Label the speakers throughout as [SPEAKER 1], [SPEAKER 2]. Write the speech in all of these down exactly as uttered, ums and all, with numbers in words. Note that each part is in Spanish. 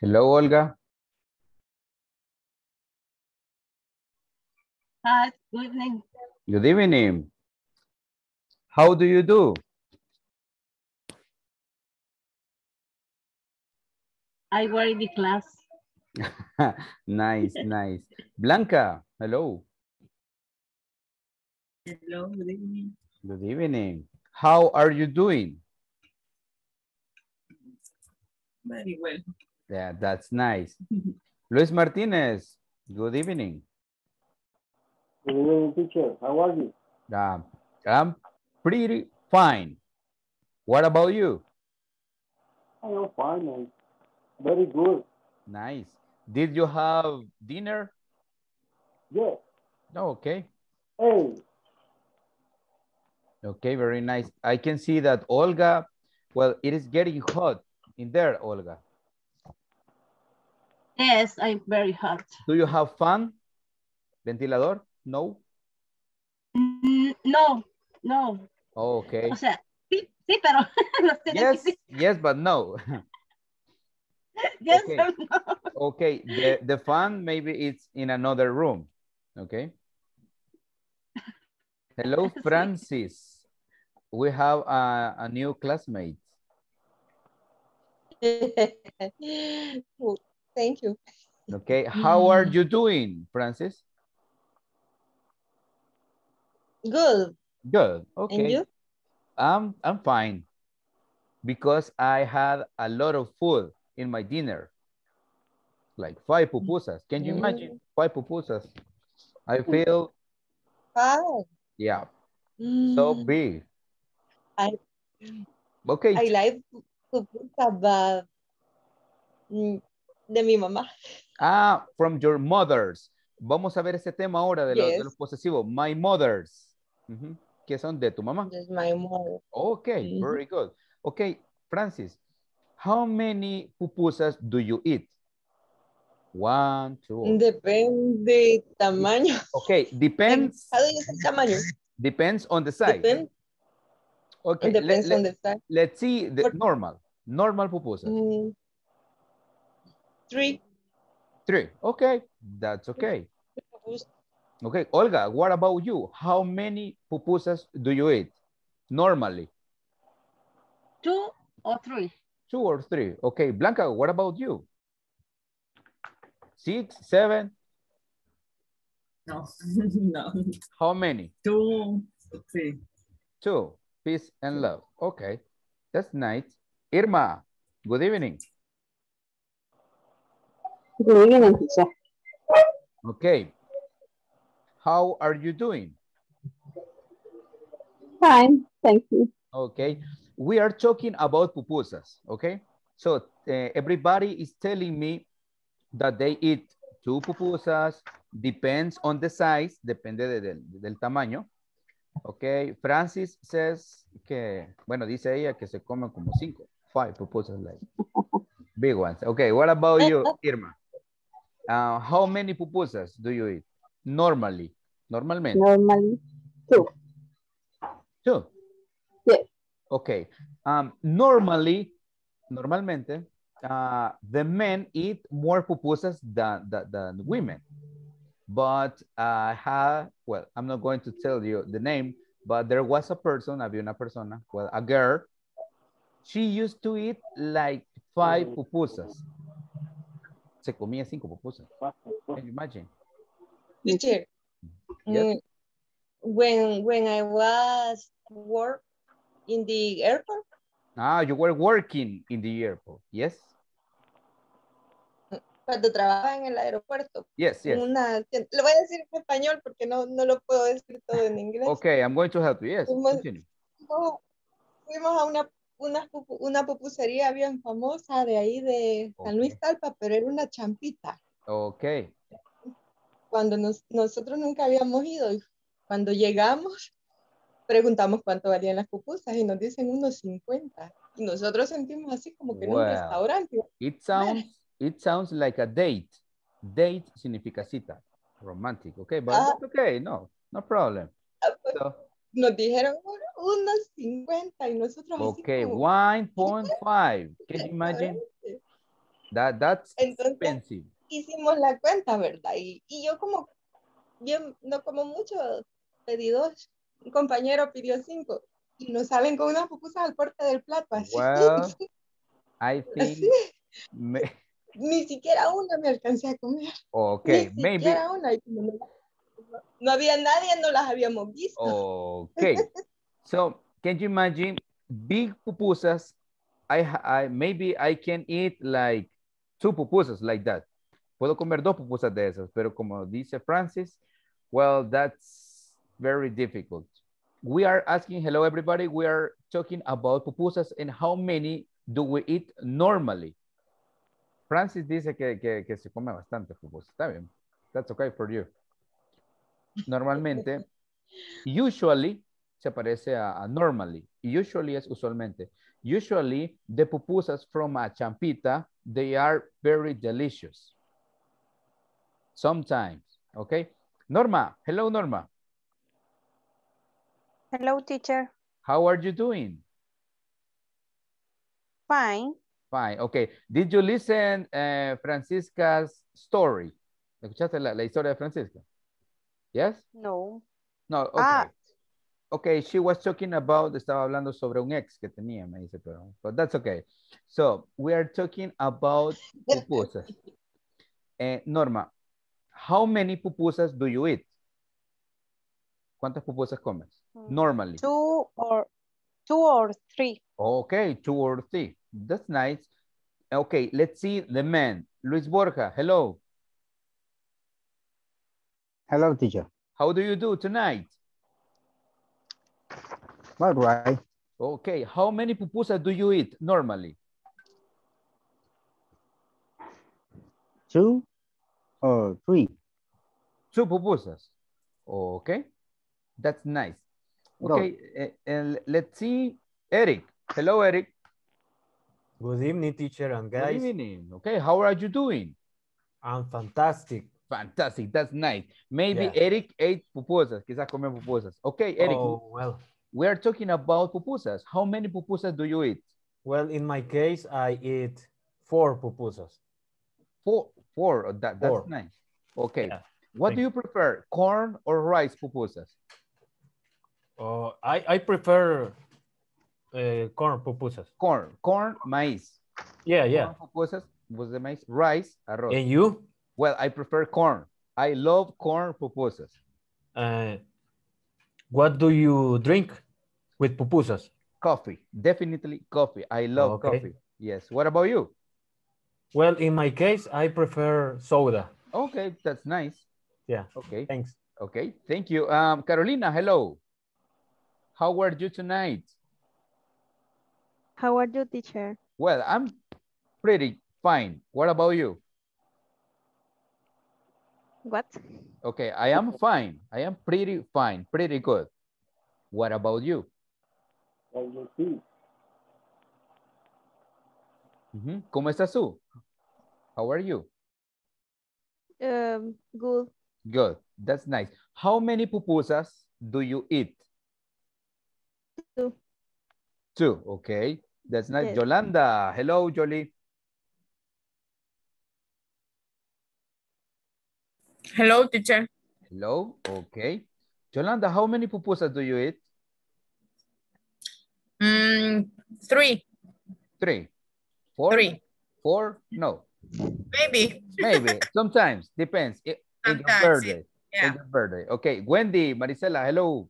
[SPEAKER 1] Hello, Olga.
[SPEAKER 2] Hi, good evening.
[SPEAKER 1] Good evening. How do you do?
[SPEAKER 2] I were in the class.
[SPEAKER 1] Nice, nice. Blanca, hello.
[SPEAKER 2] Hello, good evening.
[SPEAKER 1] Good evening. How are you doing?
[SPEAKER 2] Very well.
[SPEAKER 1] Yeah, that's nice. Luis Martinez, good evening.
[SPEAKER 3] Good evening, teacher. How are you?
[SPEAKER 1] Uh, I'm pretty fine. What about you?
[SPEAKER 3] I am fine and very good.
[SPEAKER 1] Nice. Did you have dinner?
[SPEAKER 3] Yes.
[SPEAKER 1] Oh, okay.
[SPEAKER 3] Hey,
[SPEAKER 1] Okay, very nice. I can see that Olga, well, it is getting hot in there, Olga.
[SPEAKER 2] Yes, I'm very hot.
[SPEAKER 1] Do you have fan? Ventilador? No?
[SPEAKER 2] Mm, no, no.
[SPEAKER 1] Oh, okay.
[SPEAKER 2] O sea, sí, sí, pero no tiene que
[SPEAKER 1] Yes,
[SPEAKER 2] sí.
[SPEAKER 1] yes, but no.
[SPEAKER 2] Yes,
[SPEAKER 1] Okay.
[SPEAKER 2] or no.
[SPEAKER 1] Okay, the, the fan maybe it's in another room. Okay. Hello,
[SPEAKER 2] Sí.
[SPEAKER 1] Francis. We have a, a new classmate.
[SPEAKER 4] Oh, thank you.
[SPEAKER 1] Okay, how are you doing, Francis?
[SPEAKER 4] Good.
[SPEAKER 1] Good,
[SPEAKER 4] And
[SPEAKER 1] okay.
[SPEAKER 4] you?
[SPEAKER 1] I'm, I'm fine because I had a lot of food in my dinner, like five pupusas. Can you imagine?
[SPEAKER 4] Mm,
[SPEAKER 1] Five pupusas. I feel,
[SPEAKER 4] Hi.
[SPEAKER 1] yeah, so
[SPEAKER 4] Mm,
[SPEAKER 1] big.
[SPEAKER 4] I
[SPEAKER 1] Okay,
[SPEAKER 4] I like pupusa, but mm, de mi mamá.
[SPEAKER 1] ah, from your mothers. Vamos a ver ese tema ahora de, los de los
[SPEAKER 4] Yes,
[SPEAKER 1] posesivos. My mothers. Ujú, que son de tu mamá.
[SPEAKER 4] just my mother.
[SPEAKER 1] Okay,
[SPEAKER 4] Mhm.
[SPEAKER 1] very good. Okay, Francis, how many pupusas do you eat? One, two.
[SPEAKER 4] Depende tamaño.
[SPEAKER 1] Okay,
[SPEAKER 4] Like,
[SPEAKER 1] depends.
[SPEAKER 4] how do you say tamaño?
[SPEAKER 1] Depends on the size.
[SPEAKER 4] Depend.
[SPEAKER 1] Okay, let,
[SPEAKER 4] Depends
[SPEAKER 1] let,
[SPEAKER 4] on the size.
[SPEAKER 1] let's see the
[SPEAKER 4] For
[SPEAKER 1] normal. Normal pupusas.
[SPEAKER 4] mm, three.
[SPEAKER 1] Three. Okay, that's okay.
[SPEAKER 4] Pupusas.
[SPEAKER 1] Okay, Olga, what about you? How many pupusas do you eat normally?
[SPEAKER 2] Two or three.
[SPEAKER 1] Two or three. Okay, Blanca, what about you? Six, seven?
[SPEAKER 5] No, no.
[SPEAKER 1] How many?
[SPEAKER 5] Two, three.
[SPEAKER 1] Two. Peace and love. Okay, that's nice. Irma, good evening.
[SPEAKER 6] Good evening, teacher.
[SPEAKER 1] Okay, how are you doing?
[SPEAKER 6] Fine, thank you.
[SPEAKER 1] Okay, we are talking about pupusas, okay? So uh, everybody is telling me that they eat two pupusas, depends on the size, depende de, del, del tamaño. Ok, Francis says que, bueno, dice ella que se comen como cinco, five pupusas, like big ones. Okay, what about you, Irma? Uh, how many pupusas do you eat? Normally, normalmente.
[SPEAKER 6] Normally, two.
[SPEAKER 1] Two.
[SPEAKER 6] Yes.
[SPEAKER 1] Okay. Um, normally, normalmente, uh, the men eat more pupusas than, than, than women. But I uh, have, well, I'm not going to tell you the name, but there was a person, había una persona, well, a girl, she used to eat like five pupusas. Se comía cinco pupusas. Can you imagine?
[SPEAKER 4] Teacher,
[SPEAKER 1] Yes.
[SPEAKER 4] mm, when when I was work in the airport,
[SPEAKER 1] Ah, you were working in the airport. Yes.
[SPEAKER 4] cuando trabajaba en el aeropuerto,
[SPEAKER 1] Yes, yes.
[SPEAKER 4] una, lo voy a decir en español porque no, no lo puedo decir todo en inglés.
[SPEAKER 1] Okay, I'm going to help you. Yes,
[SPEAKER 4] Fuimos,
[SPEAKER 1] continue.
[SPEAKER 4] fuimos, fuimos a una, una, pupu- una pupusería bien famosa de ahí de San Luis
[SPEAKER 1] Okay.
[SPEAKER 4] Talpa, pero era una champita.
[SPEAKER 1] Okay.
[SPEAKER 4] Cuando nos, nosotros nunca habíamos ido y cuando llegamos, preguntamos cuánto valían las pupusas y nos dicen unos cincuenta. Y nosotros sentimos así como que en un
[SPEAKER 1] Well,
[SPEAKER 4] restaurante.
[SPEAKER 1] it sounds, it sounds like a date. Date significa cita. Romantic, okay, but
[SPEAKER 4] Ah,
[SPEAKER 1] that's okay, no, no problem.
[SPEAKER 4] ah, pues,
[SPEAKER 1] So,
[SPEAKER 4] nos dijeron "Bueno, unos cincuenta y nosotros así
[SPEAKER 1] okay,
[SPEAKER 4] como,
[SPEAKER 1] one
[SPEAKER 4] ¿qué?
[SPEAKER 1] point five. Can you imagine?
[SPEAKER 4] Restaurante.
[SPEAKER 1] That, that's
[SPEAKER 4] Entonces,
[SPEAKER 1] expensive.
[SPEAKER 4] hicimos la cuenta, ¿verdad? Y, y yo como, bien, no como mucho, pedí dos. Un compañero pidió cinco. Y nos salen con unas pupusas al porte del plato, así.
[SPEAKER 1] Well, I think...
[SPEAKER 4] Así.
[SPEAKER 1] Me,
[SPEAKER 4] Ni siquiera una me alcancé a comer.
[SPEAKER 1] okay,
[SPEAKER 4] Ni
[SPEAKER 1] maybe...
[SPEAKER 4] siquiera una. Y como no, no había nadie, no las habíamos visto.
[SPEAKER 1] Okay. So, can you imagine big pupusas? I, I maybe I can eat like two pupusas like that. Puedo comer dos pupusas de esas, pero como dice Francis, well, that's very difficult. We are asking, hello everybody, we are talking about pupusas and how many do we eat normally? Francis dice que, que, que se come bastante pupusas. Está bien. That's okay for you. Normalmente, usually, se parece a, a normally. Usually es usualmente. Usually, the pupusas from a champita, they are very delicious. Sometimes, okay? Norma, hello Norma.
[SPEAKER 7] Hello, teacher.
[SPEAKER 1] How are you doing?
[SPEAKER 7] Fine.
[SPEAKER 1] Fine, okay. Did you listen uh, Francisca's story? ¿Escuchaste la, la historia de Francisca? Yes?
[SPEAKER 7] No.
[SPEAKER 1] No, okay.
[SPEAKER 7] Ah.
[SPEAKER 1] Okay, she was talking about, estaba hablando sobre un ex que tenía, me dice, pero, but that's okay. So, we are talking about pupusas. Eh, Norma, how many pupusas do you eat? ¿Cuántas pupusas comes? Normally.
[SPEAKER 7] Two or two or three.
[SPEAKER 1] Okay, two or three. That's nice. Okay, let's see the man. Luis Borja, hello.
[SPEAKER 8] Hello, teacher.
[SPEAKER 1] How do you do tonight?
[SPEAKER 8] All right.
[SPEAKER 1] Okay, how many pupusas do you eat normally?
[SPEAKER 8] Two or three.
[SPEAKER 1] Two pupusas. Okay, that's nice. Okay, uh, and let's see Eric. Hello, Eric.
[SPEAKER 9] Good evening, teacher and guys.
[SPEAKER 1] Good evening. Okay, how are you doing?
[SPEAKER 9] I'm fantastic.
[SPEAKER 1] Fantastic, that's nice. Maybe
[SPEAKER 9] Yeah.
[SPEAKER 1] Eric ate pupusas, quizás come pupusas. Okay, Eric,
[SPEAKER 9] Oh, well.
[SPEAKER 1] we are talking about pupusas. How many pupusas do you eat?
[SPEAKER 9] Well, in my case, I eat four pupusas.
[SPEAKER 1] Four, four, that, that's
[SPEAKER 9] Four.
[SPEAKER 1] nice. Okay,
[SPEAKER 9] Yeah.
[SPEAKER 1] what
[SPEAKER 9] Thank
[SPEAKER 1] do you prefer, corn or rice pupusas?
[SPEAKER 9] Uh, I, I prefer uh, corn pupusas.
[SPEAKER 1] Corn, corn, maíz.
[SPEAKER 9] Yeah, yeah.
[SPEAKER 1] Corn pupusas, was the maíz, rice, arroz.
[SPEAKER 9] And you?
[SPEAKER 1] Well, I prefer corn. I love corn pupusas.
[SPEAKER 9] Uh, what do you drink with pupusas?
[SPEAKER 1] Coffee, definitely coffee. I love
[SPEAKER 9] Okay.
[SPEAKER 1] coffee. Yes, what about you?
[SPEAKER 9] Well, in my case, I prefer soda.
[SPEAKER 1] Okay, that's nice.
[SPEAKER 9] Yeah,
[SPEAKER 1] Okay,
[SPEAKER 9] thanks.
[SPEAKER 1] okay, thank you. Um, Carolina, hello. How are you tonight?
[SPEAKER 7] How are you, teacher?
[SPEAKER 1] Well, I'm pretty fine. What about you?
[SPEAKER 7] What?
[SPEAKER 1] Okay, I am fine. I am pretty fine, pretty good. What about you? Mm-hmm. ¿Cómo estás tú? How are you?
[SPEAKER 7] Um, good.
[SPEAKER 1] Good, that's nice. How many pupusas do you eat?
[SPEAKER 7] Two.
[SPEAKER 1] Two, okay. That's nice.
[SPEAKER 7] Yes.
[SPEAKER 1] Yolanda, hello, Jolie.
[SPEAKER 10] Hello, teacher.
[SPEAKER 1] Hello, okay. Yolanda, how many pupusas do you eat?
[SPEAKER 10] Mm, three.
[SPEAKER 1] Three. Four?
[SPEAKER 10] Three.
[SPEAKER 1] Four? No.
[SPEAKER 10] Maybe.
[SPEAKER 1] Maybe. Sometimes. Depends. I- In your
[SPEAKER 10] Sometimes,
[SPEAKER 1] birthday.
[SPEAKER 10] yeah.
[SPEAKER 1] In your birthday. Okay. Wendy, Marisela, hello.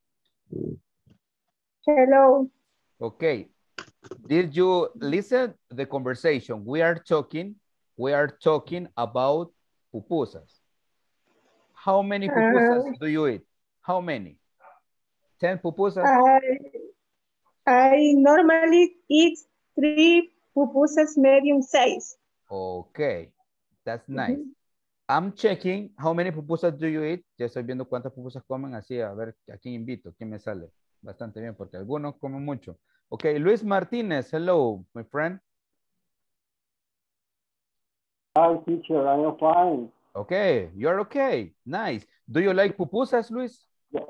[SPEAKER 6] Hello.
[SPEAKER 1] Okay. Did you listen to the conversation? We are talking, we are talking about pupusas. How many pupusas
[SPEAKER 6] Uh,
[SPEAKER 1] do you eat? How many? ten pupusas?
[SPEAKER 6] I, I normally eat three pupusas medium size.
[SPEAKER 1] Okay. That's nice. I'm checking how many pupusas do you eat. Ya estoy viendo cuántas pupusas comen, así a ver a quién invito, quién me sale. Bastante bien, porque algunos comen mucho. Okay, Luis Martinez, hello, my friend.
[SPEAKER 3] Hi, teacher, I am fine.
[SPEAKER 1] Okay, you're okay. Nice. Do you like pupusas, Luis?
[SPEAKER 3] Yes.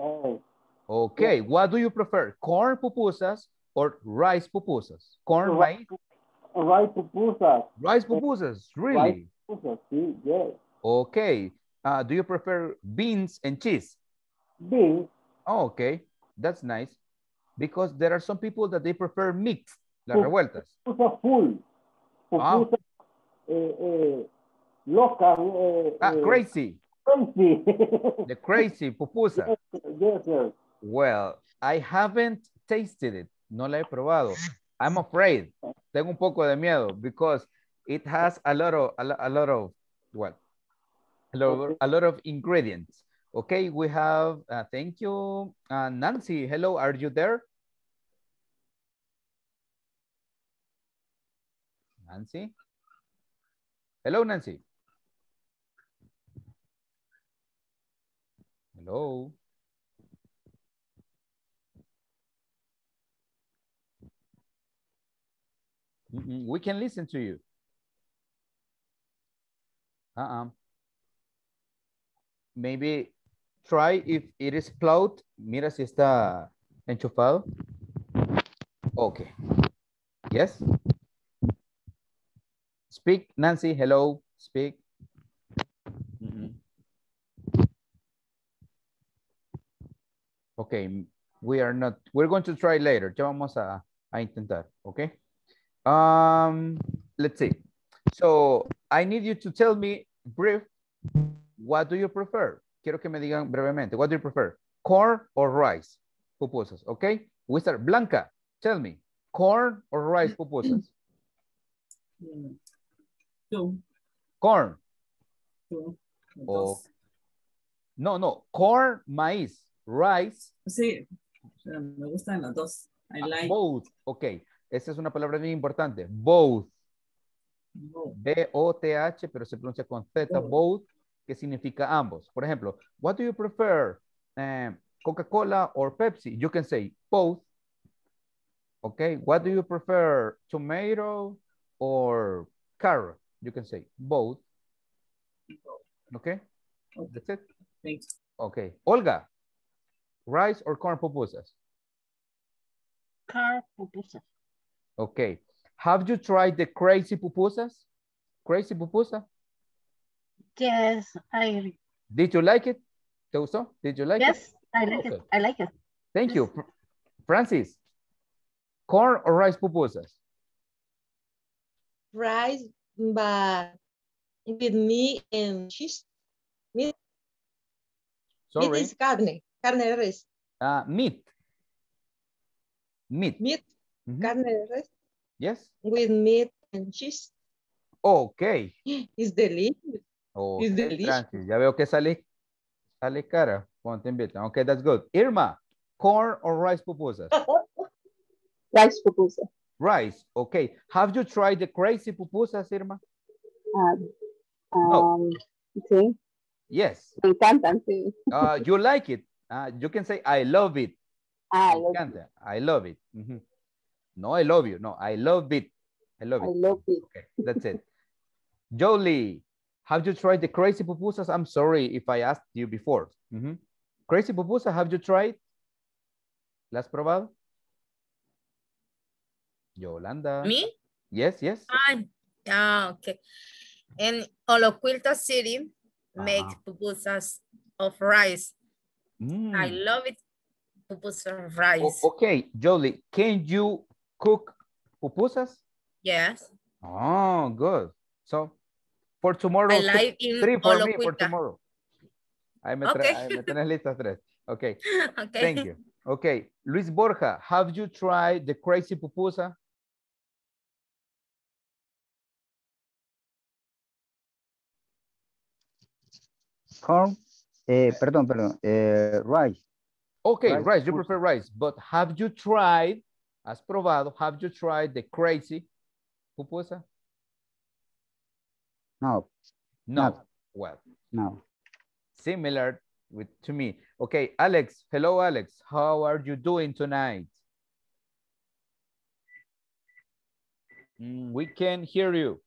[SPEAKER 1] Okay, what do you prefer? Corn pupusas or rice pupusas? Corn, rice?
[SPEAKER 3] Rice pupusas.
[SPEAKER 1] Rice pupusas, really?
[SPEAKER 3] Rice pupusas, sí, yes.
[SPEAKER 1] Okay. Uh, do you prefer beans and cheese?
[SPEAKER 3] Beans.
[SPEAKER 1] Oh, okay. That's nice. Because there are some people that they prefer mixed, las
[SPEAKER 3] Pu-
[SPEAKER 1] revueltas.
[SPEAKER 3] Pupusa full.
[SPEAKER 1] Ah,
[SPEAKER 3] Pupusa eh, eh, loca. Eh,
[SPEAKER 1] ah
[SPEAKER 3] eh,
[SPEAKER 1] crazy.
[SPEAKER 3] Crazy.
[SPEAKER 1] The crazy pupusa.
[SPEAKER 3] Yes, yes, sir.
[SPEAKER 1] Well, I haven't tasted it. No la he probado. I'm afraid. Tengo un poco de miedo because it has a lot of, a, lo- a lot of, well, a lot,
[SPEAKER 3] Okay.
[SPEAKER 1] a lot of ingredients. Okay, we have, uh, thank you. Uh, Nancy, hello, are you there? Nancy? Hello, Nancy. Hello. Mm-mm, we can listen to you. Uh-uh. Maybe try if it is plugged. Mira si está enchufado. Okay. Yes. Speak, Nancy. Hello. Speak. Mm-mm. Okay. We are not. We're going to try later. Ya vamos a, a intentar. Okay. Um. Let's see. So I need you to tell me brief. What do you prefer? Quiero que me digan brevemente. What do you prefer? Corn or rice? Pupusas. Okay. We start. Blanca, tell me. Corn or rice pupusas?
[SPEAKER 5] Mm, Two.
[SPEAKER 1] Corn.
[SPEAKER 5] Two.
[SPEAKER 1] Oh.
[SPEAKER 5] Dos.
[SPEAKER 1] No, no. Corn, maíz. Rice.
[SPEAKER 5] Sí, pero me gustan las dos. I
[SPEAKER 1] ah,
[SPEAKER 5] like
[SPEAKER 1] both. Ok. Esa es una palabra muy importante. Both.
[SPEAKER 5] both.
[SPEAKER 1] B O T H, pero se pronuncia con Z.
[SPEAKER 5] Both.
[SPEAKER 1] Both, que significa ambos. Por ejemplo, what do you prefer? Eh, Coca-Cola or Pepsi? You can say both. Okay. What do you prefer? Tomato or carrot? You can say both. Okay.
[SPEAKER 5] Okay.
[SPEAKER 1] That's it.
[SPEAKER 5] Thanks.
[SPEAKER 1] Okay. Olga, rice or corn pupusas?
[SPEAKER 2] Car pupusas.
[SPEAKER 1] Okay. Have you tried the crazy pupusas? Crazy pupusa?
[SPEAKER 2] Yes, I
[SPEAKER 1] Did you like it? ¿Te gustó? Did you like it?
[SPEAKER 2] yes, I like
[SPEAKER 1] Okay.
[SPEAKER 2] it. I like it.
[SPEAKER 1] Thank
[SPEAKER 2] Yes.
[SPEAKER 1] you. Fr- Francis, corn or rice pupusas?
[SPEAKER 4] Rice, but with meat and cheese. Meat, meat
[SPEAKER 1] Sorry.
[SPEAKER 4] is carne. Carne de res.
[SPEAKER 1] Uh, meat. Meat.
[SPEAKER 4] Meat,
[SPEAKER 1] Mhm.
[SPEAKER 4] carne de res
[SPEAKER 1] Yes.
[SPEAKER 4] with meat and cheese.
[SPEAKER 1] Okay.
[SPEAKER 4] It's delicious.
[SPEAKER 1] Okay,
[SPEAKER 4] It's delicious.
[SPEAKER 1] Francis. Ya veo que sale, sale cara cuando te invitan. Okay, that's good. Irma, corn or rice pupusas?
[SPEAKER 11] Rice pupusa.
[SPEAKER 1] Rice. Okay. Have you tried the crazy pupusas, Irma?
[SPEAKER 11] Um,
[SPEAKER 1] No.
[SPEAKER 11] um, sí,
[SPEAKER 1] Yes.
[SPEAKER 11] me encantan, sí.
[SPEAKER 1] Uh, you like it. Uh, you can say, I love it.
[SPEAKER 11] Ah,
[SPEAKER 1] Me
[SPEAKER 11] lo-
[SPEAKER 1] encanta. I love it. Mhm. No, I love you. No, I love it. I love
[SPEAKER 11] I
[SPEAKER 1] it.
[SPEAKER 11] love it.
[SPEAKER 1] Okay, that's it. Jolie, have you tried the crazy pupusas? I'm sorry if I asked you before. Mhm. Crazy pupusa, have you tried? ¿La has probado? Yolanda.
[SPEAKER 10] Me?
[SPEAKER 1] Yes, yes.
[SPEAKER 10] Ah, ah, okay. In Oloquilta City, make
[SPEAKER 1] Ajá.
[SPEAKER 10] pupusas of rice.
[SPEAKER 1] Mm.
[SPEAKER 10] I love it. Pupusa of
[SPEAKER 1] O-
[SPEAKER 10] rice.
[SPEAKER 1] okay, Jolie, can you cook pupusas?
[SPEAKER 10] Yes.
[SPEAKER 1] Oh, good. So, for tomorrow,
[SPEAKER 10] I
[SPEAKER 1] th-
[SPEAKER 10] like in
[SPEAKER 1] three for me for
[SPEAKER 10] Oloquilta.
[SPEAKER 1] tomorrow. Ahí me,
[SPEAKER 10] Okay.
[SPEAKER 1] tra- ahí me tenés listas tres. Okay,
[SPEAKER 10] Okay.
[SPEAKER 1] thank you. Okay, Luis Borja, have you tried the crazy pupusa?
[SPEAKER 8] Corn, eh, perdón, perdón, eh, rice.
[SPEAKER 1] Okay,
[SPEAKER 8] Rice
[SPEAKER 1] rice, you
[SPEAKER 8] pupusa.
[SPEAKER 1] prefer rice, but have you tried, has probado, have you tried the crazy pupusa?
[SPEAKER 8] No,
[SPEAKER 1] No,
[SPEAKER 8] Not.
[SPEAKER 1] well,
[SPEAKER 8] no.
[SPEAKER 1] similar with to me. Okay, Alex, hello, Alex. How are you doing tonight? Mm, we can hear you.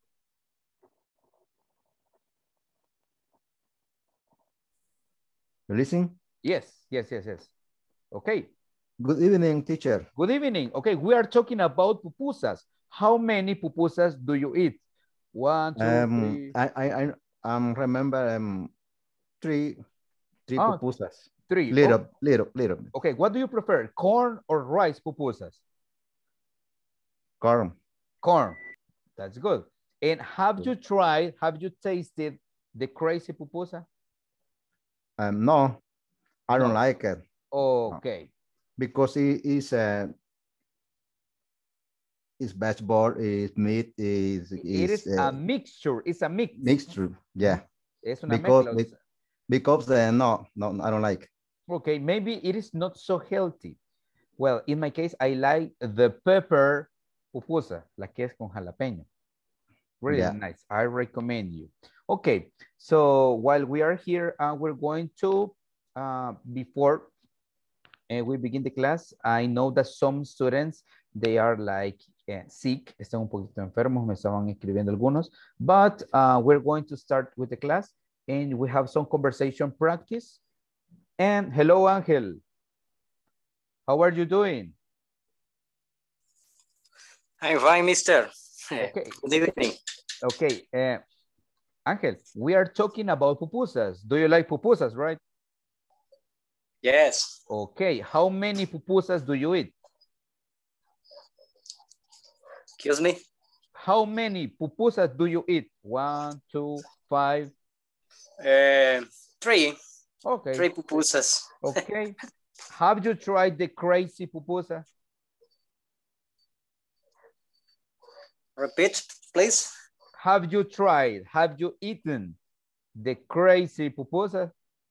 [SPEAKER 12] You listen?
[SPEAKER 1] Yes, yes, yes, yes. Okay,
[SPEAKER 12] Good evening, teacher.
[SPEAKER 1] good evening. Okay, we are talking about pupusas. How many pupusas do you eat? One, two,
[SPEAKER 12] Um,
[SPEAKER 1] three.
[SPEAKER 12] I, I, I um, remember um, three, three
[SPEAKER 1] Oh,
[SPEAKER 12] pupusas.
[SPEAKER 1] Three.
[SPEAKER 12] Little,
[SPEAKER 1] Oh,
[SPEAKER 12] little, little.
[SPEAKER 1] okay, what do you prefer? Corn or rice pupusas?
[SPEAKER 12] Corn.
[SPEAKER 1] Corn. That's good. And have you tried, have you tasted the crazy pupusa?
[SPEAKER 12] Um, no, I don't
[SPEAKER 1] No.
[SPEAKER 12] like it.
[SPEAKER 1] Okay.
[SPEAKER 12] Because it is uh, it's vegetable, it's meat, is
[SPEAKER 1] It is
[SPEAKER 12] uh,
[SPEAKER 1] a mixture. It's a mix.
[SPEAKER 12] mixture. Yeah.
[SPEAKER 1] Es una
[SPEAKER 12] Because
[SPEAKER 1] mezcla.
[SPEAKER 12] be- because uh, no, no, I don't like.
[SPEAKER 1] Okay, maybe it is not so healthy. Well, in my case, I like the pepper pupusa, la que es con jalapeño. Really
[SPEAKER 12] Yeah.
[SPEAKER 1] nice. I recommend you. Okay, so while we are here, uh, we're going to, uh, before uh, we begin the class, I know that some students, they are like uh, sick, están un poquito enfermos, me estaban escribiendo algunos, but uh, we're going to start with the class and we have some conversation practice. And hello, Angel. How are you doing?
[SPEAKER 13] I'm fine, mister.
[SPEAKER 1] Okay.
[SPEAKER 13] Good evening.
[SPEAKER 1] Okay, uh, Angel, we are talking about pupusas. Do you like pupusas, right?
[SPEAKER 13] Yes.
[SPEAKER 1] Okay, how many pupusas do you eat?
[SPEAKER 13] Excuse me.
[SPEAKER 1] How many pupusas do you eat? One, two, five.
[SPEAKER 13] Uh, three.
[SPEAKER 1] Okay.
[SPEAKER 13] Three pupusas.
[SPEAKER 1] Okay. Have you tried the crazy pupusa?
[SPEAKER 13] Repeat, please.
[SPEAKER 1] Have you tried, have you eaten the crazy pupusa?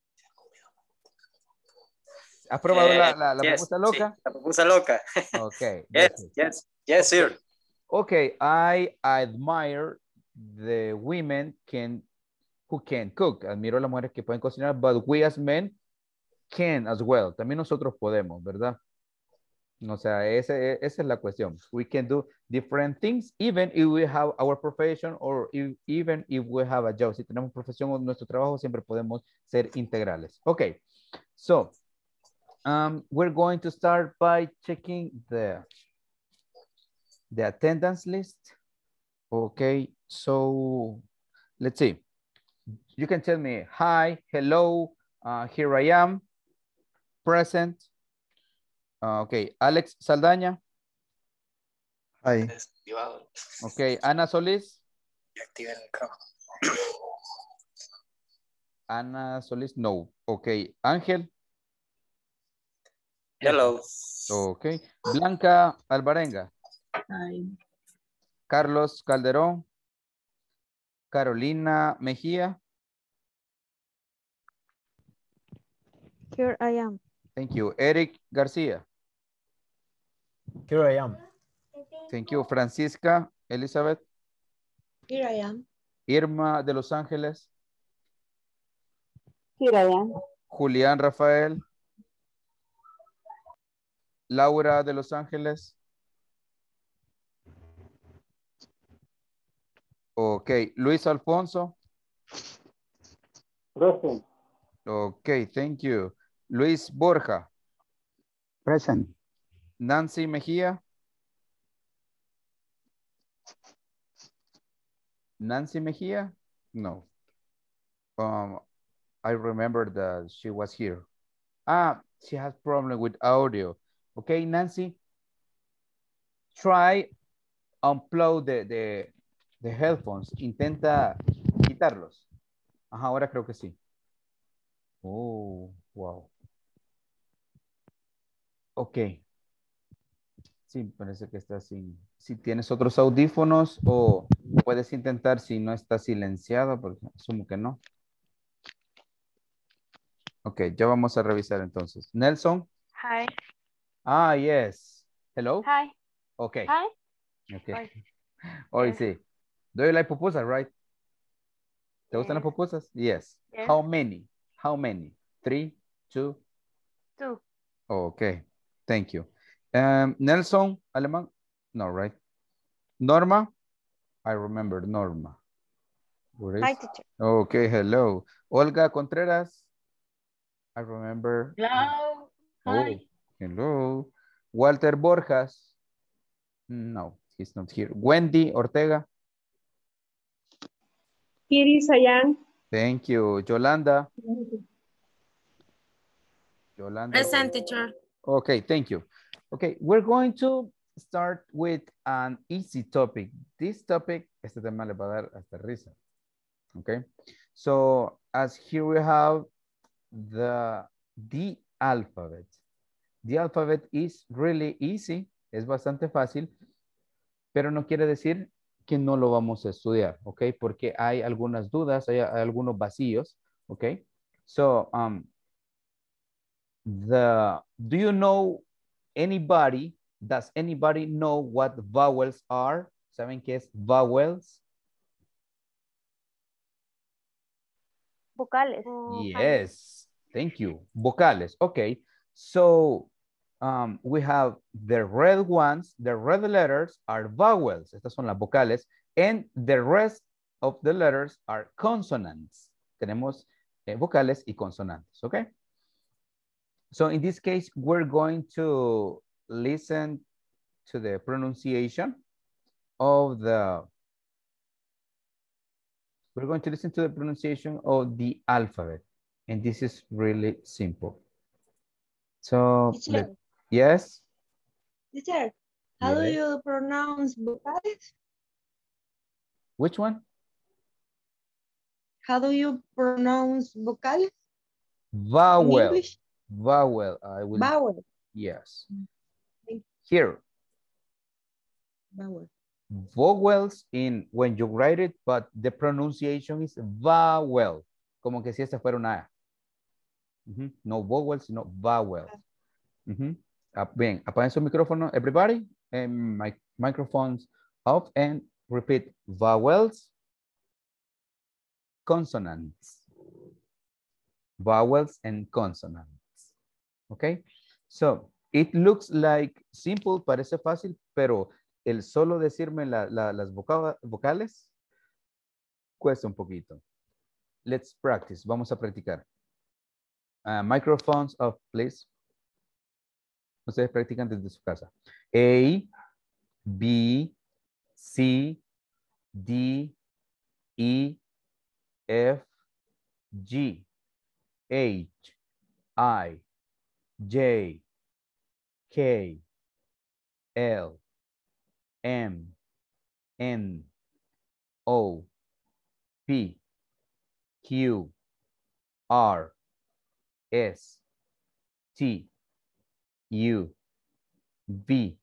[SPEAKER 1] ¿Has probado
[SPEAKER 13] Eh,
[SPEAKER 1] la, la, la
[SPEAKER 13] yes,
[SPEAKER 1] pupusa loca?
[SPEAKER 13] sí, la pupusa loca.
[SPEAKER 1] Okay.
[SPEAKER 13] Yes,
[SPEAKER 1] that's it.
[SPEAKER 13] yes, yes,
[SPEAKER 1] Okay.
[SPEAKER 13] sir.
[SPEAKER 1] Okay, I admire the women can who can cook. Admiro a las mujeres que pueden cocinar, but we as men can as well. También nosotros podemos, ¿verdad? O sea, ese, esa es la cuestión. We can do different things, even if we have our profession or if, even if we have a job. Si tenemos profesión o nuestro trabajo, siempre podemos ser integrales. Okay, so um, we're going to start by checking the, the attendance list. Okay, so let's see. You can tell me, hi, hello, uh, here I am, present. Uh, okay, Alex Saldaña.
[SPEAKER 12] Hi.
[SPEAKER 1] Okay, Ana Solís. Ana Solís, no. Okay, Ángel.
[SPEAKER 13] Hello.
[SPEAKER 1] Okay, Blanca Alvarenga.
[SPEAKER 5] Hi.
[SPEAKER 1] Carlos Calderón. Carolina Mejía.
[SPEAKER 7] Here I am.
[SPEAKER 1] Thank you. Eric García.
[SPEAKER 9] Here I am.
[SPEAKER 1] Thank you. Francisca Elizabeth.
[SPEAKER 4] Here I am.
[SPEAKER 1] Irma de Los Ángeles.
[SPEAKER 11] Here I am.
[SPEAKER 1] Julián Rafael. Laura de Los Ángeles. Ok. Luis Alfonso.
[SPEAKER 3] Present.
[SPEAKER 1] Ok, thank you. Luis Borja.
[SPEAKER 8] Present.
[SPEAKER 1] Nancy Mejía. Nancy Mejía? No. Um, I remember that she was here. Ah, she has problem with audio. Okay, Nancy. Try unplug the, the, the headphones. Intenta quitarlos. Ajá, ahora creo que sí. Oh, wow. Ok. Sí, parece que está sin... Si tienes otros audífonos o puedes intentar si no está silenciado, porque asumo que no. Ok, ya vamos a revisar entonces. Nelson.
[SPEAKER 7] Hi.
[SPEAKER 1] Ah, yes. Hello.
[SPEAKER 7] Hi.
[SPEAKER 1] Okay.
[SPEAKER 7] Hi.
[SPEAKER 1] Okay.
[SPEAKER 7] Hoy.
[SPEAKER 1] Hoy
[SPEAKER 7] Yes.
[SPEAKER 1] sí. Do you like pupusas, right? ¿Te gustan las
[SPEAKER 7] Yes.
[SPEAKER 1] pupusas? Yes.
[SPEAKER 7] Yes.
[SPEAKER 1] How many? How many? Three, two.
[SPEAKER 7] Two.
[SPEAKER 1] Okay. Thank you. Um, Nelson, Alemán? No, right? Norma? I remember Norma. Where is?
[SPEAKER 7] Hi, teacher.
[SPEAKER 1] Okay, hello. Olga Contreras? I remember.
[SPEAKER 2] Hello.
[SPEAKER 1] Oh,
[SPEAKER 2] Hi.
[SPEAKER 1] hello. Walter Borjas? No. He's not here. Wendy Ortega.
[SPEAKER 6] Here is I am.
[SPEAKER 1] Thank you. Yolanda. Yolanda.
[SPEAKER 10] Present, teacher.
[SPEAKER 1] Okay, thank you. Okay, we're going to start with an easy topic. This topic, este tema le va a dar hasta risa. Okay, so as here we have the, the alphabet. The alphabet is really easy, es bastante fácil, pero no quiere decir que no lo vamos a estudiar, ok, porque hay algunas dudas, hay, hay algunos vacíos, ok. So, um, the, do you know anybody, does anybody know what vowels are? ¿Saben qué es vowels?
[SPEAKER 7] Vocales.
[SPEAKER 1] Yes, thank you. Vocales, okay. So, um, we have the red ones, the red letters are vowels. Estas son las vocales. And the rest of the letters are consonants. Tenemos eh, vocales y consonantes, okay? So in this case, we're going to listen to the pronunciation of the, we're going to listen to the pronunciation of the alphabet. And this is really simple. So, let, yes?
[SPEAKER 4] Teacher, how do
[SPEAKER 1] Yes.
[SPEAKER 4] you pronounce vocales?
[SPEAKER 1] Which one?
[SPEAKER 4] How do you pronounce vocales?
[SPEAKER 1] Vowel.
[SPEAKER 4] English?
[SPEAKER 1] Vowel. I will.
[SPEAKER 4] Vowel.
[SPEAKER 1] Yes.
[SPEAKER 4] Thank you.
[SPEAKER 1] Here.
[SPEAKER 4] Vowel.
[SPEAKER 1] Vowels in when you write it, but the pronunciation is vowel. Como que si esta fuera una A. Uh-huh. No vowels, sino vowel. Uh-huh. Uh, bien, apaguen su micrófono, everybody. And my microphones off and repeat vowels, consonants. Vowels and consonants. Okay? So, it looks like simple, parece fácil, pero el solo decirme la, la, las voca vocales cuesta un poquito. Let's practice. Vamos a practicar. Uh, microphones off, please. Ustedes practican desde su casa. A, B, C, D, E, F, G, H, I, J, K, L, M, N, O, P, Q, R, S, T, U, V,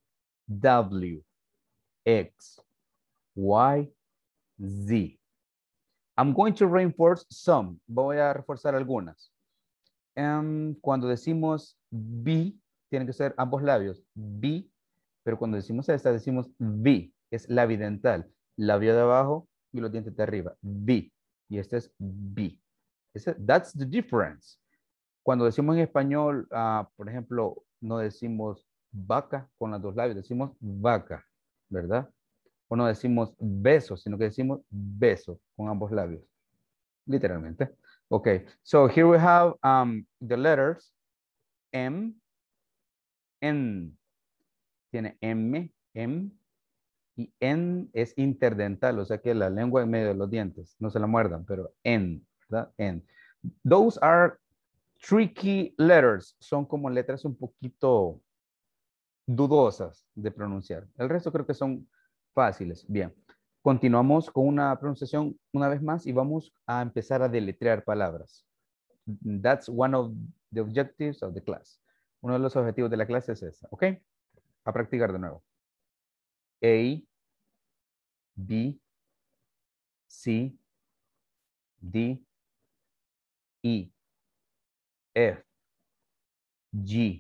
[SPEAKER 1] W, X, Y, Z. I'm going to reinforce some. Voy a reforzar algunas. Um, cuando decimos B, tienen que ser ambos labios. B, pero cuando decimos esta, decimos V. Es la bidental. Labio de abajo y los dientes de arriba. B. Y este es B. Ese, that's the difference. Cuando decimos en español, uh, por ejemplo, no decimos vaca con los dos labios, decimos vaca, ¿verdad? O no decimos beso, sino que decimos beso con ambos labios, literalmente. Okay, so here we have um, the letters M, N. Tiene M, M, y N es interdental, o sea que la lengua en medio de los dientes, no se la muerdan, pero N, ¿verdad? N. Those are tricky letters, son como letras un poquito dudosas de pronunciar. El resto creo que son fáciles. Bien, continuamos con una pronunciación una vez más y vamos a empezar a deletrear palabras. That's one of the objectives of the class. Uno de los objetivos de la clase es esa, ¿ok? A practicar de nuevo. A, B, C, D, E, F, G,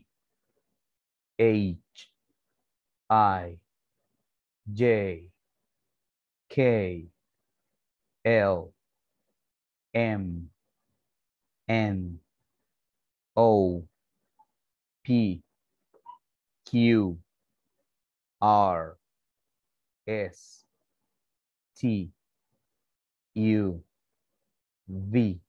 [SPEAKER 1] H, I, J, K, L, M, N, O, P, Q, R, S, T, U, V,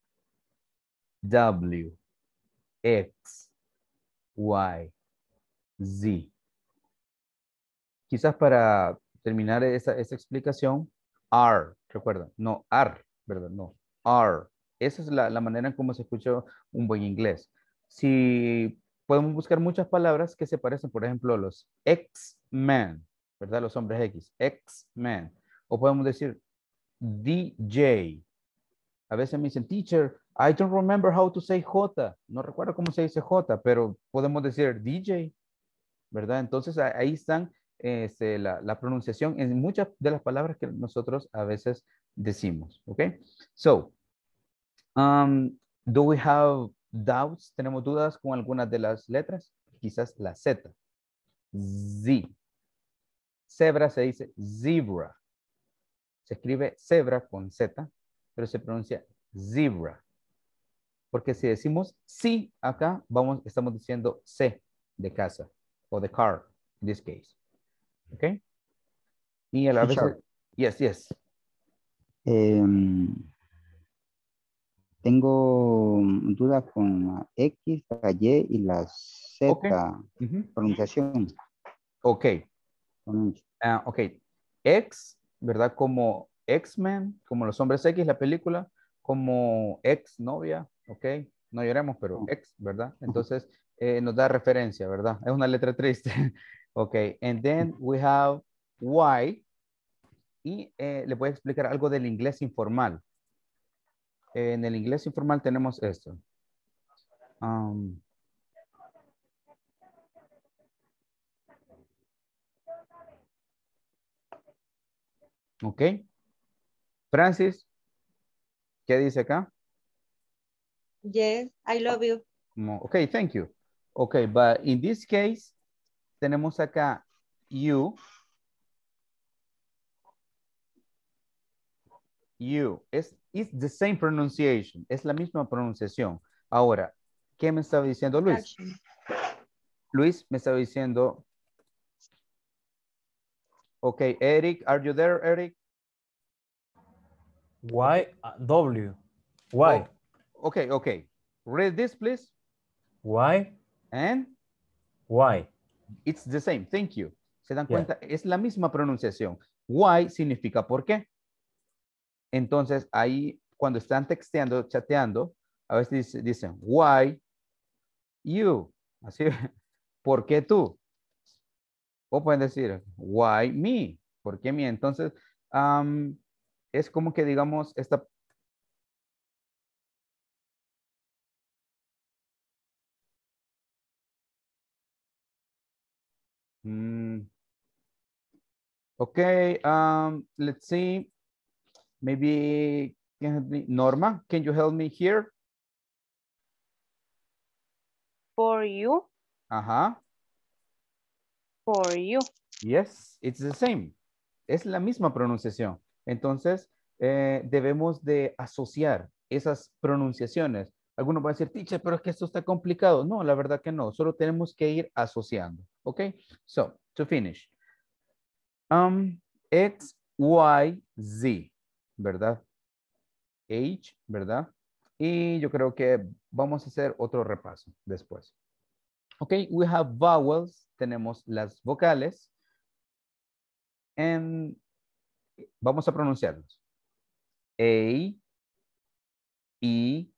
[SPEAKER 1] W, X, Y, Z. quizás para terminar esa, esa explicación, are, recuerda, no are, ¿verdad? No, are. Esa es la, la manera en cómo se escucha un buen inglés. Si podemos buscar muchas palabras que se parecen, por ejemplo, los X-Men, ¿verdad? Los hombres X, X-Men. O podemos decir D J. A veces me dicen, teacher, I don't remember how to say J. No recuerdo cómo se dice J, pero podemos decir D J, ¿verdad? Entonces ahí están este, la, la pronunciación en muchas de las palabras que nosotros a veces decimos, ¿ok? So, um, do we have doubts? ¿Tenemos dudas con algunas de las letras? Quizás la Z. Z. Zebra se dice zebra. Se escribe zebra con Z, pero se pronuncia zebra. Porque si decimos sí acá, vamos, estamos diciendo C de casa o de car, in this case. ¿Ok? Y a la vez,
[SPEAKER 8] Teacher.
[SPEAKER 1] yes, yes.
[SPEAKER 8] Em, tengo duda con la X, la Y y la Z
[SPEAKER 1] Ok. Ujú.
[SPEAKER 8] pronunciación.
[SPEAKER 1] Ok.
[SPEAKER 8] Pronuncia.
[SPEAKER 1] Ah, ok. X, ¿verdad? Como X-Men, como los hombres X, la película, como ex novia, ok. No lloremos, pero ex, ¿verdad? Entonces eh, nos da referencia, ¿verdad? Es una letra triste. Ok. And then we have Y. Y eh, le voy a explicar algo del inglés informal. Eh, en el inglés informal tenemos esto. Um, ok. Francis, ¿qué dice acá?
[SPEAKER 4] Yes, I love you.
[SPEAKER 1] No, ok, thank you. Ok, but in this case, tenemos acá you. You. Es it's the same pronunciation. Es la misma pronunciación. Ahora, ¿qué me estaba diciendo Luis?
[SPEAKER 4] Action.
[SPEAKER 1] Luis me estaba diciendo. Ok, Eric, are you there, Eric?
[SPEAKER 9] Y, W. Y.
[SPEAKER 1] Oh, okay, okay. Read this, please.
[SPEAKER 9] Y.
[SPEAKER 1] And?
[SPEAKER 9] Y.
[SPEAKER 1] It's the same. Thank you. ¿Se dan
[SPEAKER 9] Yeah.
[SPEAKER 1] cuenta? Es la misma pronunciación. Why significa por qué. Entonces, ahí, cuando están texteando, chateando, a veces dicen, why you? Así, ¿por qué tú? O pueden decir, why me? ¿Por qué me? Entonces, um, es como que digamos, esta... Mm, okay, um, let's see. Maybe, can help me? Norma, can you help me here?
[SPEAKER 7] For you,
[SPEAKER 1] Ajá.
[SPEAKER 7] for you.
[SPEAKER 1] Yes, it's the same. Es la misma pronunciación. Entonces, eh, debemos de asociar esas pronunciaciones. Algunos van a decir, teacher, pero es que esto está complicado. No, la verdad que no. Solo tenemos que ir asociando. ¿Ok? So, to finish. Um, X, Y, Z. ¿Verdad? H, ¿verdad? Y yo creo que vamos a hacer otro repaso después. Ok, we have vowels. Tenemos las vocales. And vamos a pronunciarlos. A, E,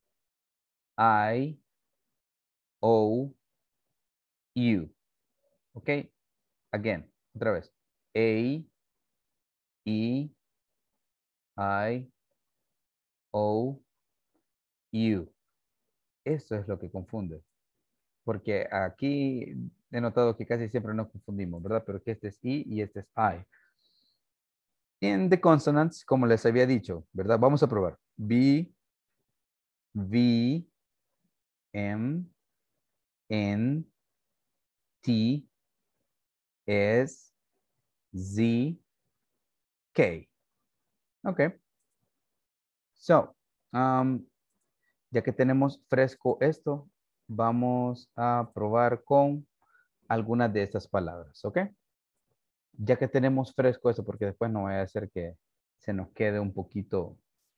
[SPEAKER 1] I, O, U. Ok, again, otra vez. A, E, I, O, U. Eso es lo que confunde. Porque aquí he notado que casi siempre nos confundimos, ¿verdad? Pero que este es I y este es I. En the consonants, como les había dicho, ¿verdad? Vamos a probar. B, V, M, N, T, S, Z, K. Ok. So, um, ya que tenemos fresco esto, vamos a probar con algunas de estas palabras, ¿ok? Ya que tenemos fresco esto, porque después no voy a hacer que se nos quede un poquito,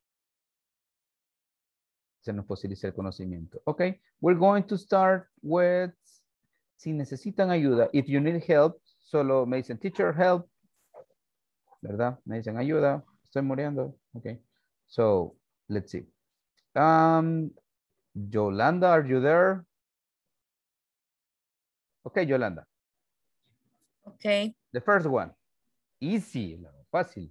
[SPEAKER 1] se nos fosilice el conocimiento. Ok, we're going to start with, si necesitan ayuda, if you need help, solo me dicen teacher help, ¿verdad? Me dicen ayuda, estoy muriendo. Okay. So, let's see. Um, Yolanda, are you there? Okay, Yolanda.
[SPEAKER 10] Okay.
[SPEAKER 1] The first one. Easy, fácil.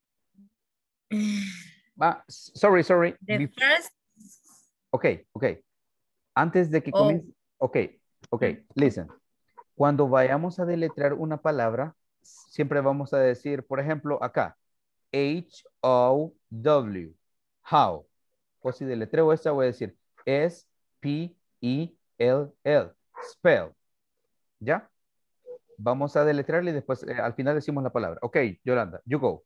[SPEAKER 1] Ah, sorry, sorry.
[SPEAKER 10] The
[SPEAKER 1] Bef-
[SPEAKER 10] first.
[SPEAKER 1] Okay, okay. Antes de que
[SPEAKER 10] Oh.
[SPEAKER 1] comience. Okay, okay, listen. Cuando vayamos a deletrear una palabra, siempre vamos a decir, por ejemplo, acá, H O W, how. O si deletreo esta, voy a decir S P E L L, spell. ¿Ya? Vamos a deletrearle y después eh, al final decimos la palabra. Ok, Yolanda, you go.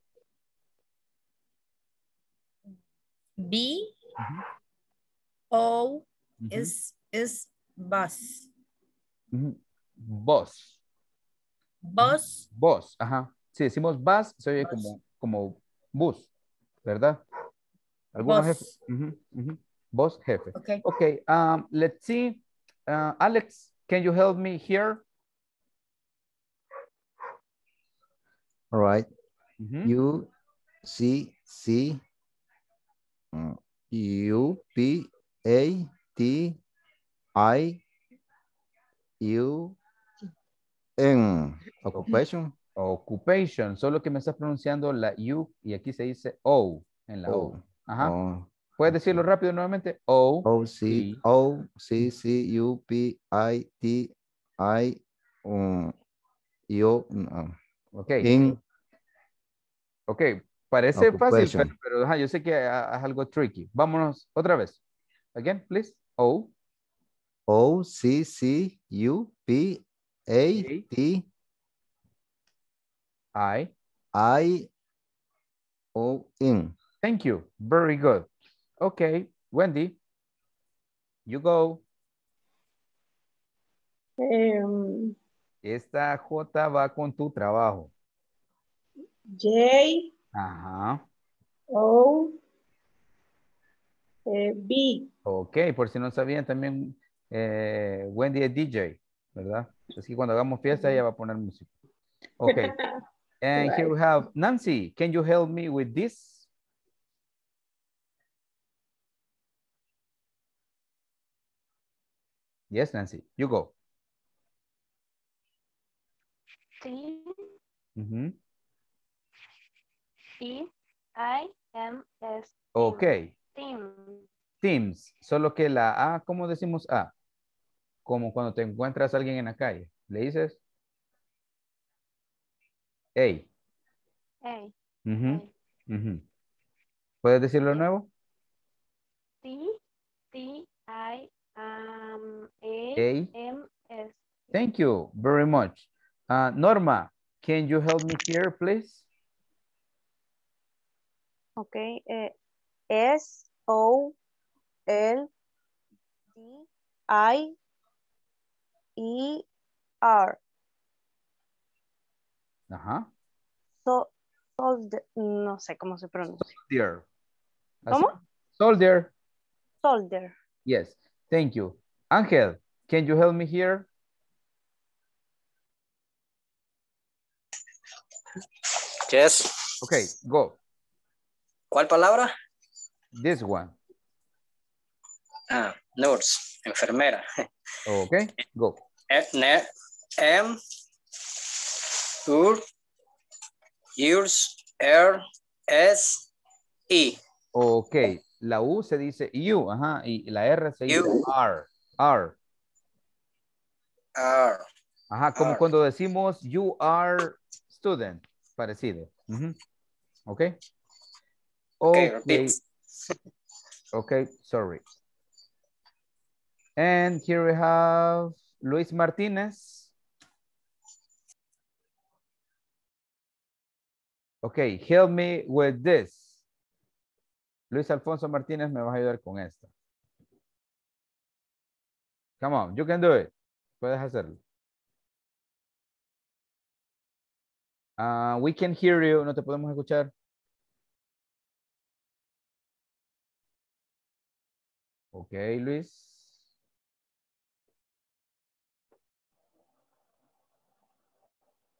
[SPEAKER 10] B
[SPEAKER 1] Uh-huh.
[SPEAKER 10] O
[SPEAKER 1] Uh-huh.
[SPEAKER 10] is is bus.
[SPEAKER 1] Uh-huh. Boss.
[SPEAKER 10] Bus.
[SPEAKER 1] Boss, ajá. Si decimos bus, se oye
[SPEAKER 10] Bus.
[SPEAKER 1] como, como bus, ¿verdad? Algunos
[SPEAKER 10] Boss.
[SPEAKER 1] jefes. Uh-huh, uh-huh. Boss, jefe.
[SPEAKER 10] Okay.
[SPEAKER 1] Okay, um, let's see. Uh, Alex, can you help me here?
[SPEAKER 12] All right.
[SPEAKER 1] Uh-huh.
[SPEAKER 12] U C C uh, U P A T I U N. Occupation.
[SPEAKER 1] Occupation, solo que me estás pronunciando la U y aquí se dice O en la O.
[SPEAKER 12] O.
[SPEAKER 1] Ajá.
[SPEAKER 12] O.
[SPEAKER 1] ¿Puedes decirlo rápido nuevamente? O.
[SPEAKER 12] O C
[SPEAKER 1] P.
[SPEAKER 12] O C C U P I T I um, U uh,
[SPEAKER 1] Ok.
[SPEAKER 12] in
[SPEAKER 1] Ok. Parece fácil, pero,
[SPEAKER 12] occupation.
[SPEAKER 1] pero ajá, yo sé que ah, es algo tricky. Vámonos otra vez. Again, please. O.
[SPEAKER 12] O C C U P A T
[SPEAKER 1] I.
[SPEAKER 12] I O N.
[SPEAKER 1] Thank you. Very good. Ok. Wendy. You go.
[SPEAKER 6] Um,
[SPEAKER 1] Esta J va con tu trabajo.
[SPEAKER 6] J
[SPEAKER 1] Ajá.
[SPEAKER 6] O eh, B.
[SPEAKER 1] Ok, por si no sabían también, eh, Wendy es D J, ¿verdad? Así que cuando hagamos fiesta ella va a poner música. Ok. And here
[SPEAKER 6] Right.
[SPEAKER 1] we have Nancy. Can you help me with this? Yes, Nancy. You go.
[SPEAKER 14] T
[SPEAKER 1] Mhm.
[SPEAKER 14] E I M S.
[SPEAKER 1] Ok.
[SPEAKER 14] Team.
[SPEAKER 1] Teams. Solo que la A, ¿cómo decimos A? Como cuando te encuentras a alguien en la calle. Le dices A.
[SPEAKER 14] A.
[SPEAKER 1] Mhm. Mhm. ¿Puedes decirlo de nuevo?
[SPEAKER 14] T T I um, A
[SPEAKER 1] A.
[SPEAKER 14] M S.
[SPEAKER 1] Thank you very much. Uh, Norma, can you help me here, please?
[SPEAKER 7] Okay. eh, S O L D I E R.
[SPEAKER 1] Ajá.
[SPEAKER 7] So, soldier, no sé cómo se pronuncia.
[SPEAKER 1] Soldier. Así.
[SPEAKER 7] ¿Cómo?
[SPEAKER 1] Soldier.
[SPEAKER 7] Soldier.
[SPEAKER 1] Yes. Thank you. Angel, can you help me here?
[SPEAKER 13] Yes.
[SPEAKER 1] Okay, go.
[SPEAKER 13] ¿Cuál palabra?
[SPEAKER 1] This one.
[SPEAKER 13] Ah, nurse, enfermera.
[SPEAKER 1] Okay, go.
[SPEAKER 13] M, M, U, Urs, R, S, E.
[SPEAKER 1] Okay, la U se dice U, ajá, y la R se dice
[SPEAKER 13] U.
[SPEAKER 1] R. R.
[SPEAKER 13] R.
[SPEAKER 1] Ajá, como
[SPEAKER 13] R.
[SPEAKER 1] cuando decimos you are student, parecido. Uh-huh. Okay.
[SPEAKER 13] Okay,
[SPEAKER 1] Okay.
[SPEAKER 13] repeat.
[SPEAKER 1] Okay, sorry. And here we have Luis Martinez. Okay, help me with this. Luis Alfonso Martínez me va a ayudar con esta. Come on, you can do it. Puedes hacerlo. Uh, we can hear you. No te podemos escuchar. Okay, Luis.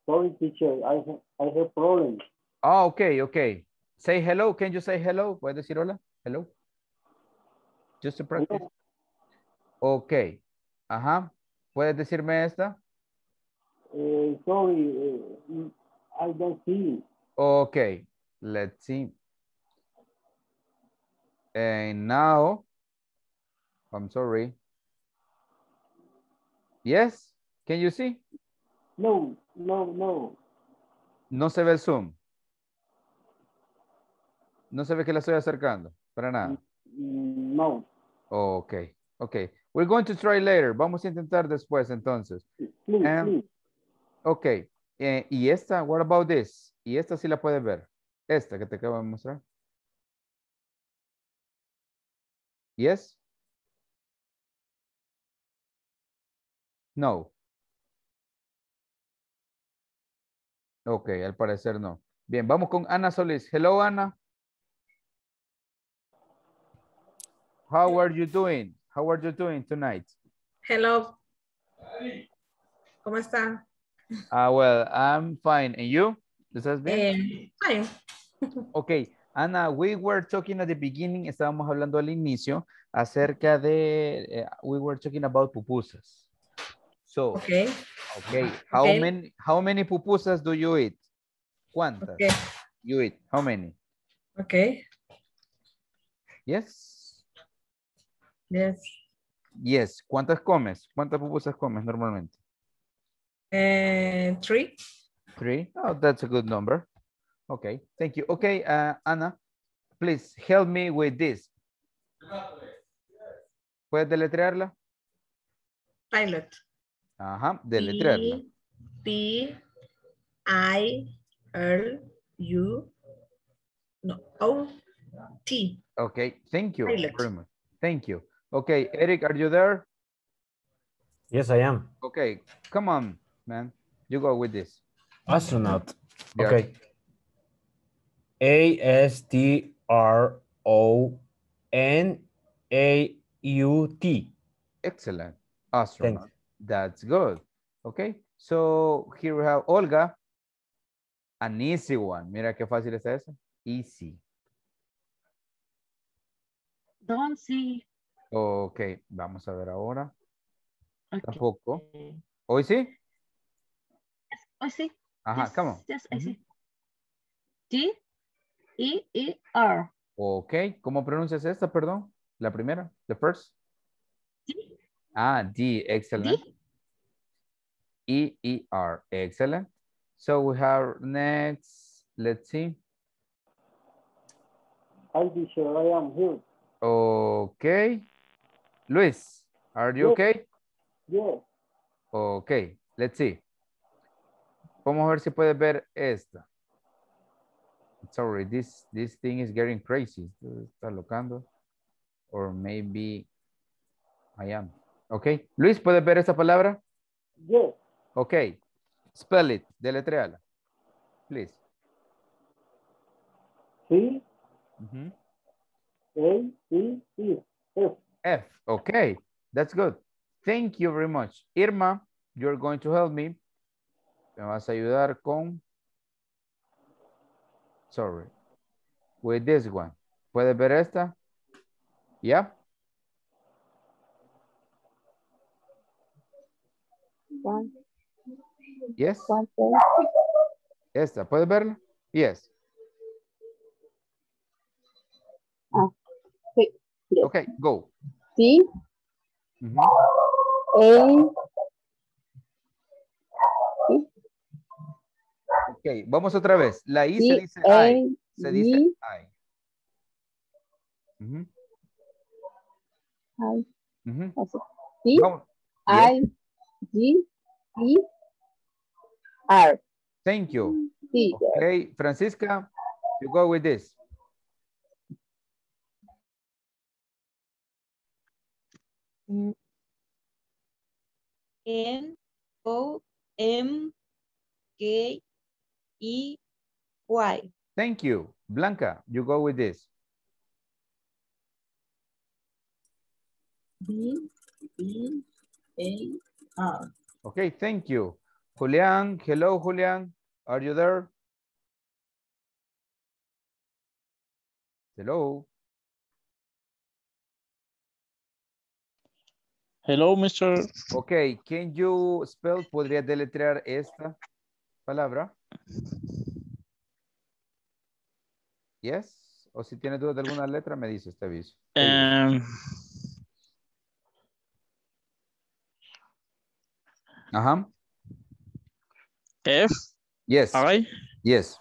[SPEAKER 3] sorry, teacher. I have, I have problems.
[SPEAKER 1] Ah, okay, okay. Say hello. Can you say hello? ¿Puedes decir hola? Hello. Just to practice.
[SPEAKER 3] Hello.
[SPEAKER 1] Okay. Ajá. ¿Puedes decirme esta?
[SPEAKER 3] Uh, sorry, uh, I don't see.
[SPEAKER 1] Okay. Let's see. And now, I'm sorry. Yes. Can you see?
[SPEAKER 3] No, no, no.
[SPEAKER 1] No se ve el zoom. No se ve que la estoy acercando. Para nada.
[SPEAKER 3] Mm, No.
[SPEAKER 1] Okay. Okay. We're going to try later. Vamos a intentar después entonces.
[SPEAKER 3] Please,
[SPEAKER 1] Um,
[SPEAKER 3] please.
[SPEAKER 1] Ok. Eh, y esta, what about this? Y esta sí la puedes ver. Esta que te acabo de mostrar. Yes? No. Ok, al parecer no. Bien, vamos con Ana Solís. Hello, Ana. How are you doing? How are you doing tonight?
[SPEAKER 15] Hello. ¿Cómo está?
[SPEAKER 1] Ah, well, I'm fine. And you? ¿Estás bien?
[SPEAKER 15] Eh, fine.
[SPEAKER 1] Ok, Ana, we were talking at the beginning, estábamos hablando al inicio acerca de, eh, we were talking about pupusas. So,
[SPEAKER 15] Okay.
[SPEAKER 1] okay, how
[SPEAKER 15] Okay.
[SPEAKER 1] many, how many pupusas do you eat? ¿Cuántas?
[SPEAKER 15] Okay.
[SPEAKER 1] You eat, how many?
[SPEAKER 15] Okay.
[SPEAKER 1] Yes?
[SPEAKER 15] Yes.
[SPEAKER 1] Yes, ¿cuántas comes? ¿Cuántas pupusas comes normalmente?
[SPEAKER 15] Eh, three.
[SPEAKER 1] Three? Oh, that's a good number. Okay, thank you. Okay, uh, Ana, please help me with this. ¿Puedes deletrearla?
[SPEAKER 15] Pilot.
[SPEAKER 1] Ajá, deletrearla.
[SPEAKER 15] P, I, L, U, no, O, T.
[SPEAKER 1] Okay, thank you
[SPEAKER 15] Pilot.
[SPEAKER 1] very much. Thank you. Okay, Eric, are you there?
[SPEAKER 9] Yes, I am.
[SPEAKER 1] Okay, come on, man. You go with this.
[SPEAKER 9] Astronaut.
[SPEAKER 1] Yeah.
[SPEAKER 9] Okay. A S T R O N A U T.
[SPEAKER 1] Excellent. Astronaut. That's good. Okay, so here we have Olga. An easy one. Mira qué fácil está esa. Easy.
[SPEAKER 2] Don't see.
[SPEAKER 1] Ok, vamos a ver ahora.
[SPEAKER 2] Okay.
[SPEAKER 1] Tampoco. ¿Hoy sí?
[SPEAKER 2] I see.
[SPEAKER 1] Ajá,
[SPEAKER 2] Yes,
[SPEAKER 1] come on.
[SPEAKER 2] yes, I see. D E E R.
[SPEAKER 1] Ok, ¿cómo pronuncias esta, perdón? La primera, the first.
[SPEAKER 2] D.
[SPEAKER 1] Ah, D, excellent.
[SPEAKER 2] D.
[SPEAKER 1] E E R, excellent. So we have next, let's see.
[SPEAKER 3] Hi, teacher. I am here.
[SPEAKER 1] Okay. Luis, are you
[SPEAKER 3] Yes.
[SPEAKER 1] okay?
[SPEAKER 3] Yes.
[SPEAKER 1] Okay, let's see. Vamos a ver si puedes ver esta. Sorry, this, this thing is getting crazy. Está locando. Or maybe I am. Okay. Luis, ¿puedes ver esta palabra?
[SPEAKER 3] Yes.
[SPEAKER 1] Okay. Spell it. Deletréala. Please.
[SPEAKER 3] C
[SPEAKER 1] Mm-hmm.
[SPEAKER 3] A C E F.
[SPEAKER 1] F. Okay. That's good. Thank you very much. Irma, you're going to help me. Me vas a ayudar con... Sorry. With this one. ¿Puedes ver esta? Yeah.
[SPEAKER 11] One.
[SPEAKER 1] Yes.
[SPEAKER 11] One, two.
[SPEAKER 1] Esta. ¿Puedes verla? Yes.
[SPEAKER 11] Ah, sí. Yes.
[SPEAKER 1] Okay, go.
[SPEAKER 11] C
[SPEAKER 1] Mm-hmm.
[SPEAKER 11] A.
[SPEAKER 1] Ok, vamos otra vez. La I se
[SPEAKER 11] C
[SPEAKER 1] dice
[SPEAKER 11] A
[SPEAKER 1] I. Se dice
[SPEAKER 11] G
[SPEAKER 1] I. Ujú,
[SPEAKER 11] I.
[SPEAKER 1] ujú.
[SPEAKER 11] Así. C
[SPEAKER 1] Vamos.
[SPEAKER 11] I
[SPEAKER 1] Yes.
[SPEAKER 11] G E R.
[SPEAKER 1] Thank you.
[SPEAKER 11] Sí.
[SPEAKER 1] Okay, Francisca, you go with this.
[SPEAKER 4] N O M K E Y.
[SPEAKER 1] Thank you. Blanca, you go with this.
[SPEAKER 5] B B A R.
[SPEAKER 1] Okay, thank you. Julián, hello, Julián. Are you there? Hello.
[SPEAKER 16] Hello, mister.
[SPEAKER 1] Ok, can you spell, podría deletrear esta palabra? Yes. O si tiene dudas de alguna letra, me dice este aviso.
[SPEAKER 16] Um,
[SPEAKER 1] Ajá.
[SPEAKER 16] F.
[SPEAKER 1] Yes.
[SPEAKER 16] I.
[SPEAKER 1] Yes.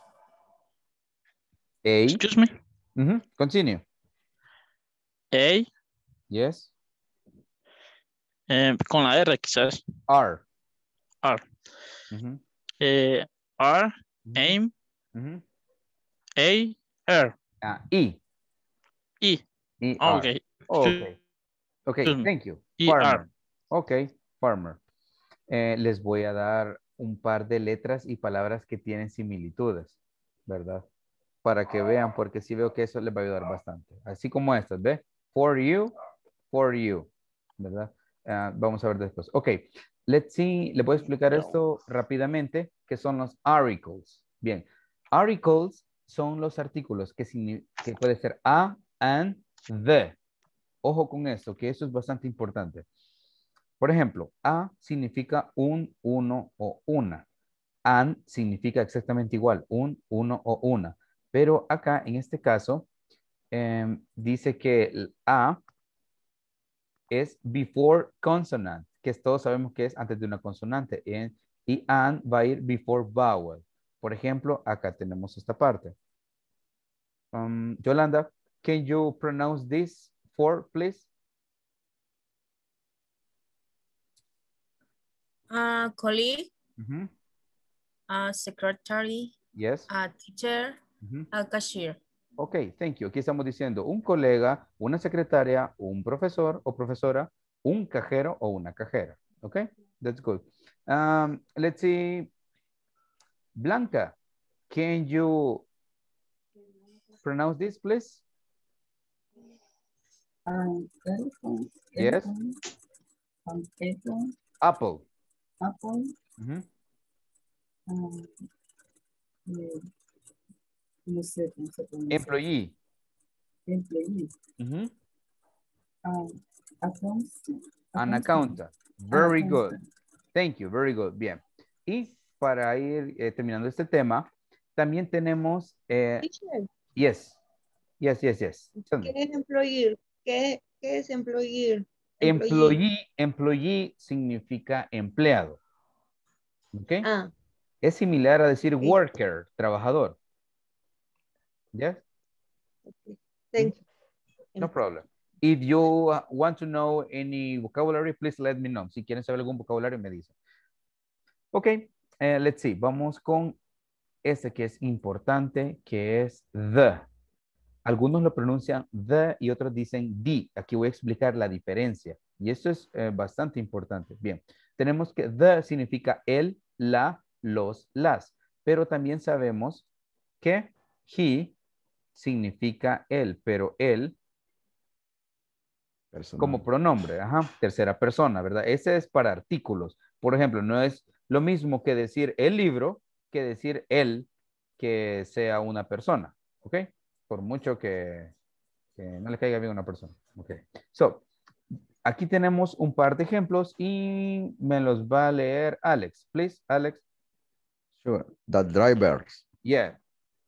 [SPEAKER 1] A.
[SPEAKER 16] Excuse me.
[SPEAKER 1] Mm-hmm. Continue.
[SPEAKER 16] A.
[SPEAKER 1] Yes.
[SPEAKER 16] Eh, con la R quizás.
[SPEAKER 1] R.
[SPEAKER 16] R.
[SPEAKER 1] Mm-hmm.
[SPEAKER 16] Eh, R. Aim.
[SPEAKER 1] Mm-hmm.
[SPEAKER 16] A. R.
[SPEAKER 1] Ah, E.
[SPEAKER 16] E.
[SPEAKER 1] E.
[SPEAKER 16] Oh,
[SPEAKER 1] R.
[SPEAKER 16] okay.
[SPEAKER 1] Oh, okay. Okay,
[SPEAKER 16] Excuse me.
[SPEAKER 1] thank you.
[SPEAKER 16] E R.
[SPEAKER 1] Farmer. Okay, farmer. Eh, les voy a dar un par de letras y palabras que tienen similitudes, ¿verdad? Para que vean, porque sí veo que eso les va a ayudar bastante. Así como estas, ¿ve? For you, for you, ¿verdad? Ah, vamos a ver después. Ok, let's see. Le voy a explicar esto rápidamente, que son los articles. Bien, articles son los artículos que, signi- que puede ser a, and, the. Ojo con eso, que eso es bastante importante. Por ejemplo, a significa un, uno o una. An significa exactamente igual, un, uno o una. Pero acá, en este caso, em, dice que el a es before consonant, que todos sabemos que es antes de una consonante. En, y an va a ir before vowel. Por ejemplo, acá tenemos esta parte. Um, Yolanda, can you pronounce this for, please?
[SPEAKER 10] Uh, colleague,
[SPEAKER 1] Mhm.
[SPEAKER 10] a secretary,
[SPEAKER 1] Yes.
[SPEAKER 10] a teacher,
[SPEAKER 1] Mhm.
[SPEAKER 10] a cashier.
[SPEAKER 1] Ok, thank you. Aquí estamos diciendo un colega, una secretaria, un profesor o profesora, un cajero o una cajera. Ok, that's good. Um, let's see. Blanca, can you pronounce this, please?
[SPEAKER 5] Um, telephone,
[SPEAKER 1] Yes.
[SPEAKER 5] telephone, um, telephone,
[SPEAKER 1] Apple.
[SPEAKER 5] Apple,
[SPEAKER 1] Mhm.
[SPEAKER 5] um, eh, no sé cómo se pronuncia.
[SPEAKER 1] Employee.
[SPEAKER 5] Employee,
[SPEAKER 1] Mhm.
[SPEAKER 5] um, accounts,
[SPEAKER 1] An accountant. Very good. Thank you. Very good. Bien. Y para ir eh, terminando este tema, también tenemos... eh,
[SPEAKER 4] Teacher,
[SPEAKER 1] yes. Yes, yes, yes. Tell me.
[SPEAKER 4] ¿qué es employee? ¿Qué, qué es employee?
[SPEAKER 1] Employee, employee significa empleado. ¿Ok?
[SPEAKER 4] Ah.
[SPEAKER 1] Es similar a decir
[SPEAKER 4] Ok.
[SPEAKER 1] worker, trabajador. Yes?
[SPEAKER 4] Thank you.
[SPEAKER 1] No problem. If you uh, want to know any vocabulary, please let me know. Si quieren saber algún vocabulario, me dicen. Ok, eh, let's see. Vamos con este que es importante, que es the. Algunos lo pronuncian the y otros dicen the. Aquí voy a explicar la diferencia. Y esto es eh, bastante importante. Bien, tenemos que the significa el, la, los, las. Pero también sabemos que he significa él, pero él
[SPEAKER 12] Personal.
[SPEAKER 1] como pronombre, ajá, tercera persona, ¿verdad? Ese es para artículos. Por ejemplo, no es lo mismo que decir el libro que decir él que sea una persona, ¿ok? Por mucho que, que no le caiga bien a una persona, ¿ok? So, aquí tenemos un par de ejemplos y me los va a leer Alex. Please, Alex.
[SPEAKER 12] Sure. The drivers.
[SPEAKER 1] Yeah.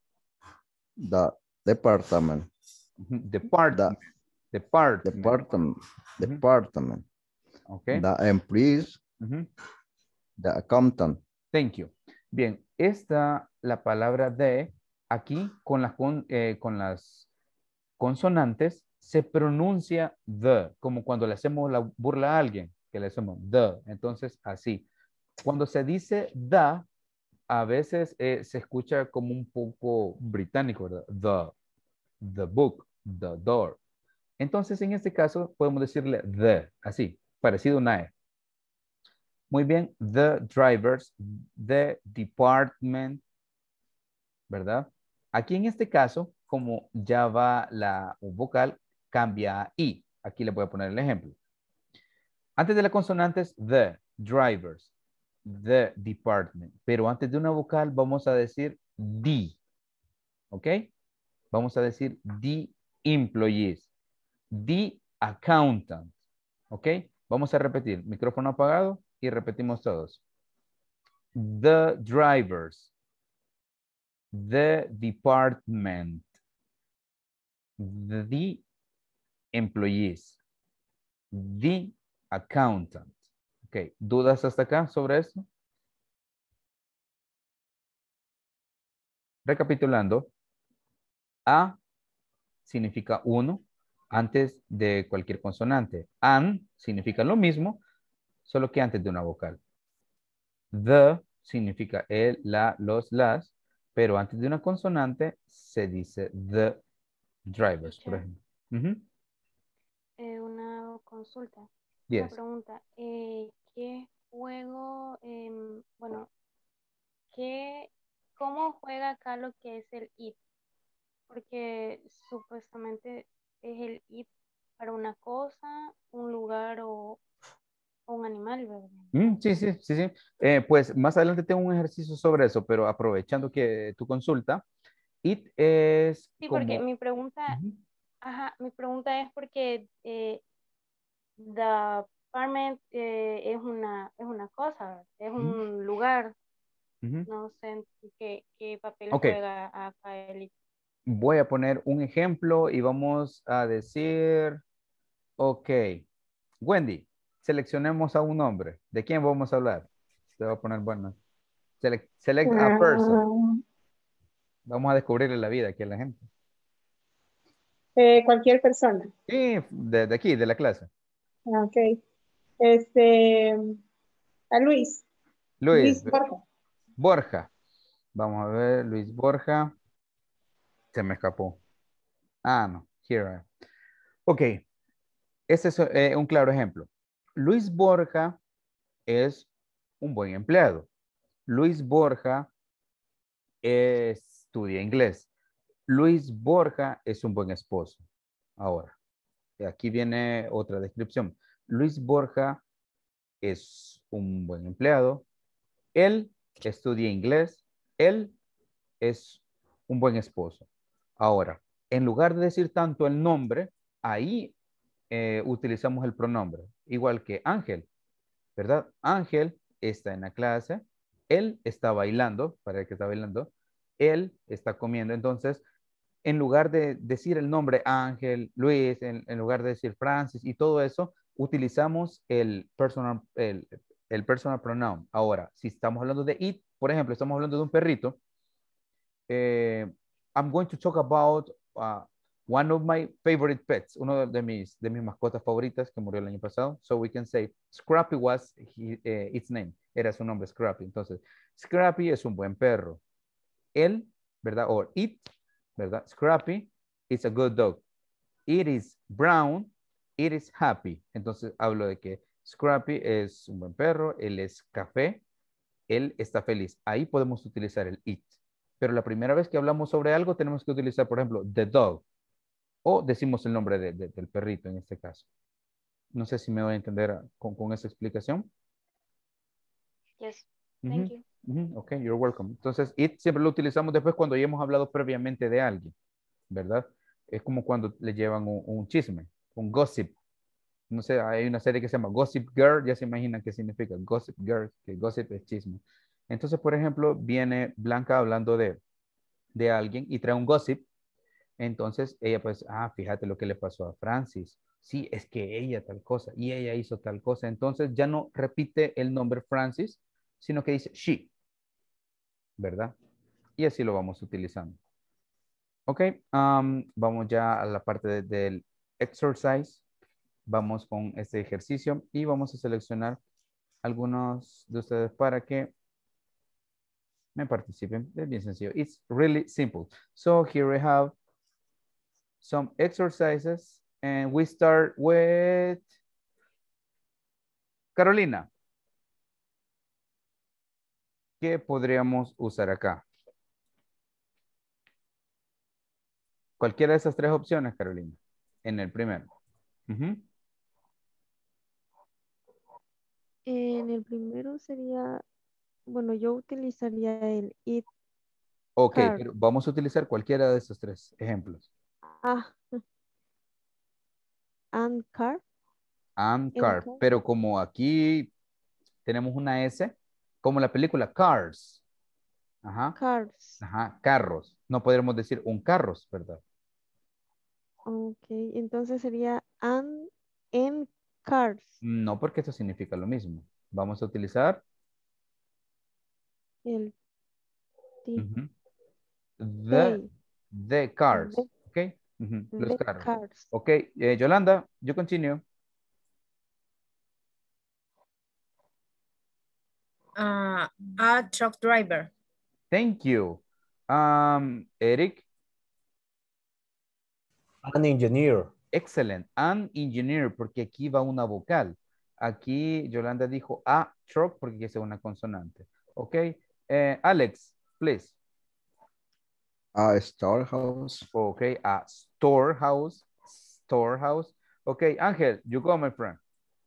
[SPEAKER 12] The department.
[SPEAKER 1] Department.
[SPEAKER 12] The
[SPEAKER 1] Department.
[SPEAKER 12] department.
[SPEAKER 1] Mhm.
[SPEAKER 12] Department.
[SPEAKER 1] Okay.
[SPEAKER 12] The employees.
[SPEAKER 1] Mhm.
[SPEAKER 12] The accountant.
[SPEAKER 1] Thank you. Bien, esta, la palabra de, aquí con las, con, eh, con las consonantes, se pronuncia the, como cuando le hacemos la burla a alguien, que le hacemos the. Entonces, así. Cuando se dice the, a veces eh, se escucha como un poco británico, ¿verdad? The, the book, the door. Entonces, en este caso, podemos decirle the, así, parecido a una E. Muy bien, the drivers, the department, ¿verdad? Aquí en este caso, como ya va la vocal, cambia a I. Aquí le voy a poner el ejemplo. Antes de la consonante es the drivers. the department. Pero antes de una vocal vamos a decir the. ¿Ok? Vamos a decir the employees. The accountant. ¿Ok? Vamos a repetir. Micrófono apagado y repetimos todos. The drivers. The department. The employees. The accountant. Ok. ¿Dudas hasta acá sobre esto? Recapitulando. A significa uno antes de cualquier consonante. An significa lo mismo, solo que antes de una vocal. The significa el, la, los, las, pero antes de una consonante se dice the drivers, por ejemplo. Ujú.
[SPEAKER 14] Eh, una consulta, una
[SPEAKER 1] Yes.
[SPEAKER 14] pregunta. Eh, ¿qué juego, em, bueno, qué, cómo juega acá lo que es el it? Porque supuestamente es el it para una cosa, un lugar o, o un animal, ¿verdad?
[SPEAKER 1] Mm, sí, sí, sí, sí. Eh, pues más adelante tengo un ejercicio sobre eso, pero aprovechando que tu consulta, it es
[SPEAKER 14] Sí, porque
[SPEAKER 1] como...
[SPEAKER 14] mi pregunta,
[SPEAKER 1] Ujú,
[SPEAKER 14] ajá, mi pregunta es porque eh, the apartment eh, es una, es una cosa, es
[SPEAKER 1] ujú,
[SPEAKER 14] un lugar,
[SPEAKER 1] ujú.
[SPEAKER 14] no sé qué, qué papel
[SPEAKER 1] Ok,
[SPEAKER 14] juega acá el it.
[SPEAKER 1] voy a poner un ejemplo y vamos a decir, ok, Wendy, seleccionemos a un hombre. ¿De quién vamos a hablar? Te voy a poner bueno. Select, select a person.
[SPEAKER 6] Ah,
[SPEAKER 1] Vamos a descubrirle la vida aquí a la gente.
[SPEAKER 6] eh, cualquier persona.
[SPEAKER 1] Sí, de, de aquí, de la clase.
[SPEAKER 6] Ah, ok. Este, a Luis.
[SPEAKER 1] Luis,
[SPEAKER 6] Luis Borja.
[SPEAKER 1] Borja. Vamos a ver, Luis Borja. Se me escapó. Ah, no. Here I am. Ok, este es eh, un claro ejemplo. Luis Borja es un buen empleado. Luis Borja estudia inglés. Luis Borja es un buen esposo. Ahora, aquí viene otra descripción. Luis Borja es un buen empleado. Él estudia inglés. Él es un buen esposo. Ahora, en lugar de decir tanto el nombre, ahí eh, utilizamos el pronombre. Igual que Ángel, ¿verdad? Ángel está en la clase. Él está bailando, para el que está bailando. Él está comiendo. Entonces, en lugar de decir el nombre Ángel, Luis, en, en lugar de decir Francis y todo eso, utilizamos el personal, el, el personal pronoun. Ahora, si estamos hablando de it, por ejemplo, estamos hablando de un perrito, eh, I'm going to talk about uh, one of my favorite pets, uno de mis, de mis mascotas favoritas que murió el año pasado. So we can say Scrappy was he, uh, its name. Era su nombre, Scrappy. Entonces, Scrappy es un buen perro. Él, ¿verdad? O it, ¿verdad? Scrappy is a good dog. It is brown. It is happy. Entonces hablo de que Scrappy es un buen perro. Él es café. Él está feliz. Ahí podemos utilizar el it. Pero la primera vez que hablamos sobre algo tenemos que utilizar, por ejemplo, the dog. O decimos el nombre de, de, del perrito en este caso. No sé si me voy a entender con, con esa explicación.
[SPEAKER 14] Yes,
[SPEAKER 1] Uh
[SPEAKER 14] thank
[SPEAKER 1] -huh.
[SPEAKER 14] you.
[SPEAKER 1] Uh -huh. Ok, you're welcome. Entonces, it siempre lo utilizamos después cuando ya hemos hablado previamente de alguien, ¿verdad? Es como cuando le llevan un, un chisme, un gossip. No sé, hay una serie que se llama Gossip Girl, ya se imaginan qué significa Gossip Girl, que gossip es chisme. Entonces, por ejemplo, viene Blanca hablando de, de alguien y trae un gossip. Entonces, ella pues, ah, fíjate lo que le pasó a Francis. Sí, es que ella tal cosa y ella hizo tal cosa. Entonces, ya no repite el nombre Francis, sino que dice she, ¿verdad? Y así lo vamos utilizando. Ok, um, vamos ya a la parte de, del exercise. Vamos con este ejercicio y vamos a seleccionar algunos de ustedes para que me participen. Es bien sencillo. It's really simple. So here we have some exercises and we start with Carolina. ¿Qué podríamos usar acá? Cualquiera de esas tres opciones, Carolina. En el primero. Uh-huh.
[SPEAKER 17] En el primero sería, bueno, yo utilizaría el it
[SPEAKER 1] Ok,
[SPEAKER 17] car.
[SPEAKER 1] pero vamos a utilizar cualquiera de esos tres ejemplos.
[SPEAKER 17] Ah, and car.
[SPEAKER 1] And
[SPEAKER 17] And
[SPEAKER 1] car.
[SPEAKER 17] car.
[SPEAKER 1] Pero como aquí tenemos una S, como la película Cars. Ajá.
[SPEAKER 17] Cars.
[SPEAKER 1] Ajá, carros. No podremos decir un carros, ¿verdad?
[SPEAKER 17] Ok, entonces sería and en cars.
[SPEAKER 1] No, porque eso significa lo mismo. Vamos a utilizar
[SPEAKER 17] El T.
[SPEAKER 1] ujú, the,
[SPEAKER 17] They.
[SPEAKER 1] the cars.
[SPEAKER 17] The,
[SPEAKER 1] Ok. Ujú, los
[SPEAKER 17] the
[SPEAKER 1] carros.
[SPEAKER 17] cars.
[SPEAKER 1] Ok, eh, Yolanda, you continue.
[SPEAKER 10] Uh, a truck driver.
[SPEAKER 1] Thank you. Um, Eric.
[SPEAKER 9] An engineer.
[SPEAKER 1] Excellent. An engineer, porque aquí va una vocal. Aquí Yolanda dijo a truck porque es una consonante. Ok. Eh, Alex, please.
[SPEAKER 12] A storehouse.
[SPEAKER 1] Ok. A storehouse. Storehouse. Ok. Ángel, you go, my friend.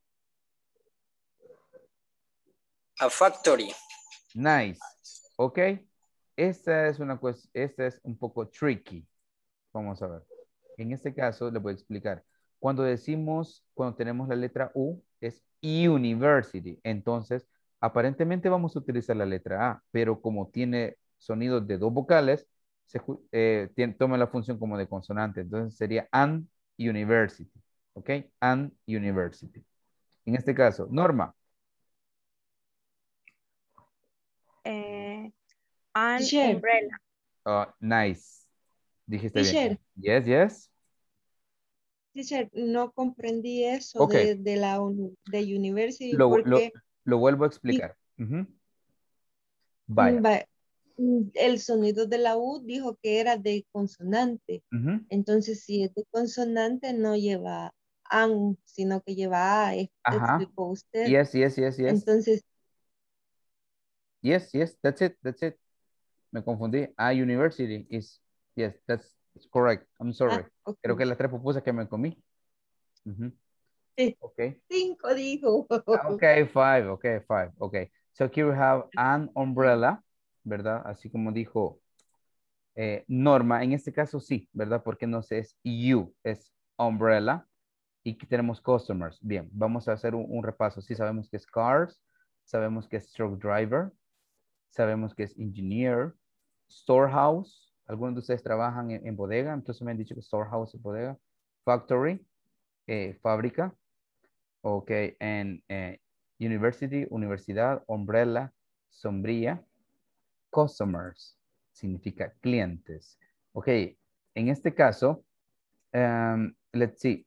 [SPEAKER 13] A factory.
[SPEAKER 1] Nice. Ok. Esta es una cuestión, esta es un poco tricky. Vamos a ver. En este caso, le voy a explicar. Cuando decimos, cuando tenemos la letra U, es university. Entonces, aparentemente vamos a utilizar la letra A, pero como tiene sonidos de dos vocales, se, eh, tiene, toma la función como de consonante. Entonces, sería an university. ¿Ok? An university. En este caso, Norma.
[SPEAKER 7] Eh, an
[SPEAKER 4] Teacher.
[SPEAKER 7] umbrella.
[SPEAKER 1] Uh, nice. Dijiste
[SPEAKER 4] Teacher.
[SPEAKER 1] bien. Yes, yes.
[SPEAKER 4] Teacher, no comprendí eso
[SPEAKER 1] Ok.
[SPEAKER 4] de, de la uni- de university
[SPEAKER 1] Lo, lo,
[SPEAKER 4] porque
[SPEAKER 1] lo vuelvo a explicar. Ujú. Vaya.
[SPEAKER 4] va- el sonido de la U dijo que era de consonante.
[SPEAKER 1] Ujú.
[SPEAKER 4] Entonces, si es de consonante, no lleva an, sino que lleva a, es-
[SPEAKER 1] Ajá.
[SPEAKER 4] explicó usted.
[SPEAKER 1] Yes, yes, yes, yes.
[SPEAKER 4] Entonces,
[SPEAKER 1] Yes, yes, that's it, that's it. Me confundí. A university is, yes, that's correct. I'm sorry.
[SPEAKER 4] ah, ok.
[SPEAKER 1] Creo que las tres pupusas que me comí. Ujú.
[SPEAKER 4] Sí,
[SPEAKER 1] Okay.
[SPEAKER 4] cinco dijo.
[SPEAKER 1] Okay, five, okay, five, okay. So here we have an umbrella, ¿verdad? Así como dijo eh, Norma, en este caso sí, ¿verdad? Porque no sé, es you, es umbrella. Y aquí tenemos customers. Bien, vamos a hacer un, un repaso. Sí, sabemos que es cars, sabemos que es truck driver, sabemos que es engineer, storehouse. Algunos de ustedes trabajan en, en bodega, entonces me han dicho que storehouse es bodega. Factory, eh, fábrica. Ok, en eh, university, universidad, umbrella, sombrilla. Customers, significa clientes. Ok, en este caso, um, let's see.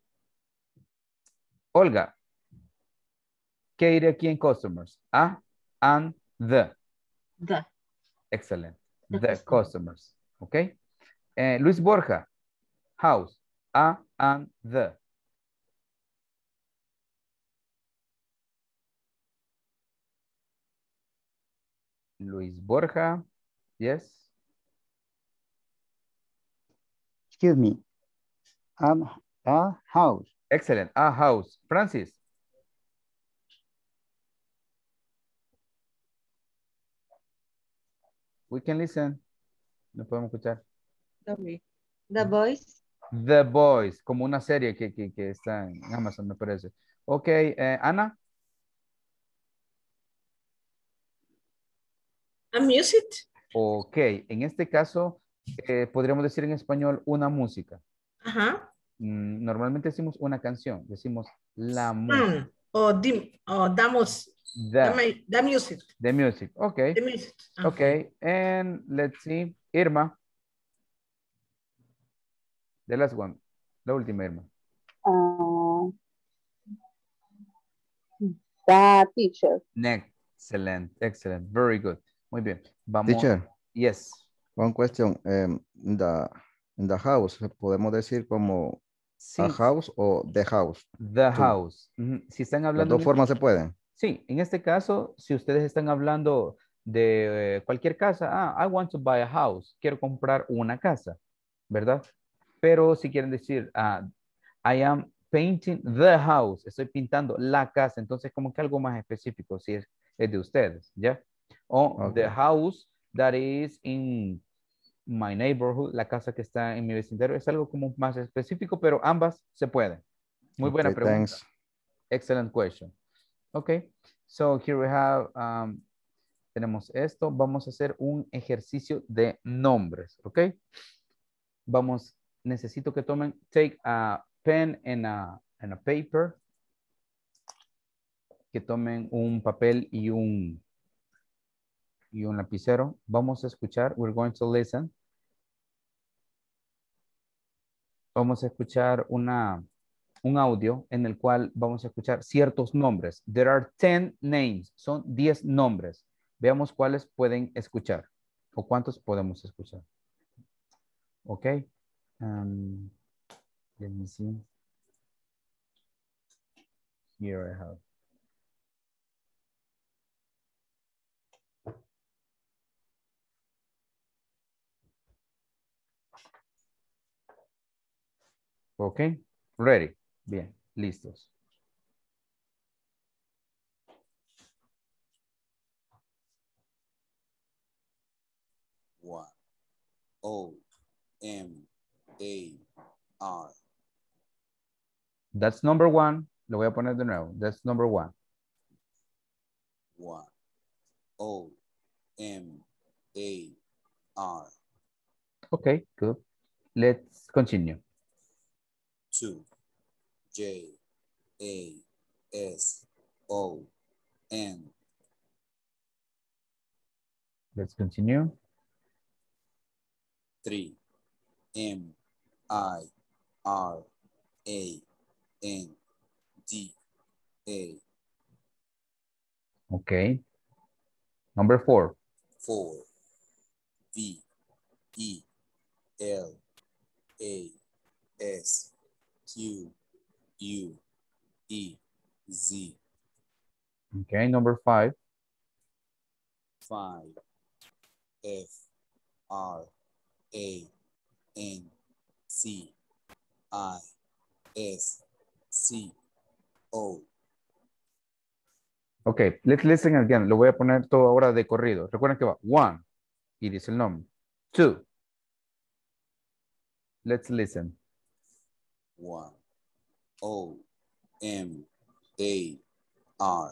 [SPEAKER 1] Olga, ¿qué iré aquí en customers? A, and, the.
[SPEAKER 2] The.
[SPEAKER 1] Excellent.
[SPEAKER 2] The
[SPEAKER 1] The,
[SPEAKER 2] customer.
[SPEAKER 1] customers. Ok. Eh, Luis Borja, house. A, and, the. Luis Borja. Yes.
[SPEAKER 8] Excuse me. Um, a house.
[SPEAKER 1] Excellent. A house. Francis. We can listen. No podemos escuchar.
[SPEAKER 4] Sorry. The voice.
[SPEAKER 1] The Boys, como una serie que, que, que está en Amazon, me parece. Ok, eh, Ana.
[SPEAKER 15] A music.
[SPEAKER 1] Ok, en este caso, eh, podríamos decir en español una música.
[SPEAKER 15] Ajá.
[SPEAKER 1] Mm, normalmente decimos una canción, decimos la
[SPEAKER 15] Mm.
[SPEAKER 1] música.
[SPEAKER 15] O dim, o damos.
[SPEAKER 1] The,
[SPEAKER 15] The, the music.
[SPEAKER 1] the music, ok.
[SPEAKER 15] The music. Ajá.
[SPEAKER 1] Ok, and let's see, Irma. The last one, la última, Irma.
[SPEAKER 11] Uh, the teacher.
[SPEAKER 1] Excellent, excellent, very good. Muy bien, vamos.
[SPEAKER 12] Teacher.
[SPEAKER 1] Yes.
[SPEAKER 12] One question. Um, in the, in the house, podemos decir como
[SPEAKER 1] Sí.
[SPEAKER 12] a house o the house.
[SPEAKER 1] The
[SPEAKER 12] Two.
[SPEAKER 1] house. Ujú. Si están
[SPEAKER 12] Las
[SPEAKER 1] hablando...
[SPEAKER 12] dos
[SPEAKER 1] en-
[SPEAKER 12] formas se pueden.
[SPEAKER 1] Sí, en este caso, si ustedes están hablando de eh, cualquier casa, ah, I want to buy a house, quiero comprar una casa, ¿verdad? Pero si quieren decir, ah, I am painting the house. Estoy pintando la casa. Entonces, como que algo más específico, si es, es de ustedes, ¿ya? O
[SPEAKER 12] Ok.
[SPEAKER 1] the house that is in my neighborhood, la casa que está en mi vecindario. Es algo como más específico, pero ambas se pueden. Muy buena
[SPEAKER 12] Okay,
[SPEAKER 1] pregunta.
[SPEAKER 12] thanks.
[SPEAKER 1] Excellent question. Okay, so here we have, um, tenemos esto. Vamos a hacer un ejercicio de nombres, ¿ok? Vamos, necesito que tomen, take a pen and a, and a paper. Que tomen un papel y un, y un lapicero. Vamos a escuchar, we're going to listen. Vamos a escuchar una, un audio en el cual vamos a escuchar ciertos nombres. There are ten names, son diez nombres. Veamos cuáles pueden escuchar o cuántos podemos escuchar. Ok. Um, let me see. Here I have. Ok. Ready. Bien. Listos.
[SPEAKER 18] One. O. M. A. R.
[SPEAKER 1] That's number one. Lo voy a poner de nuevo. That's number one.
[SPEAKER 18] One. O. M. A. R.
[SPEAKER 1] Okay, good. Let's continue.
[SPEAKER 18] Two. J. A. S. O. N.
[SPEAKER 1] Let's continue.
[SPEAKER 18] Three. M. I. R. A. N. D. A.
[SPEAKER 1] Okay. Number four.
[SPEAKER 18] Four. V. E. L. A. S. Q. U. E. Z.
[SPEAKER 1] Okay, number five.
[SPEAKER 18] Five. F. R. A. N. C. I. S. C. O.
[SPEAKER 1] Ok, let's listen again. Lo voy a poner todo ahora de corrido. Recuerden que va one y dice el nombre. Two. Let's listen.
[SPEAKER 18] One. O. M. A. R.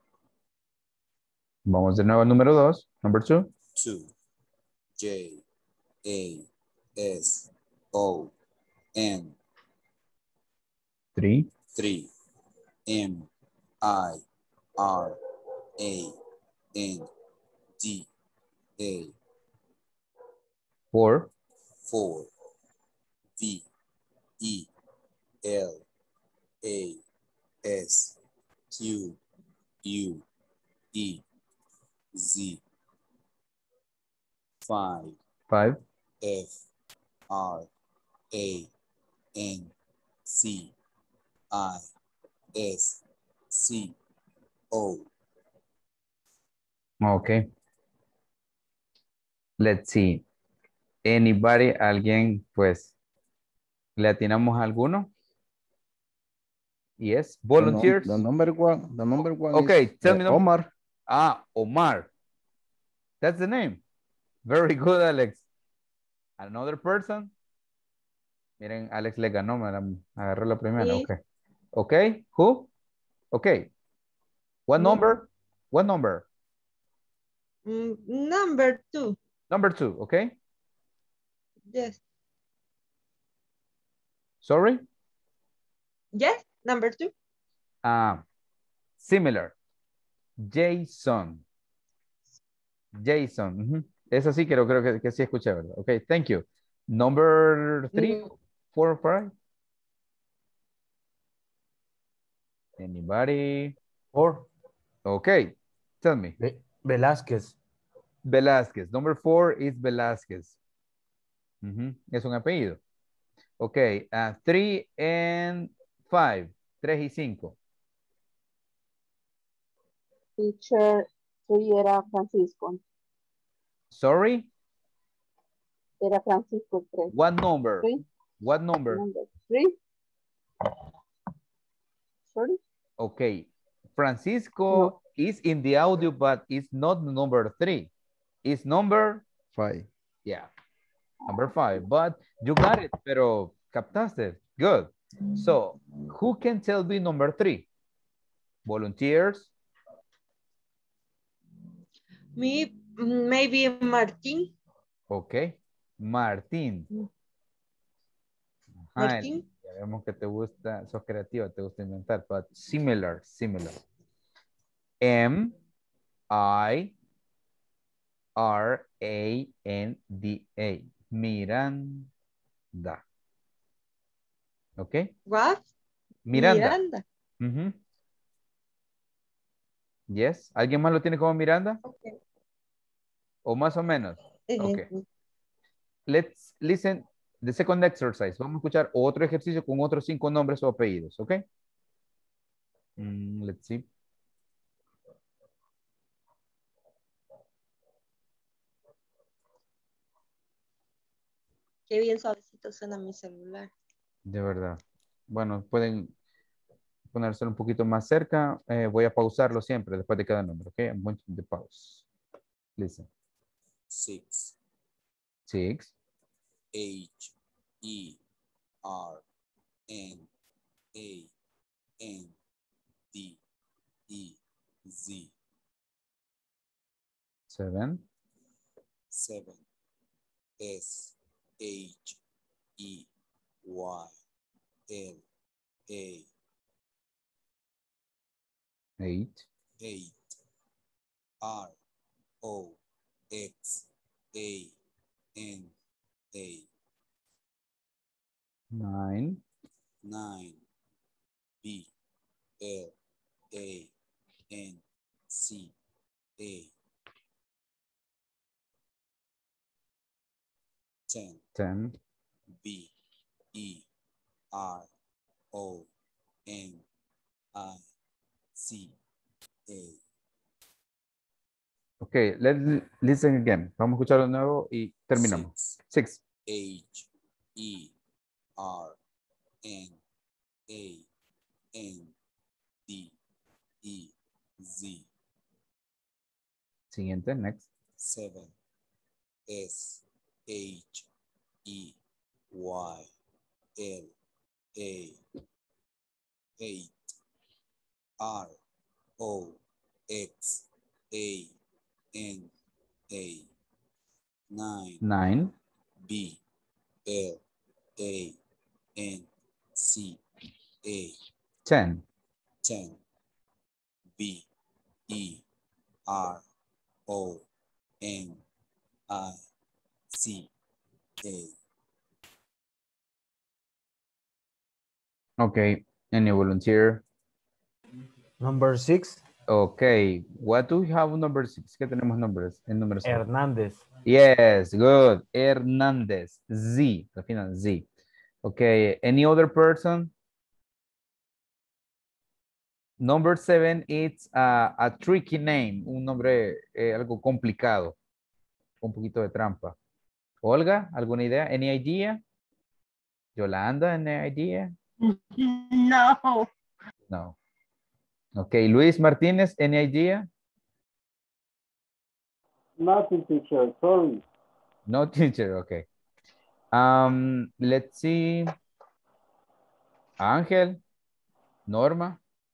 [SPEAKER 1] Vamos de nuevo al número dos. Number two.
[SPEAKER 18] Two. J. A. S. O. N.
[SPEAKER 1] Three.
[SPEAKER 18] Three. M. I. R. A. N. D. A.
[SPEAKER 1] Four.
[SPEAKER 18] Four. V. E. L. A. S. Q. U. E. Z. Five.
[SPEAKER 1] Five.
[SPEAKER 18] F. R. A. N. C. I. S. C. O.
[SPEAKER 1] Ok. Let's see. Anybody, alguien, pues, ¿le atinamos a alguno? Yes. Volunteers.
[SPEAKER 12] The, num the number one, the number one
[SPEAKER 1] Okay,
[SPEAKER 12] is
[SPEAKER 1] tell
[SPEAKER 12] uh,
[SPEAKER 1] me.
[SPEAKER 12] Omar.
[SPEAKER 1] Ah, Omar. That's the name. Very good, Alex. Another person. Miren, Alex le ganó, madam. Agarró la primera.
[SPEAKER 4] Sí.
[SPEAKER 1] Okay. Okay, who? Okay. What
[SPEAKER 4] Me.
[SPEAKER 1] number? What number?
[SPEAKER 4] Mm, number two.
[SPEAKER 1] Number two, okay?
[SPEAKER 4] Yes.
[SPEAKER 1] Sorry?
[SPEAKER 4] Yes, number two.
[SPEAKER 1] Ah, similar. Jason. Jason. Uh-huh. Eso sí creo, creo que, que sí escuché, ¿verdad? Okay, thank you. Number three,
[SPEAKER 4] Mm.
[SPEAKER 1] four, five. Anybody?
[SPEAKER 9] Four.
[SPEAKER 1] Okay, tell me.
[SPEAKER 9] Ve- Velázquez.
[SPEAKER 1] Velázquez. Number four is Velázquez. Uh-huh. Es un apellido. Okay, uh, three and five. Tres y cinco.
[SPEAKER 11] Teacher, three era Francisco.
[SPEAKER 1] Sorry?
[SPEAKER 11] Era Francisco tres.
[SPEAKER 1] What number?
[SPEAKER 11] Three.
[SPEAKER 1] What number?
[SPEAKER 11] Number three. Sorry?
[SPEAKER 1] Okay. Francisco is in the audio, but it's not number three. It's number
[SPEAKER 12] Five.
[SPEAKER 1] yeah, number five. But you got it, pero captaste. Good. So, who can tell me number three? Volunteers?
[SPEAKER 4] Me, maybe Martín.
[SPEAKER 1] Okay. Martín. Ajá,
[SPEAKER 4] Martín.
[SPEAKER 1] ya vemos que te gusta, sos creativa, te gusta inventar, but similar, similar. M, I, R, A, N, D, A. Miranda. Okay.
[SPEAKER 4] What?
[SPEAKER 1] Miranda.
[SPEAKER 4] Miranda.
[SPEAKER 1] Ujú. Yes. ¿Alguien más lo tiene como Miranda?
[SPEAKER 4] Okay.
[SPEAKER 1] O más o menos.
[SPEAKER 4] Eh,
[SPEAKER 1] Okay. Let's listen the second exercise. Vamos a escuchar otro ejercicio con otros cinco nombres o apellidos. ¿Ok? Mm, let's see.
[SPEAKER 4] Qué bien suavecito suena mi celular.
[SPEAKER 1] De verdad. Bueno, pueden ponerse un poquito más cerca. Eh, voy a pausarlo siempre después de cada nombre. ¿Ok? I'm going to the pause. Listen.
[SPEAKER 18] Six.
[SPEAKER 1] Six.
[SPEAKER 18] H E R N A N D E Z.
[SPEAKER 1] Seven.
[SPEAKER 18] Seven. S H E Y L A.
[SPEAKER 1] Eight.
[SPEAKER 18] Eight. R O X A N A.
[SPEAKER 1] Nine.
[SPEAKER 18] Nine. B L A N C A. Ten.
[SPEAKER 1] Ten.
[SPEAKER 18] B E R O N I C A.
[SPEAKER 1] Ok, let's listen again. Vamos a escuchar de nuevo y terminamos. Six.
[SPEAKER 18] H E R N A N D E Z.
[SPEAKER 1] Siguiente, next.
[SPEAKER 18] Seven. S H E Y L A. Eight. R O X A N A. Nine.
[SPEAKER 1] Nine.
[SPEAKER 18] B L A N C A.
[SPEAKER 1] Ten.
[SPEAKER 18] Ten. B E R O N I C A.
[SPEAKER 1] Okay, any volunteer?
[SPEAKER 9] Number six.
[SPEAKER 1] Okay, what do we have number six? ¿Qué tenemos nombres? En número seis.
[SPEAKER 9] Hernández.
[SPEAKER 1] Yes, good. Hernández. Z, al final, Z. Okay, any other person? Number seven, it's a, a tricky name, un nombre eh, algo complicado, un poquito de trampa. Olga, ¿alguna idea? Any idea? Yolanda, any idea?
[SPEAKER 2] No.
[SPEAKER 1] No. Okay, Luis Martínez, any idea?
[SPEAKER 3] Nothing, teacher, sorry.
[SPEAKER 1] No, teacher, okay. Um, let's see. Ángel, Norma.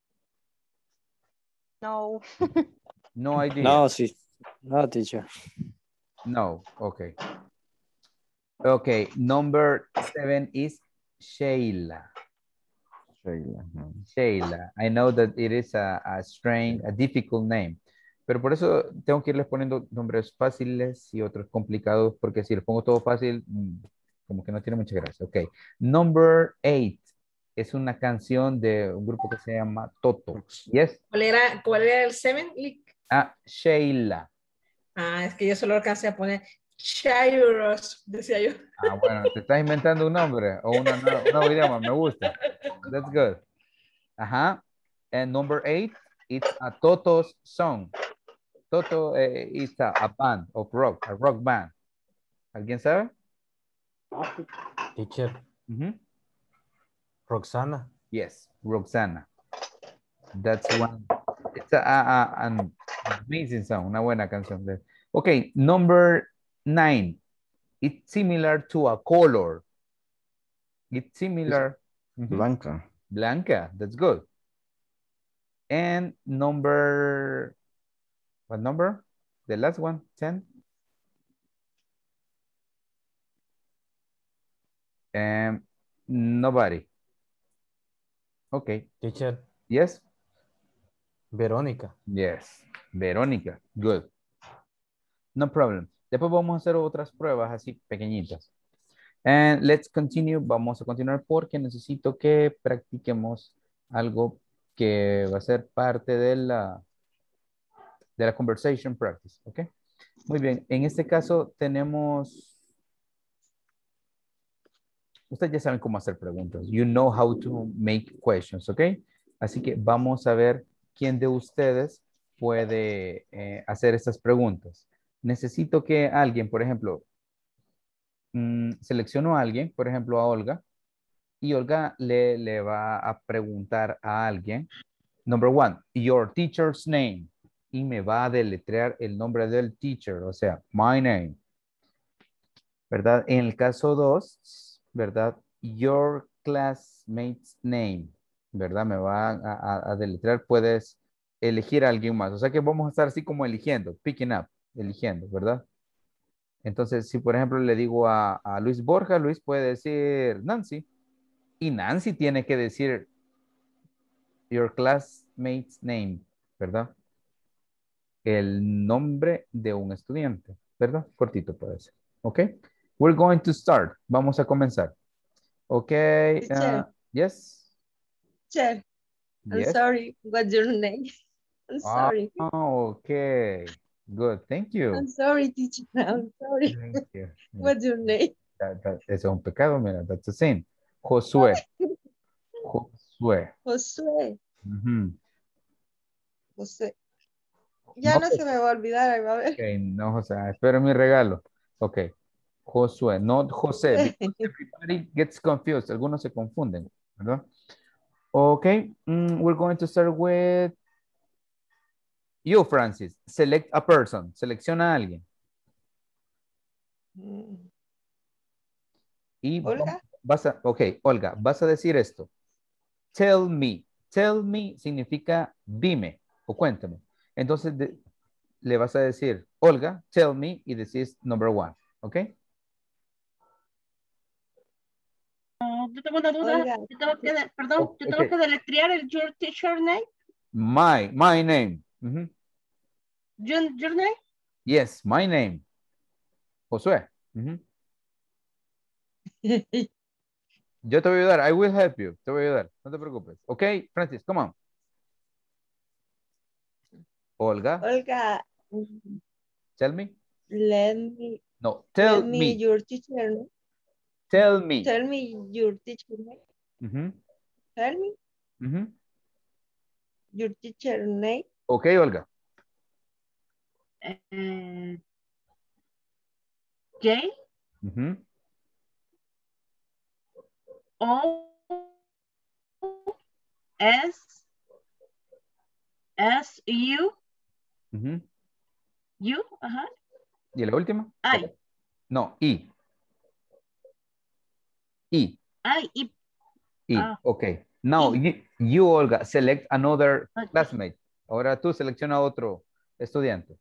[SPEAKER 7] No.
[SPEAKER 1] No idea.
[SPEAKER 19] No, sí. No, teacher.
[SPEAKER 1] No, okay. Okay, number seven is Sheila.
[SPEAKER 12] Sheila.
[SPEAKER 1] Sheila. I know that it is a, a strange, a difficult name. Pero por eso tengo que irles poniendo nombres fáciles y otros complicados, porque si les pongo todo fácil, como que no tiene mucha gracia. Ok. Number eight es una canción de un grupo que se llama Toto. Yes.
[SPEAKER 15] ¿Cuál era, cuál era el seven?
[SPEAKER 1] Ah, Sheila.
[SPEAKER 15] Ah, es que yo solo alcancé a poner Shairos, decía yo.
[SPEAKER 1] Ah, bueno, te estás inventando un nombre o una, una, un nuevo idioma. Me gusta. That's good. Ajá. And number eight, it's a Toto's song. Toto eh, is a, a band of rock, a rock band. ¿Alguien sabe?
[SPEAKER 9] Teacher.
[SPEAKER 1] Uh-huh.
[SPEAKER 9] Roxana.
[SPEAKER 1] Yes, Roxana. That's one. It's a, a- a- an amazing song, una buena canción. de- Okay, number nine. It's similar to a color. It's similar. Mhm.
[SPEAKER 12] Blanca.
[SPEAKER 1] Blanca, that's good. And number, what number? The last one, ten. Um, nobody. Okay.
[SPEAKER 9] Teacher,
[SPEAKER 1] Yes?
[SPEAKER 9] Verónica.
[SPEAKER 1] Yes. Verónica, good. No problem. Después vamos a hacer otras pruebas así pequeñitas. And let's continue. Vamos a continuar porque necesito que practiquemos algo que va a ser parte de la, de la conversation practice. ¿Ok? Muy bien. En este caso tenemos... Ustedes ya saben cómo hacer preguntas. You know how to make questions. ¿Ok? Así que vamos a ver quién de ustedes puede eh, hacer estas preguntas. Necesito que alguien, por ejemplo, mm, selecciono a alguien, por ejemplo a Olga, y Olga le, le va a preguntar a alguien, number one, your teacher's name, y me va a deletrear el nombre del teacher, o sea, my name, ¿verdad? En el caso dos, ¿verdad? Your classmate's name, ¿verdad? Me va a, a, a deletrear, puedes elegir a alguien más, o sea que vamos a estar así como eligiendo, picking up, eligiendo, ¿verdad? Entonces, si por ejemplo le digo a, a Luis Borja, Luis puede decir Nancy, y Nancy tiene que decir your classmate's name, ¿verdad? El nombre de un estudiante, ¿verdad? Cortito puede ser. ¿Ok? We're going to start. Vamos a comenzar. ¿Ok?
[SPEAKER 4] Teacher.
[SPEAKER 1] uh, yes?
[SPEAKER 4] Teacher, I'm
[SPEAKER 1] Yes?
[SPEAKER 4] sorry. What's your name? I'm
[SPEAKER 1] Ah,
[SPEAKER 4] sorry.
[SPEAKER 1] okay. Good. Thank you.
[SPEAKER 4] I'm sorry, teacher. I'm sorry.
[SPEAKER 1] Thank you.
[SPEAKER 4] What's your name?
[SPEAKER 1] That- that- eso es un pecado, mira. That's a sin. Josué. Josué.
[SPEAKER 4] Josué.
[SPEAKER 1] Ujú.
[SPEAKER 4] José. Ya
[SPEAKER 1] No
[SPEAKER 4] no
[SPEAKER 1] sé.
[SPEAKER 4] se me va a olvidar, ahí va a ver.
[SPEAKER 1] Ok, no, José. Espero mi regalo. Ok. Josué, not José. Because everybody gets confused. Algunos se confunden, ¿verdad? Ok. mm, we're going to start with you, Francis. Select a person. Selecciona a alguien.
[SPEAKER 4] Mm.
[SPEAKER 1] Y
[SPEAKER 4] Olga.
[SPEAKER 1] vas a, ok, Olga, vas a decir esto. Tell me. Tell me significa dime o cuéntame. Entonces de- le vas a decir, Olga, tell me y decís number one. ¿Ok?
[SPEAKER 2] No, yo tengo una duda.
[SPEAKER 4] Olga.
[SPEAKER 2] Yo tengo que, de- perdón,
[SPEAKER 1] Oh,
[SPEAKER 2] yo tengo
[SPEAKER 1] ok.
[SPEAKER 2] que deletrear el your teacher name.
[SPEAKER 1] My, my name. Ujú.
[SPEAKER 2] Your, your name.
[SPEAKER 1] Yes, my name. Josué. Ujú. Yo te voy a ayudar. I will help you. Te voy a ayudar. No te preocupes. Ok, Francis, come on. Olga,
[SPEAKER 4] Olga,
[SPEAKER 1] tell me.
[SPEAKER 4] let me,
[SPEAKER 1] No, tell
[SPEAKER 4] let me,
[SPEAKER 1] me.
[SPEAKER 4] your teacher name.
[SPEAKER 1] Tell me.
[SPEAKER 4] Tell me your teacher name.
[SPEAKER 1] Ujú,
[SPEAKER 4] Tell me
[SPEAKER 1] ujú.
[SPEAKER 4] your teacher name.
[SPEAKER 1] Ok, Olga.
[SPEAKER 2] Eh, J
[SPEAKER 1] Ujú.
[SPEAKER 2] O S S U
[SPEAKER 1] Ujú.
[SPEAKER 2] U, ajá.
[SPEAKER 1] ¿Y la última?
[SPEAKER 2] I.
[SPEAKER 1] No, I. I.
[SPEAKER 2] I, I.
[SPEAKER 1] I.
[SPEAKER 2] Ah.
[SPEAKER 1] Ok. Now,
[SPEAKER 2] I.
[SPEAKER 1] you, you, Olga, select another
[SPEAKER 2] Ok.
[SPEAKER 1] classmate. Ahora tú selecciona otro estudiante.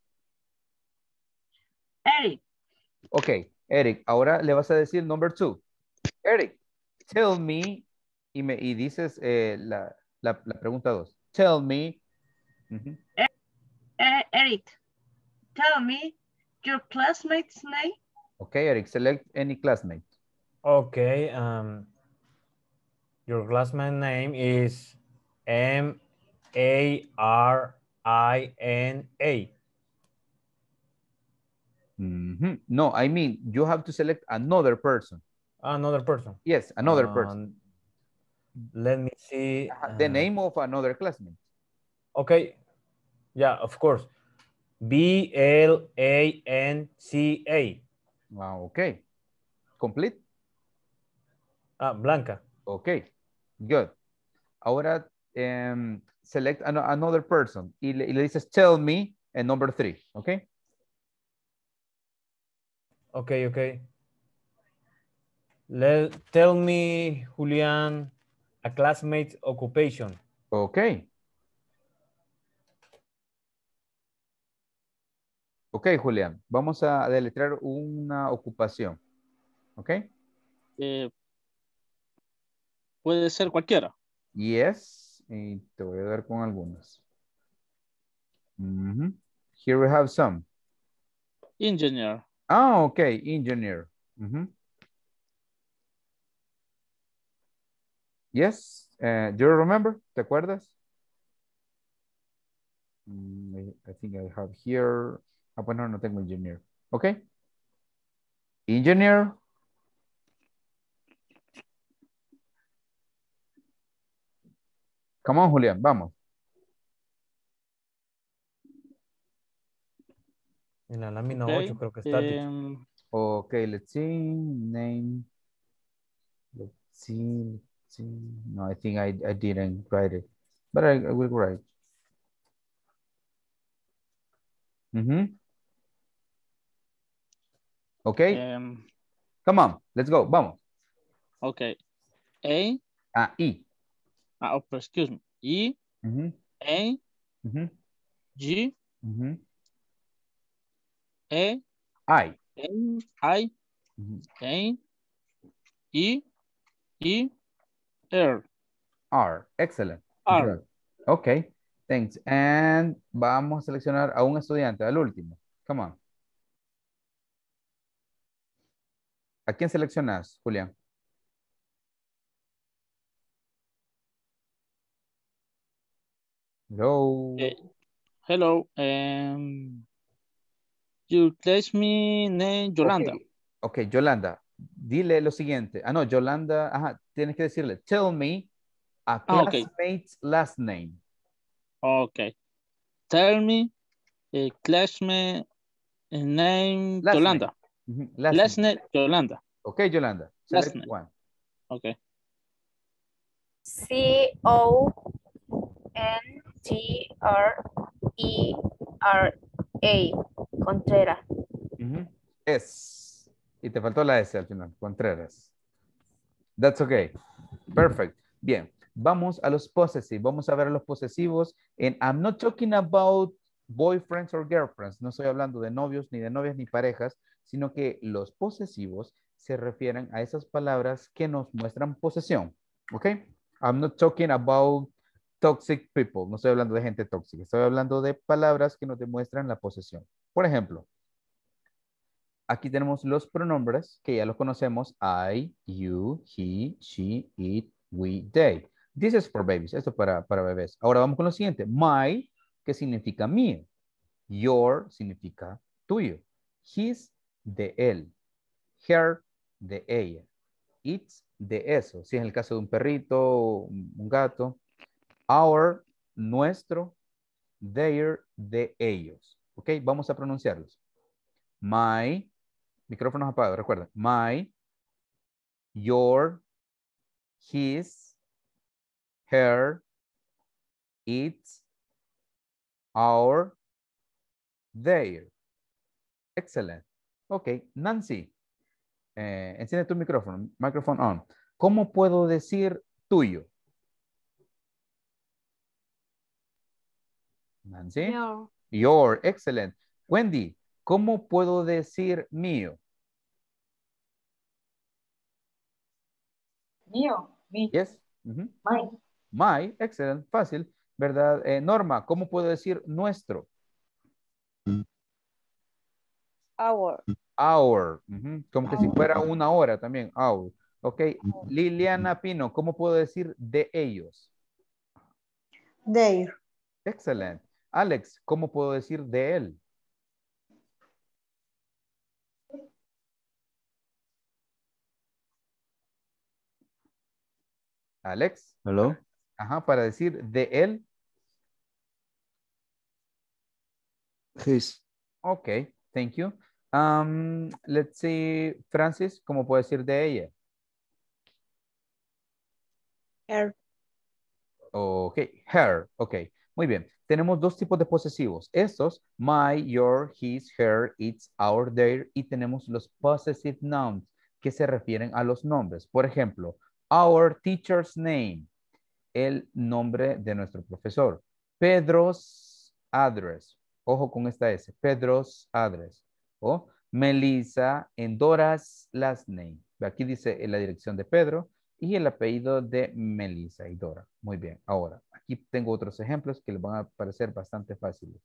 [SPEAKER 2] Eric.
[SPEAKER 1] Ok, Eric, ahora le vas a decir number two. Eric, tell me, y, me, y dices eh, la, la, la pregunta dos. Tell me. Ujú.
[SPEAKER 2] Eh, Eric, tell me your classmate's name.
[SPEAKER 1] Ok, Eric, select any classmate.
[SPEAKER 9] Okay. Um, your classmate name is M A R I N A.
[SPEAKER 1] Mhm. No, I mean, you have to select another person.
[SPEAKER 9] Another person.
[SPEAKER 1] Yes, another
[SPEAKER 9] Um,
[SPEAKER 1] person.
[SPEAKER 9] Let me see.
[SPEAKER 1] The
[SPEAKER 9] uh,
[SPEAKER 1] name of another classmate.
[SPEAKER 9] Okay. Yeah, of course. B L A N C A.
[SPEAKER 1] Ah, ok. Complete?
[SPEAKER 9] Ah, Blanca.
[SPEAKER 1] Ok, good. Ahora, em, select an another person y le, y le dices tell me and number three, okay?
[SPEAKER 9] Okay, okay. Let, tell me, Julian, a classmate's occupation.
[SPEAKER 1] Okay. Ok, Julián, vamos a deletrear una ocupación. ¿Ok?
[SPEAKER 16] Eh, puede ser cualquiera.
[SPEAKER 1] Yes, y te voy a dar con algunos. Mm-hmm. Here we have some.
[SPEAKER 16] Engineer.
[SPEAKER 1] Ah, ok, engineer. Mm-hmm. Yes, uh, do you remember? ¿Te acuerdas? Mm, I, I think I have here. Ah, bueno, no tengo engineer. Ok. Engineer. Come on, Julián, vamos.
[SPEAKER 9] En la lámina
[SPEAKER 16] Okay.
[SPEAKER 9] ocho creo que está.
[SPEAKER 16] Um,
[SPEAKER 1] Okay, let's see. Name. Let's see. Let's see. No, I think I, I didn't write it. But I, I will write. Mm-hmm. Okay.
[SPEAKER 16] um,
[SPEAKER 1] Come on. Let's go. Vamos.
[SPEAKER 16] okay. A.
[SPEAKER 1] Ah, E.
[SPEAKER 16] Ah, oh, excuse me. E.
[SPEAKER 1] Mm-hmm.
[SPEAKER 16] A.
[SPEAKER 1] Mm-hmm.
[SPEAKER 16] G.
[SPEAKER 1] Mm-hmm.
[SPEAKER 16] A.
[SPEAKER 1] I.
[SPEAKER 16] N. I.
[SPEAKER 1] Mm-hmm.
[SPEAKER 16] A. E. E. R.
[SPEAKER 1] R. Excellent.
[SPEAKER 16] R.
[SPEAKER 1] Good. Okay. Thanks. And vamos a seleccionar a un estudiante, al último. Come on. ¿A quién seleccionas, Julián? Hello.
[SPEAKER 16] Eh, hello. Um, you place me name Yolanda.
[SPEAKER 1] Okay. Ok, Yolanda. Dile lo siguiente. Ah, no, Yolanda. Ajá, tienes que decirle. Tell me a
[SPEAKER 16] Ah, okay.
[SPEAKER 1] classmate's last name.
[SPEAKER 16] Okay. Tell me a classmate name
[SPEAKER 1] Last
[SPEAKER 16] Yolanda.
[SPEAKER 1] name. Mhm, last
[SPEAKER 16] Last
[SPEAKER 1] name.
[SPEAKER 16] name Yolanda.
[SPEAKER 1] Okay, Yolanda.
[SPEAKER 16] Last
[SPEAKER 1] Select
[SPEAKER 16] name.
[SPEAKER 1] one.
[SPEAKER 16] Okay.
[SPEAKER 10] C O N T R E R A. Contreras.
[SPEAKER 1] Mhm. S. Y te faltó la S al final. Contreras. That's okay. Perfect. Bien. Vamos a los possessive. Vamos a ver a los posesivos. And I'm not talking about boyfriends or girlfriends. No estoy hablando de novios, ni de novias, ni parejas, sino que los posesivos se refieren a esas palabras que nos muestran posesión. ¿Ok? I'm not talking about toxic people. No estoy hablando de gente tóxica. Estoy hablando de palabras que nos demuestran la posesión. Por ejemplo, aquí tenemos los pronombres que ya los conocemos. I, you, he, she, it, we, they. This is for babies. Esto es para, para bebés. Ahora vamos con lo siguiente. My, que significa mío. Your significa tuyo. His, de él. Her, de ella. It's, de eso. Si es el caso de un perrito, un gato. Our, nuestro. Their, de ellos. Ok, vamos a pronunciarlos. My, micrófonos apagados, recuerda. My, your, his, her, its, our, their. Excelente. Ok, Nancy, eh, enciende tu micrófono, microphone on. ¿Cómo puedo decir tuyo? Nancy.
[SPEAKER 14] Your.
[SPEAKER 1] Your, excelente. Wendy, ¿cómo puedo decir mío?
[SPEAKER 5] Mío, mi,
[SPEAKER 1] Yes. Mhm.
[SPEAKER 5] my,
[SPEAKER 1] My, excelente, fácil, ¿verdad? Eh, Norma, ¿cómo puedo decir nuestro?
[SPEAKER 7] Our.
[SPEAKER 1] Our, ujú, como que si fuera una hora también, our. Ok, Liliana Pino, ¿cómo puedo decir de ellos?
[SPEAKER 6] Their.
[SPEAKER 1] Excelente. Alex, ¿cómo puedo decir de él? Alex.
[SPEAKER 12] Hello.
[SPEAKER 1] Ajá, para decir de él.
[SPEAKER 12] His.
[SPEAKER 1] Ok, thank you. Um, let's see, Francis, ¿cómo puedo decir de ella?
[SPEAKER 6] Her.
[SPEAKER 1] Ok, her, ok. Muy bien. Tenemos dos tipos de posesivos. Estos, my, your, his, her, its, our, their. Y tenemos los possessive nouns que se refieren a los nombres. Por ejemplo, our teacher's name. El nombre de nuestro profesor. Pedro's address. Ojo con esta S. Pedro's address. O Melissa and Dora's last name. Aquí dice la dirección de Pedro y el apellido de Melissa y Dora. Muy bien. Ahora, aquí tengo otros ejemplos que les van a parecer bastante fáciles.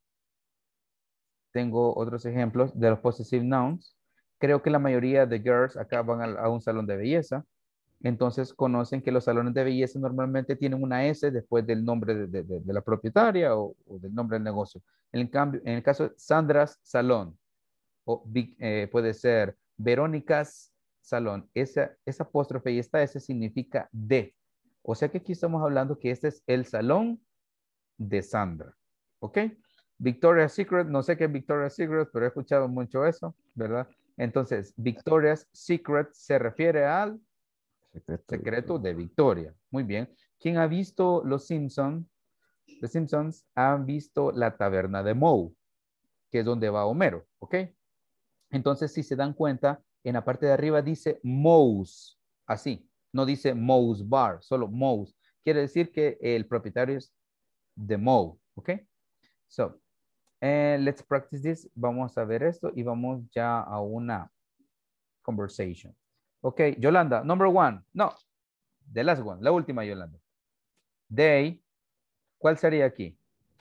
[SPEAKER 1] Tengo otros ejemplos de los possessive nouns. Creo que la mayoría de girls acá van a, a un salón de belleza. Entonces conocen que los salones de belleza normalmente tienen una S después del nombre de, de- de- de la propietaria o, o del nombre del negocio. En el, cambio, en el caso de Sandra's Salón, o Vic- eh, puede ser Verónica's Salón, esa, esa apóstrofe y esta S significa de. O sea que aquí estamos hablando que este es el salón de Sandra. ¿Ok? Victoria's Secret, no sé qué es Victoria's Secret, pero he escuchado mucho eso, ¿verdad? Entonces, Victoria's Secret se refiere al
[SPEAKER 12] Secreto.
[SPEAKER 1] secreto de Victoria. Muy bien. ¿Quién ha visto Los Simpsons? Los Simpsons han visto la taberna de Moe, que es donde va Homero, ¿ok? Entonces, si se dan cuenta, en la parte de arriba dice Moe's, así. No dice Moe's Bar, solo Moe's. Quiere decir que el propietario es de Moe, ¿ok? So, eh, let's practice this. Vamos a ver esto y vamos ya a una conversation. Ok, Yolanda, number one. No, the last one, la última, Yolanda. They, ¿cuál sería aquí?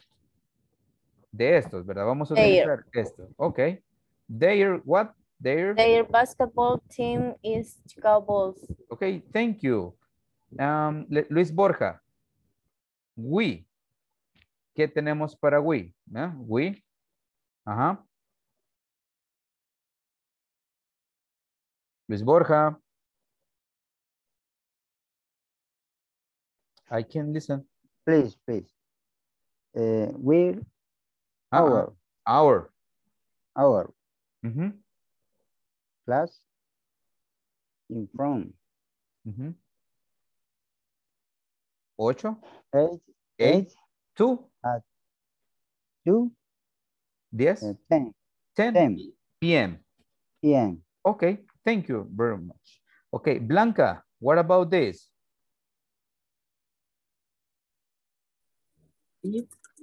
[SPEAKER 1] De estos, ¿verdad? Vamos a
[SPEAKER 10] Their.
[SPEAKER 1] utilizar esto. Ok. Their, what? Their.
[SPEAKER 10] Their basketball team is Chicago Bulls.
[SPEAKER 1] Ok, thank you. Um, Le- Luis Borja. We. ¿Qué tenemos para we? ¿Eh? We. Ajá. Luis Borja. I can listen.
[SPEAKER 8] Please, please. Uh, we're
[SPEAKER 1] Uh-uh.
[SPEAKER 8] our,
[SPEAKER 1] Our.
[SPEAKER 8] our
[SPEAKER 1] Ujú,
[SPEAKER 8] class in front.
[SPEAKER 1] ujú. Ocho.
[SPEAKER 8] Eight,
[SPEAKER 1] Eight.
[SPEAKER 8] eight
[SPEAKER 1] Two.
[SPEAKER 8] at two,
[SPEAKER 1] Diez.
[SPEAKER 8] uh, ten,
[SPEAKER 1] Ten.
[SPEAKER 8] ten
[SPEAKER 1] P M.
[SPEAKER 8] P M.
[SPEAKER 1] Okay, thank you very much. Okay, Blanca, what about this?
[SPEAKER 5] It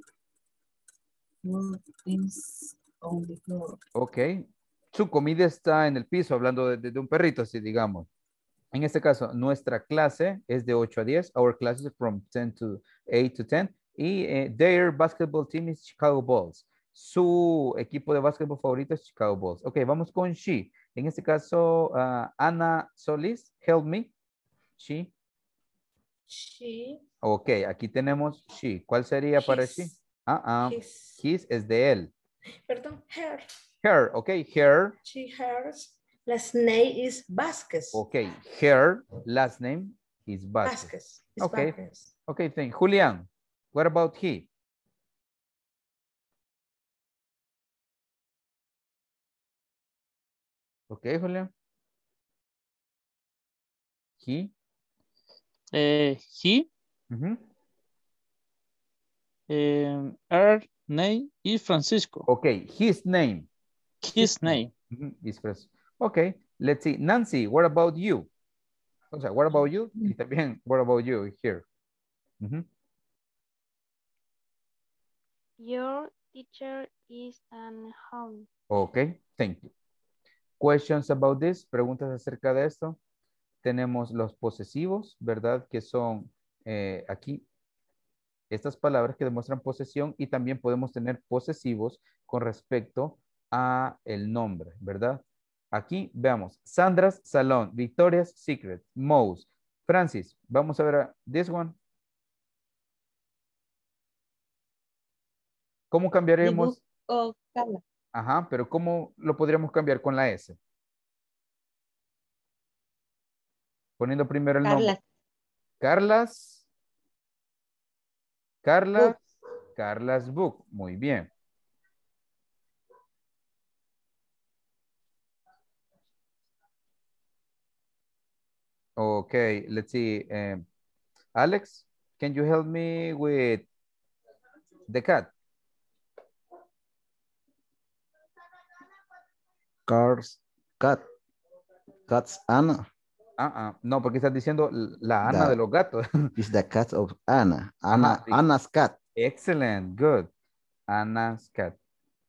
[SPEAKER 5] food is on the floor.
[SPEAKER 1] Ok. Su comida está en el piso, hablando de, de- de un perrito, así digamos. En este caso, nuestra clase es de ocho a diez. Our class is from ten to eight to ten. Y eh, their basketball team is Chicago Bulls. Su equipo de básquetbol favorito es Chicago Bulls. Ok, vamos con she. En este caso, ah, Ana Solís, help me. She.
[SPEAKER 15] She,
[SPEAKER 1] Ok, aquí tenemos she. ¿Cuál sería para she?
[SPEAKER 15] his,
[SPEAKER 1] Ah, ah.
[SPEAKER 15] his,
[SPEAKER 1] His es de él.
[SPEAKER 15] perdón, her.
[SPEAKER 1] Her, ok, her.
[SPEAKER 15] She, hers. Last name is Vasquez.
[SPEAKER 1] Ok, her last name is Vázquez.
[SPEAKER 15] Vasquez. Is
[SPEAKER 1] Okay.
[SPEAKER 15] Vasquez.
[SPEAKER 1] Okay, thank you. Julian, what about he? Okay, Julian. He.
[SPEAKER 16] Eh, he,
[SPEAKER 1] Mhm.
[SPEAKER 16] um, her name is Francisco.
[SPEAKER 1] Okay, his name.
[SPEAKER 16] His name.
[SPEAKER 1] Mhm, is Francisco. Okay, let's see. Nancy, what about you? O sea, what about you? Y también, what about you here? Mhm.
[SPEAKER 14] Your teacher is at home.
[SPEAKER 1] Okay, thank you. Questions about this? Preguntas acerca de esto. Tenemos los posesivos, ¿verdad? Que son eh, aquí estas palabras que demuestran posesión y también podemos tener posesivos con respecto a el nombre, ¿verdad? Aquí veamos, Sandra's Salón, Victoria's Secret, Moe's. Francis, vamos a ver a this one. ¿Cómo
[SPEAKER 4] The
[SPEAKER 1] cambiaríamos?
[SPEAKER 4] book of Carla.
[SPEAKER 1] Ajá, pero ¿cómo lo podríamos cambiar con la S? Poniendo primero el nombre. Carlas. Carlas. Carlas Book. Muy bien. Ok, let's see. eh, Alex. Can you help me with the cat?
[SPEAKER 12] Cars, cat. Cat's Anna.
[SPEAKER 1] Ah, ah, no, porque estás diciendo la Ana
[SPEAKER 12] The-
[SPEAKER 1] de los gatos.
[SPEAKER 12] Is the cat of Anna. Anna,
[SPEAKER 1] Ajá, sí.
[SPEAKER 12] Anna's cat.
[SPEAKER 1] Excellent, good. Anna's cat.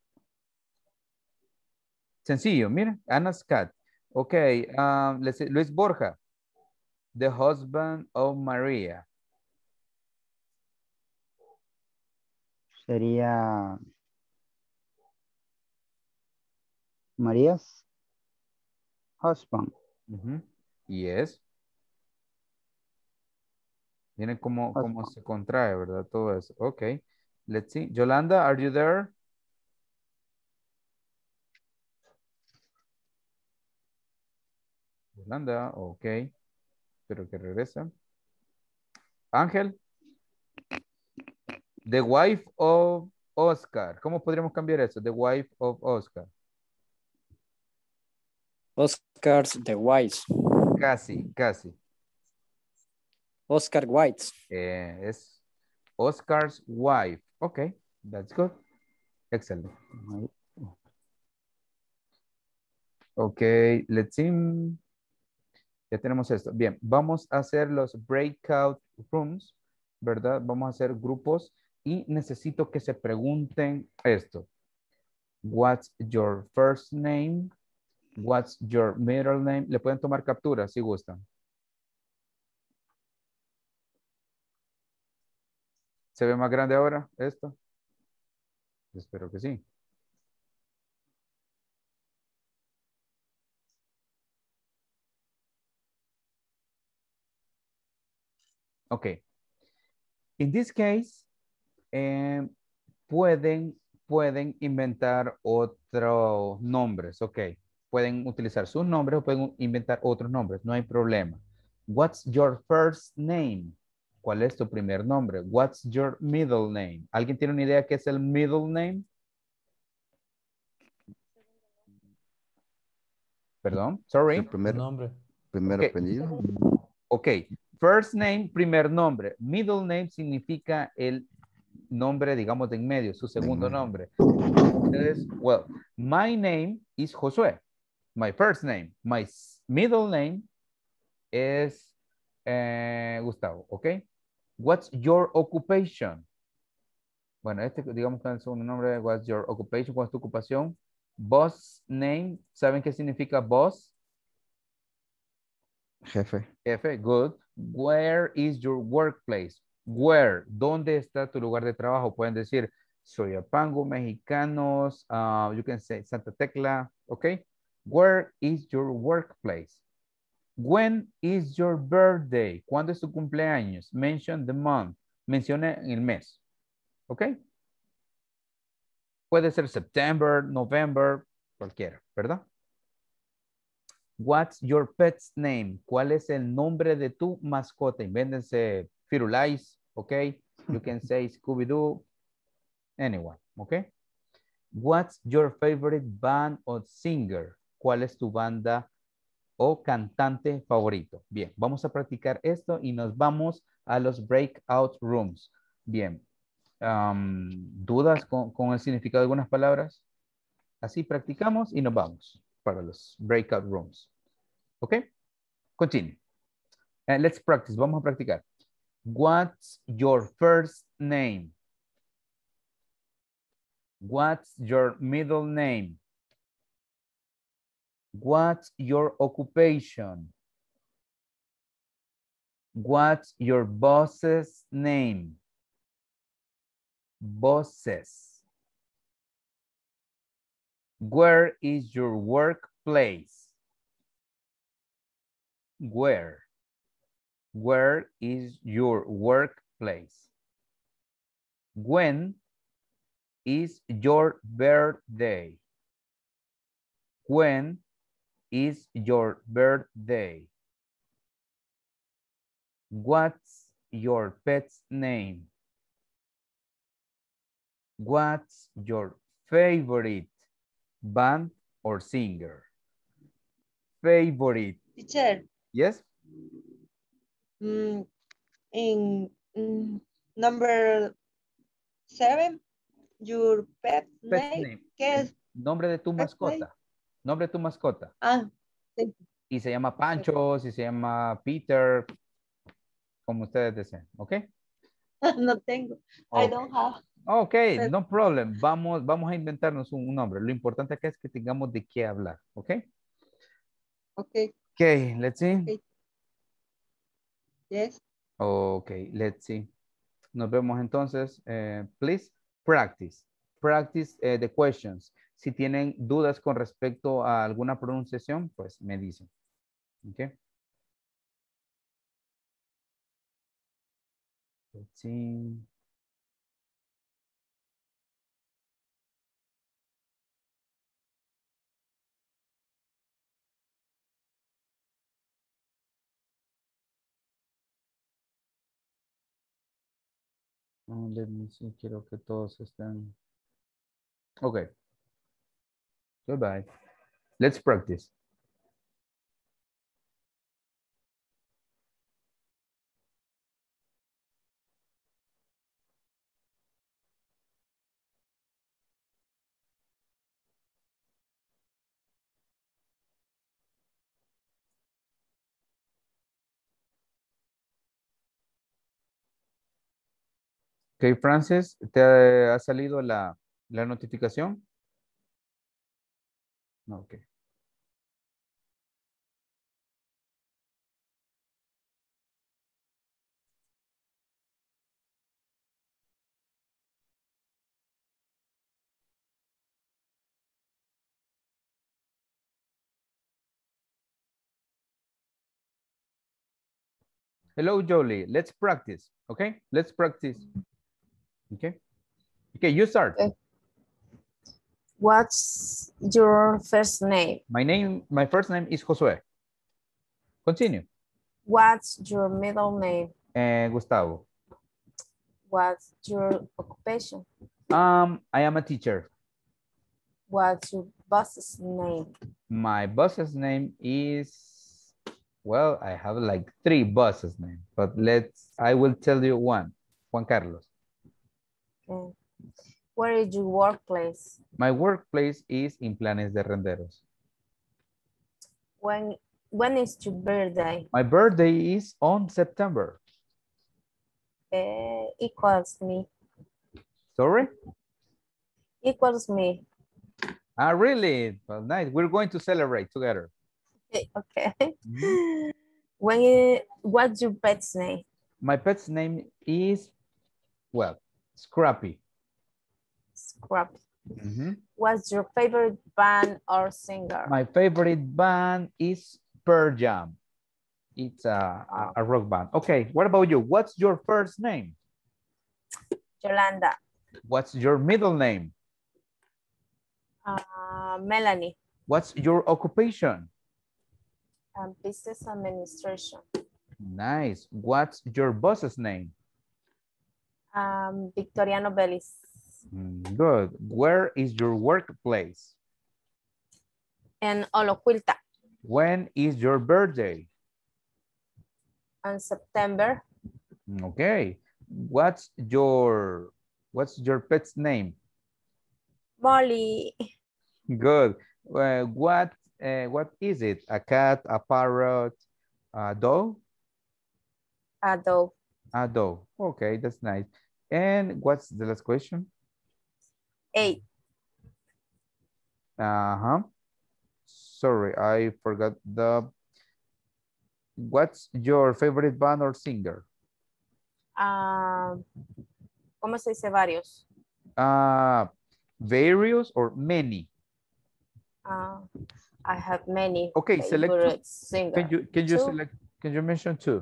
[SPEAKER 1] Sencillo, mira, Anna's cat. Okay, um, let's see, Luis Borja, the husband of Maria.
[SPEAKER 8] Sería María's husband.
[SPEAKER 1] Ujú. Yes. Miren cómo, cómo se contrae, ¿verdad? Todo eso. Ok. Let's see. Yolanda, are you there? Yolanda, ok. Espero que regrese. Ángel. The wife of Oscar. ¿Cómo podríamos cambiar eso? The wife of Oscar.
[SPEAKER 19] Oscar's the White.
[SPEAKER 1] Casi, casi.
[SPEAKER 19] Oscar White.
[SPEAKER 1] Eh, es Oscar's wife. Ok, that's good. Excellent. Ok, let's see. Ya tenemos esto. Bien, vamos a hacer los breakout rooms, ¿verdad? Vamos a hacer grupos y necesito que se pregunten esto. What's your first name? What's your middle name? Le pueden tomar captura si gustan. ¿Se ve más grande ahora esto? Espero que sí. Ok. In this case, eh, pueden, pueden inventar otros nombres. Ok. Pueden utilizar sus nombres o pueden inventar otros nombres. No hay problema. What's your first name? ¿Cuál es tu primer nombre? What's your middle name? ¿Alguien tiene una idea qué es el middle name? Perdón, sorry.
[SPEAKER 12] El primer,
[SPEAKER 9] Nombre.
[SPEAKER 12] primer
[SPEAKER 1] Ok.
[SPEAKER 12] apellido.
[SPEAKER 1] Ok. First name, primer nombre. Middle name significa el nombre, digamos, de en medio, su segundo
[SPEAKER 12] medio.
[SPEAKER 1] nombre. Entonces, well, my name is Josué. My first name. My s- middle name is eh, Gustavo, ¿ok? What's your occupation? Bueno, este digamos que es el segundo nombre. What's your occupation? ¿Cuál es tu ocupación? Boss name. ¿Saben qué significa boss?
[SPEAKER 12] Jefe.
[SPEAKER 1] Jefe, good. Where is your workplace? Where, ¿dónde está tu lugar de trabajo? Pueden decir Soyapango, Mexicanos, uh, you can say Santa Tecla, okay? Where is your workplace? When is your birthday? ¿Cuándo es tu cumpleaños? Mention the month. Mencione el mes, okay? Puede ser September, November, cualquiera, ¿verdad? What's your pet's name? ¿Cuál es el nombre de tu mascota? Invéntense Firulais, ¿ok? You can say Scooby-Doo, anyone, ¿ok? What's your favorite band or singer? ¿Cuál es tu banda o cantante favorito? Bien, vamos a practicar esto y nos vamos a los breakout rooms. Bien, um, ¿dudas con, con el significado de algunas palabras? Así practicamos y nos vamos para los breakout rooms. ¿Ok? Continue. And let's practice. Vamos a practicar. What's your first name? What's your middle name? What's your occupation? What's your boss's name? Bosses. Where is your workplace? Where? Where is your workplace? When is your birthday? When is your birthday? What's your pet's name? What's your favorite band or singer? Favorite.
[SPEAKER 4] Teacher,
[SPEAKER 1] Yes.
[SPEAKER 4] mm, en Mm, number seven, your pet,
[SPEAKER 1] Pet
[SPEAKER 4] name.
[SPEAKER 1] name.
[SPEAKER 4] ¿Qué
[SPEAKER 1] El
[SPEAKER 4] es?
[SPEAKER 1] nombre de tu
[SPEAKER 4] Pet
[SPEAKER 1] mascota. Nombre de tu mascota.
[SPEAKER 4] Ah, sí.
[SPEAKER 1] Y se llama Pancho, si se llama Peter, como ustedes deseen, ¿ok?
[SPEAKER 4] No tengo. I
[SPEAKER 1] Okay.
[SPEAKER 4] don't have.
[SPEAKER 1] Ok,
[SPEAKER 4] Pet.
[SPEAKER 1] no problem. Vamos, vamos a inventarnos un, un nombre. Lo importante acá es que tengamos de qué hablar, ¿ok?
[SPEAKER 4] Ok.
[SPEAKER 1] Ok, let's see.
[SPEAKER 4] Okay. Yes.
[SPEAKER 1] Ok, let's see. Nos vemos entonces. Eh, please practice. Practice eh, the questions. Si tienen dudas con respecto a alguna pronunciación, pues me dicen. Ok. Let's see. Oh, let me see. Quiero que todos estén. Ok. Goodbye. Let's practice. Ok, Francis, ¿te ha salido la, la notificación? No, ok. Hello, Jolie. Let's practice. Okay, let's practice. Okay. Okay, you start.
[SPEAKER 10] Okay. What's your first name?
[SPEAKER 1] My name, my first name is Josué. Continue.
[SPEAKER 10] What's your middle name?
[SPEAKER 1] Uh, Gustavo.
[SPEAKER 10] What's your occupation?
[SPEAKER 1] Um, I am a teacher.
[SPEAKER 10] What's your boss's name?
[SPEAKER 1] My boss's name is, well, I have like three bosses' names, but let's, I will tell you one, Juan Carlos.
[SPEAKER 10] Okay. Where is your workplace?
[SPEAKER 1] My workplace is in Planes de Renderos.
[SPEAKER 10] When, when is your birthday?
[SPEAKER 1] My birthday is on September.
[SPEAKER 10] Uh, equals me.
[SPEAKER 1] Sorry?
[SPEAKER 10] Equals me.
[SPEAKER 1] Ah, really? Well, nice. We're going to celebrate together.
[SPEAKER 10] Okay.
[SPEAKER 1] Mm-hmm.
[SPEAKER 10] When you, what's your pet's name?
[SPEAKER 1] My pet's name is, well, Scrappy.
[SPEAKER 10] Scrappy.
[SPEAKER 1] Mm-hmm.
[SPEAKER 10] What's your favorite band or singer?
[SPEAKER 1] My favorite band is Pearl Jam. It's a, a, a rock band. Okay, what about you? What's your first name?
[SPEAKER 10] Yolanda.
[SPEAKER 1] What's your middle name?
[SPEAKER 10] Uh, Melanie.
[SPEAKER 1] What's your occupation?
[SPEAKER 10] Um, business administration.
[SPEAKER 1] Nice. What's your boss's name?
[SPEAKER 10] Um, Victoriano Bellis.
[SPEAKER 1] Mm, good. Where is your workplace?
[SPEAKER 10] En Oloquilta.
[SPEAKER 1] When is your birthday?
[SPEAKER 10] On September.
[SPEAKER 1] Okay. What's your what's your pet's name?
[SPEAKER 10] Molly.
[SPEAKER 1] Good. Uh, what uh, what is it? A cat, a parrot, a dog?
[SPEAKER 10] A dog.
[SPEAKER 1] A dog. Okay, that's nice. And what's the last question?
[SPEAKER 10] Eight.
[SPEAKER 1] Uh-huh. Sorry, I forgot the... What's your favorite band or singer?
[SPEAKER 10] Um, ¿Cómo se dice varios?
[SPEAKER 1] Uh, various or many?
[SPEAKER 10] Uh, I have many
[SPEAKER 1] Okay, select
[SPEAKER 10] favorite
[SPEAKER 1] two.
[SPEAKER 10] singers.
[SPEAKER 1] Can you can you
[SPEAKER 10] Two.
[SPEAKER 1] select? Can you mention two?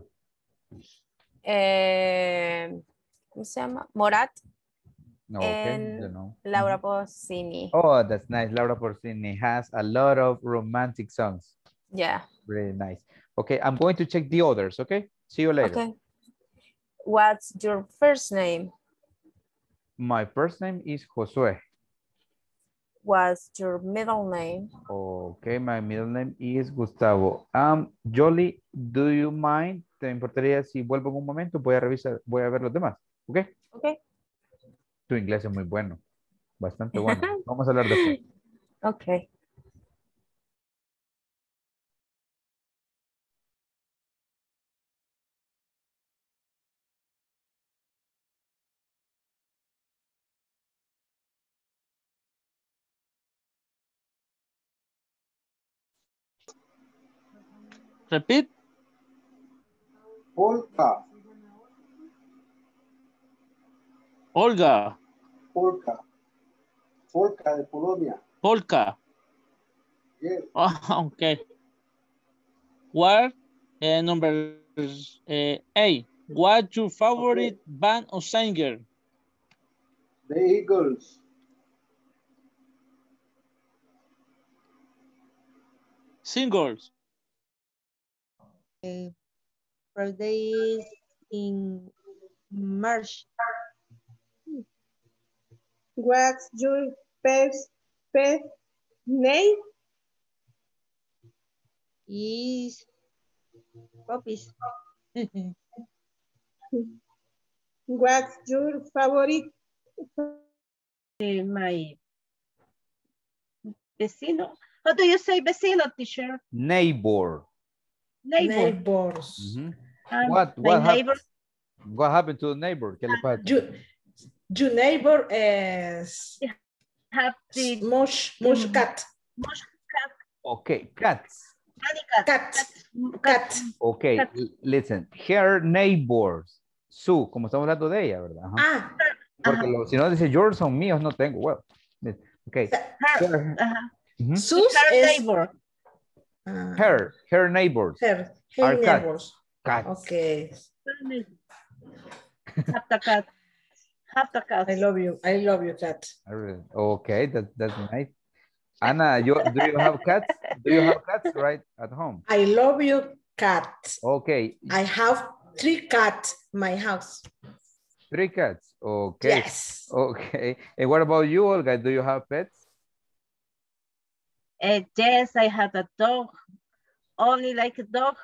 [SPEAKER 10] Eh, ¿Cómo se llama? Morat.
[SPEAKER 1] No, okay,
[SPEAKER 10] And
[SPEAKER 1] don't know.
[SPEAKER 10] Laura Pausini.
[SPEAKER 1] Oh, that's nice. Laura Pausini has a lot of romantic songs.
[SPEAKER 10] Yeah.
[SPEAKER 1] Really nice. Okay, I'm going to check the others, okay? See you later.
[SPEAKER 10] Okay. What's your first name?
[SPEAKER 1] My first name is Josué.
[SPEAKER 10] What's your middle name?
[SPEAKER 1] Okay, my middle name is Gustavo. Um, Jolie, do you mind ¿te importaría si vuelvo en un momento? Voy a revisar, voy a ver los demás. ¿Ok?
[SPEAKER 10] Ok.
[SPEAKER 1] Tu inglés es muy bueno. Bastante bueno. Vamos a hablar después.
[SPEAKER 10] Ok.
[SPEAKER 16] Repeat.
[SPEAKER 3] Polka.
[SPEAKER 16] Olga.
[SPEAKER 3] Polka. Polka de Polonia.
[SPEAKER 16] Polka.
[SPEAKER 3] Yes.
[SPEAKER 16] Oh, okay. What uh, number uh, A? What's your favorite band or singer?
[SPEAKER 3] The Eagles.
[SPEAKER 16] Singers.
[SPEAKER 4] Uh, birthday is in March.
[SPEAKER 15] What's your best pet name?
[SPEAKER 4] Is puppies.
[SPEAKER 15] What's your favorite?
[SPEAKER 2] Uh, my vecino. How do you say vecino, teacher?
[SPEAKER 1] Neighbor.
[SPEAKER 2] Neighbor.
[SPEAKER 15] Neighbors.
[SPEAKER 1] Mhm.
[SPEAKER 2] Um,
[SPEAKER 1] What,
[SPEAKER 2] my
[SPEAKER 1] what, hap-
[SPEAKER 2] neighbor.
[SPEAKER 1] what happened to the neighbor? ¿Qué le pasa?
[SPEAKER 15] Your, your neighbor is
[SPEAKER 2] Have the
[SPEAKER 15] mush, mush cat.
[SPEAKER 2] mush cat.
[SPEAKER 1] Okay, cats.
[SPEAKER 2] Cat.
[SPEAKER 15] Cat.
[SPEAKER 2] Cat.
[SPEAKER 15] Cat.
[SPEAKER 1] Okay,
[SPEAKER 2] Cat.
[SPEAKER 1] l- listen. Her neighbors. Su, como estamos hablando de ella, ¿verdad? Ajá.
[SPEAKER 15] Ah,
[SPEAKER 1] Porque lo- si no dice yours son míos, no tengo. Well, okay.
[SPEAKER 2] Her.
[SPEAKER 1] Her,
[SPEAKER 2] Uh-huh.
[SPEAKER 1] mhm.
[SPEAKER 15] Sus
[SPEAKER 2] Her
[SPEAKER 15] is
[SPEAKER 2] neighbor.
[SPEAKER 15] ah,
[SPEAKER 1] her, her neighbors
[SPEAKER 15] her, her
[SPEAKER 1] are cats.
[SPEAKER 15] neighbors.
[SPEAKER 1] Cats.
[SPEAKER 15] Okay.
[SPEAKER 2] Have the cat. Have the cat.
[SPEAKER 15] I love you. I love you, cat.
[SPEAKER 1] I really- Okay, that, that's nice. Anna, you, do you have cats? Do you have cats right at home?
[SPEAKER 15] I love you, cat.
[SPEAKER 1] Okay,
[SPEAKER 15] I have three cats in my house.
[SPEAKER 1] three cats. Okay.
[SPEAKER 15] Yes.
[SPEAKER 1] Okay. And what about you, Olga? Do you have pets?
[SPEAKER 2] Uh, yes, I have a dog. Only like a dog.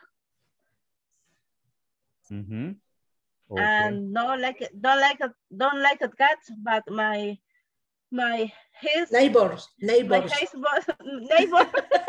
[SPEAKER 1] Mm-hmm. Okay.
[SPEAKER 2] And no like don't like a don't like a cat, but my my his
[SPEAKER 15] Neighbors.
[SPEAKER 2] my
[SPEAKER 15] Neighbors.
[SPEAKER 2] his neighbor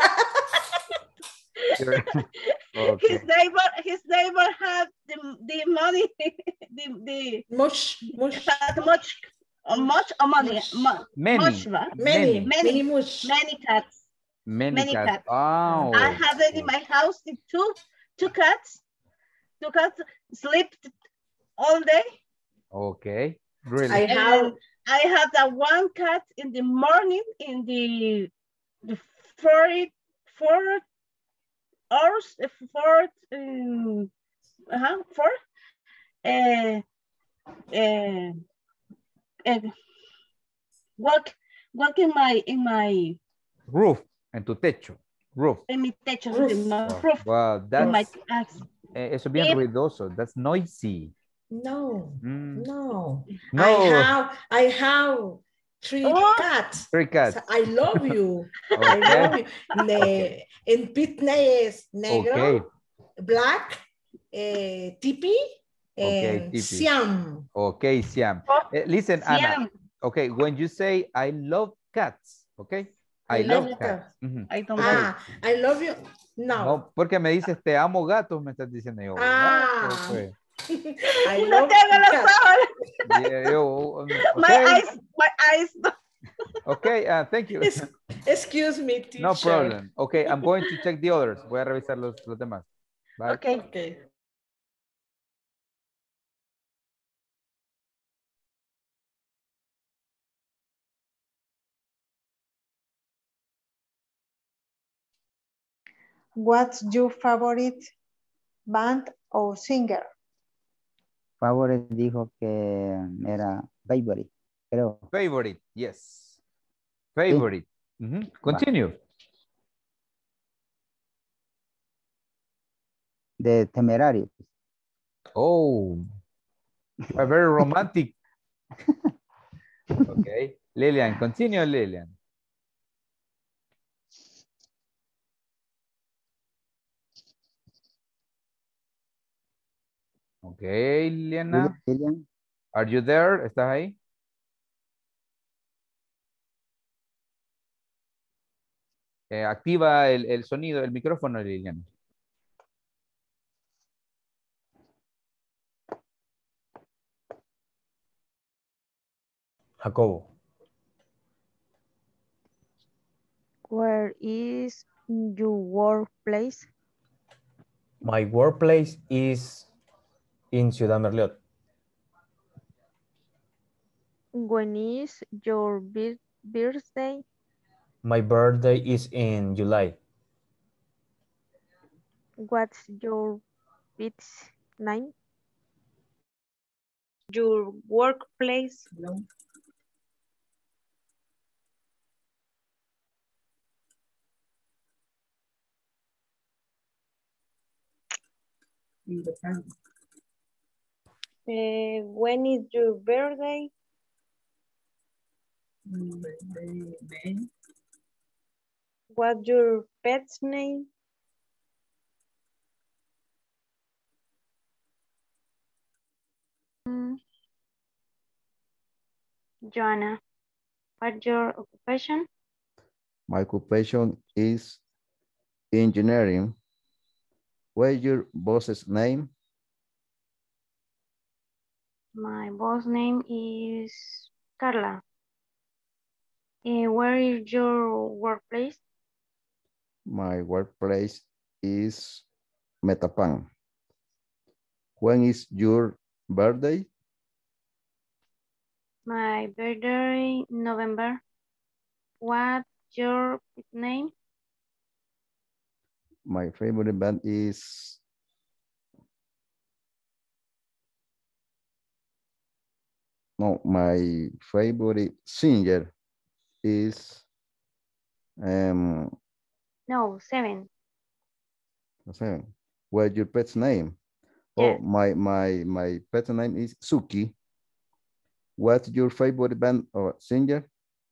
[SPEAKER 1] You're- okay.
[SPEAKER 2] his neighbor his neighbor had the, the money the the
[SPEAKER 15] Much, much,
[SPEAKER 2] had much uh, much money
[SPEAKER 15] Much.
[SPEAKER 2] mu-
[SPEAKER 1] Many,
[SPEAKER 2] much va?
[SPEAKER 15] many,
[SPEAKER 1] many,
[SPEAKER 2] many
[SPEAKER 15] many much.
[SPEAKER 2] many cats.
[SPEAKER 1] many,
[SPEAKER 2] many
[SPEAKER 1] cats.
[SPEAKER 2] cats.
[SPEAKER 1] Oh,
[SPEAKER 2] I have it in my house the two two cats two cats sleep all day.
[SPEAKER 1] okay. Really?
[SPEAKER 15] I have
[SPEAKER 2] And I have that one cat in the morning in the the four four hours uh, four um, uh-huh, four uh, uh, uh, walk walk in my in my
[SPEAKER 1] Roof. En tu techo. Roof.
[SPEAKER 2] in my techo
[SPEAKER 15] Roof.
[SPEAKER 2] in my
[SPEAKER 1] Wow.
[SPEAKER 2] roof
[SPEAKER 1] Wow,
[SPEAKER 2] in
[SPEAKER 1] that's,
[SPEAKER 2] my uh,
[SPEAKER 1] eh, eso es bien
[SPEAKER 2] Yep.
[SPEAKER 1] ruidoso. That's noisy.
[SPEAKER 15] no,
[SPEAKER 1] Mm.
[SPEAKER 15] no.
[SPEAKER 1] No.
[SPEAKER 15] I have I have three
[SPEAKER 2] Oh.
[SPEAKER 15] cats.
[SPEAKER 1] Three cats.
[SPEAKER 15] I love you. I
[SPEAKER 1] Okay.
[SPEAKER 15] love you. Ne En fitness negro,
[SPEAKER 1] Okay.
[SPEAKER 15] black, eh, tipi,
[SPEAKER 1] Okay,
[SPEAKER 15] and
[SPEAKER 1] tipi.
[SPEAKER 15] Siam.
[SPEAKER 1] Okay, Siam.
[SPEAKER 2] Oh,
[SPEAKER 1] Eh, listen, Anna.
[SPEAKER 2] Siam.
[SPEAKER 1] Okay, when you say I love cats, okay? I,
[SPEAKER 15] I
[SPEAKER 1] love,
[SPEAKER 15] love
[SPEAKER 1] cats. Mhm.
[SPEAKER 2] I don't
[SPEAKER 1] Okay.
[SPEAKER 2] know.
[SPEAKER 15] Ah, I love you. No.
[SPEAKER 1] No, porque me dices te amo gatos, me estás diciendo yo.
[SPEAKER 15] Ah.
[SPEAKER 1] "What?" Okay.
[SPEAKER 15] I
[SPEAKER 2] No
[SPEAKER 15] love
[SPEAKER 2] tengo los
[SPEAKER 15] cats.
[SPEAKER 2] ojos.
[SPEAKER 1] Yeah, yo, um,
[SPEAKER 2] My
[SPEAKER 1] okay.
[SPEAKER 2] eyes, my eyes.
[SPEAKER 1] Okay, uh, thank you.
[SPEAKER 15] Es- Excuse me, teacher.
[SPEAKER 1] No problem. Okay, I'm going to check the others. Voy a revisar los, los demás. Bye.
[SPEAKER 2] Okay.
[SPEAKER 15] Okay.
[SPEAKER 6] What's your favorite band or singer?
[SPEAKER 8] Favorite dijo que era favorite, creo.
[SPEAKER 1] Favorite, yes. Favorite. Mhm. Continue.
[SPEAKER 8] De Temerarios.
[SPEAKER 1] Oh, you are very romantic. Okay. Lilian, continue, Lilian. Ok, Liliana.
[SPEAKER 8] Lilian.
[SPEAKER 1] Are you there? ¿Estás ahí? Eh, activa el, el sonido, el micrófono, Liliana.
[SPEAKER 9] Jacobo.
[SPEAKER 17] Where is your workplace?
[SPEAKER 9] My workplace is in Ciudad Merliot.
[SPEAKER 17] When is your bir- birthday?
[SPEAKER 9] My birthday is in July.
[SPEAKER 17] What's your pet's name?
[SPEAKER 7] Your workplace. Uh, when is your birthday? What's your pet's name?
[SPEAKER 14] Mm. Joanna, what's your occupation?
[SPEAKER 12] My occupation is engineering. What is your boss's name?
[SPEAKER 14] My boss name is Carla. Uh, where is your workplace?
[SPEAKER 12] My workplace is Metapan. When is your birthday?
[SPEAKER 14] My birthday, November. What's your name?
[SPEAKER 12] My favorite band is no, my favorite singer is um
[SPEAKER 14] No, seven.
[SPEAKER 12] seven. What's your pet's name?
[SPEAKER 14] Yes.
[SPEAKER 12] Oh, my my my pet's name is Suki. What's your favorite band or singer?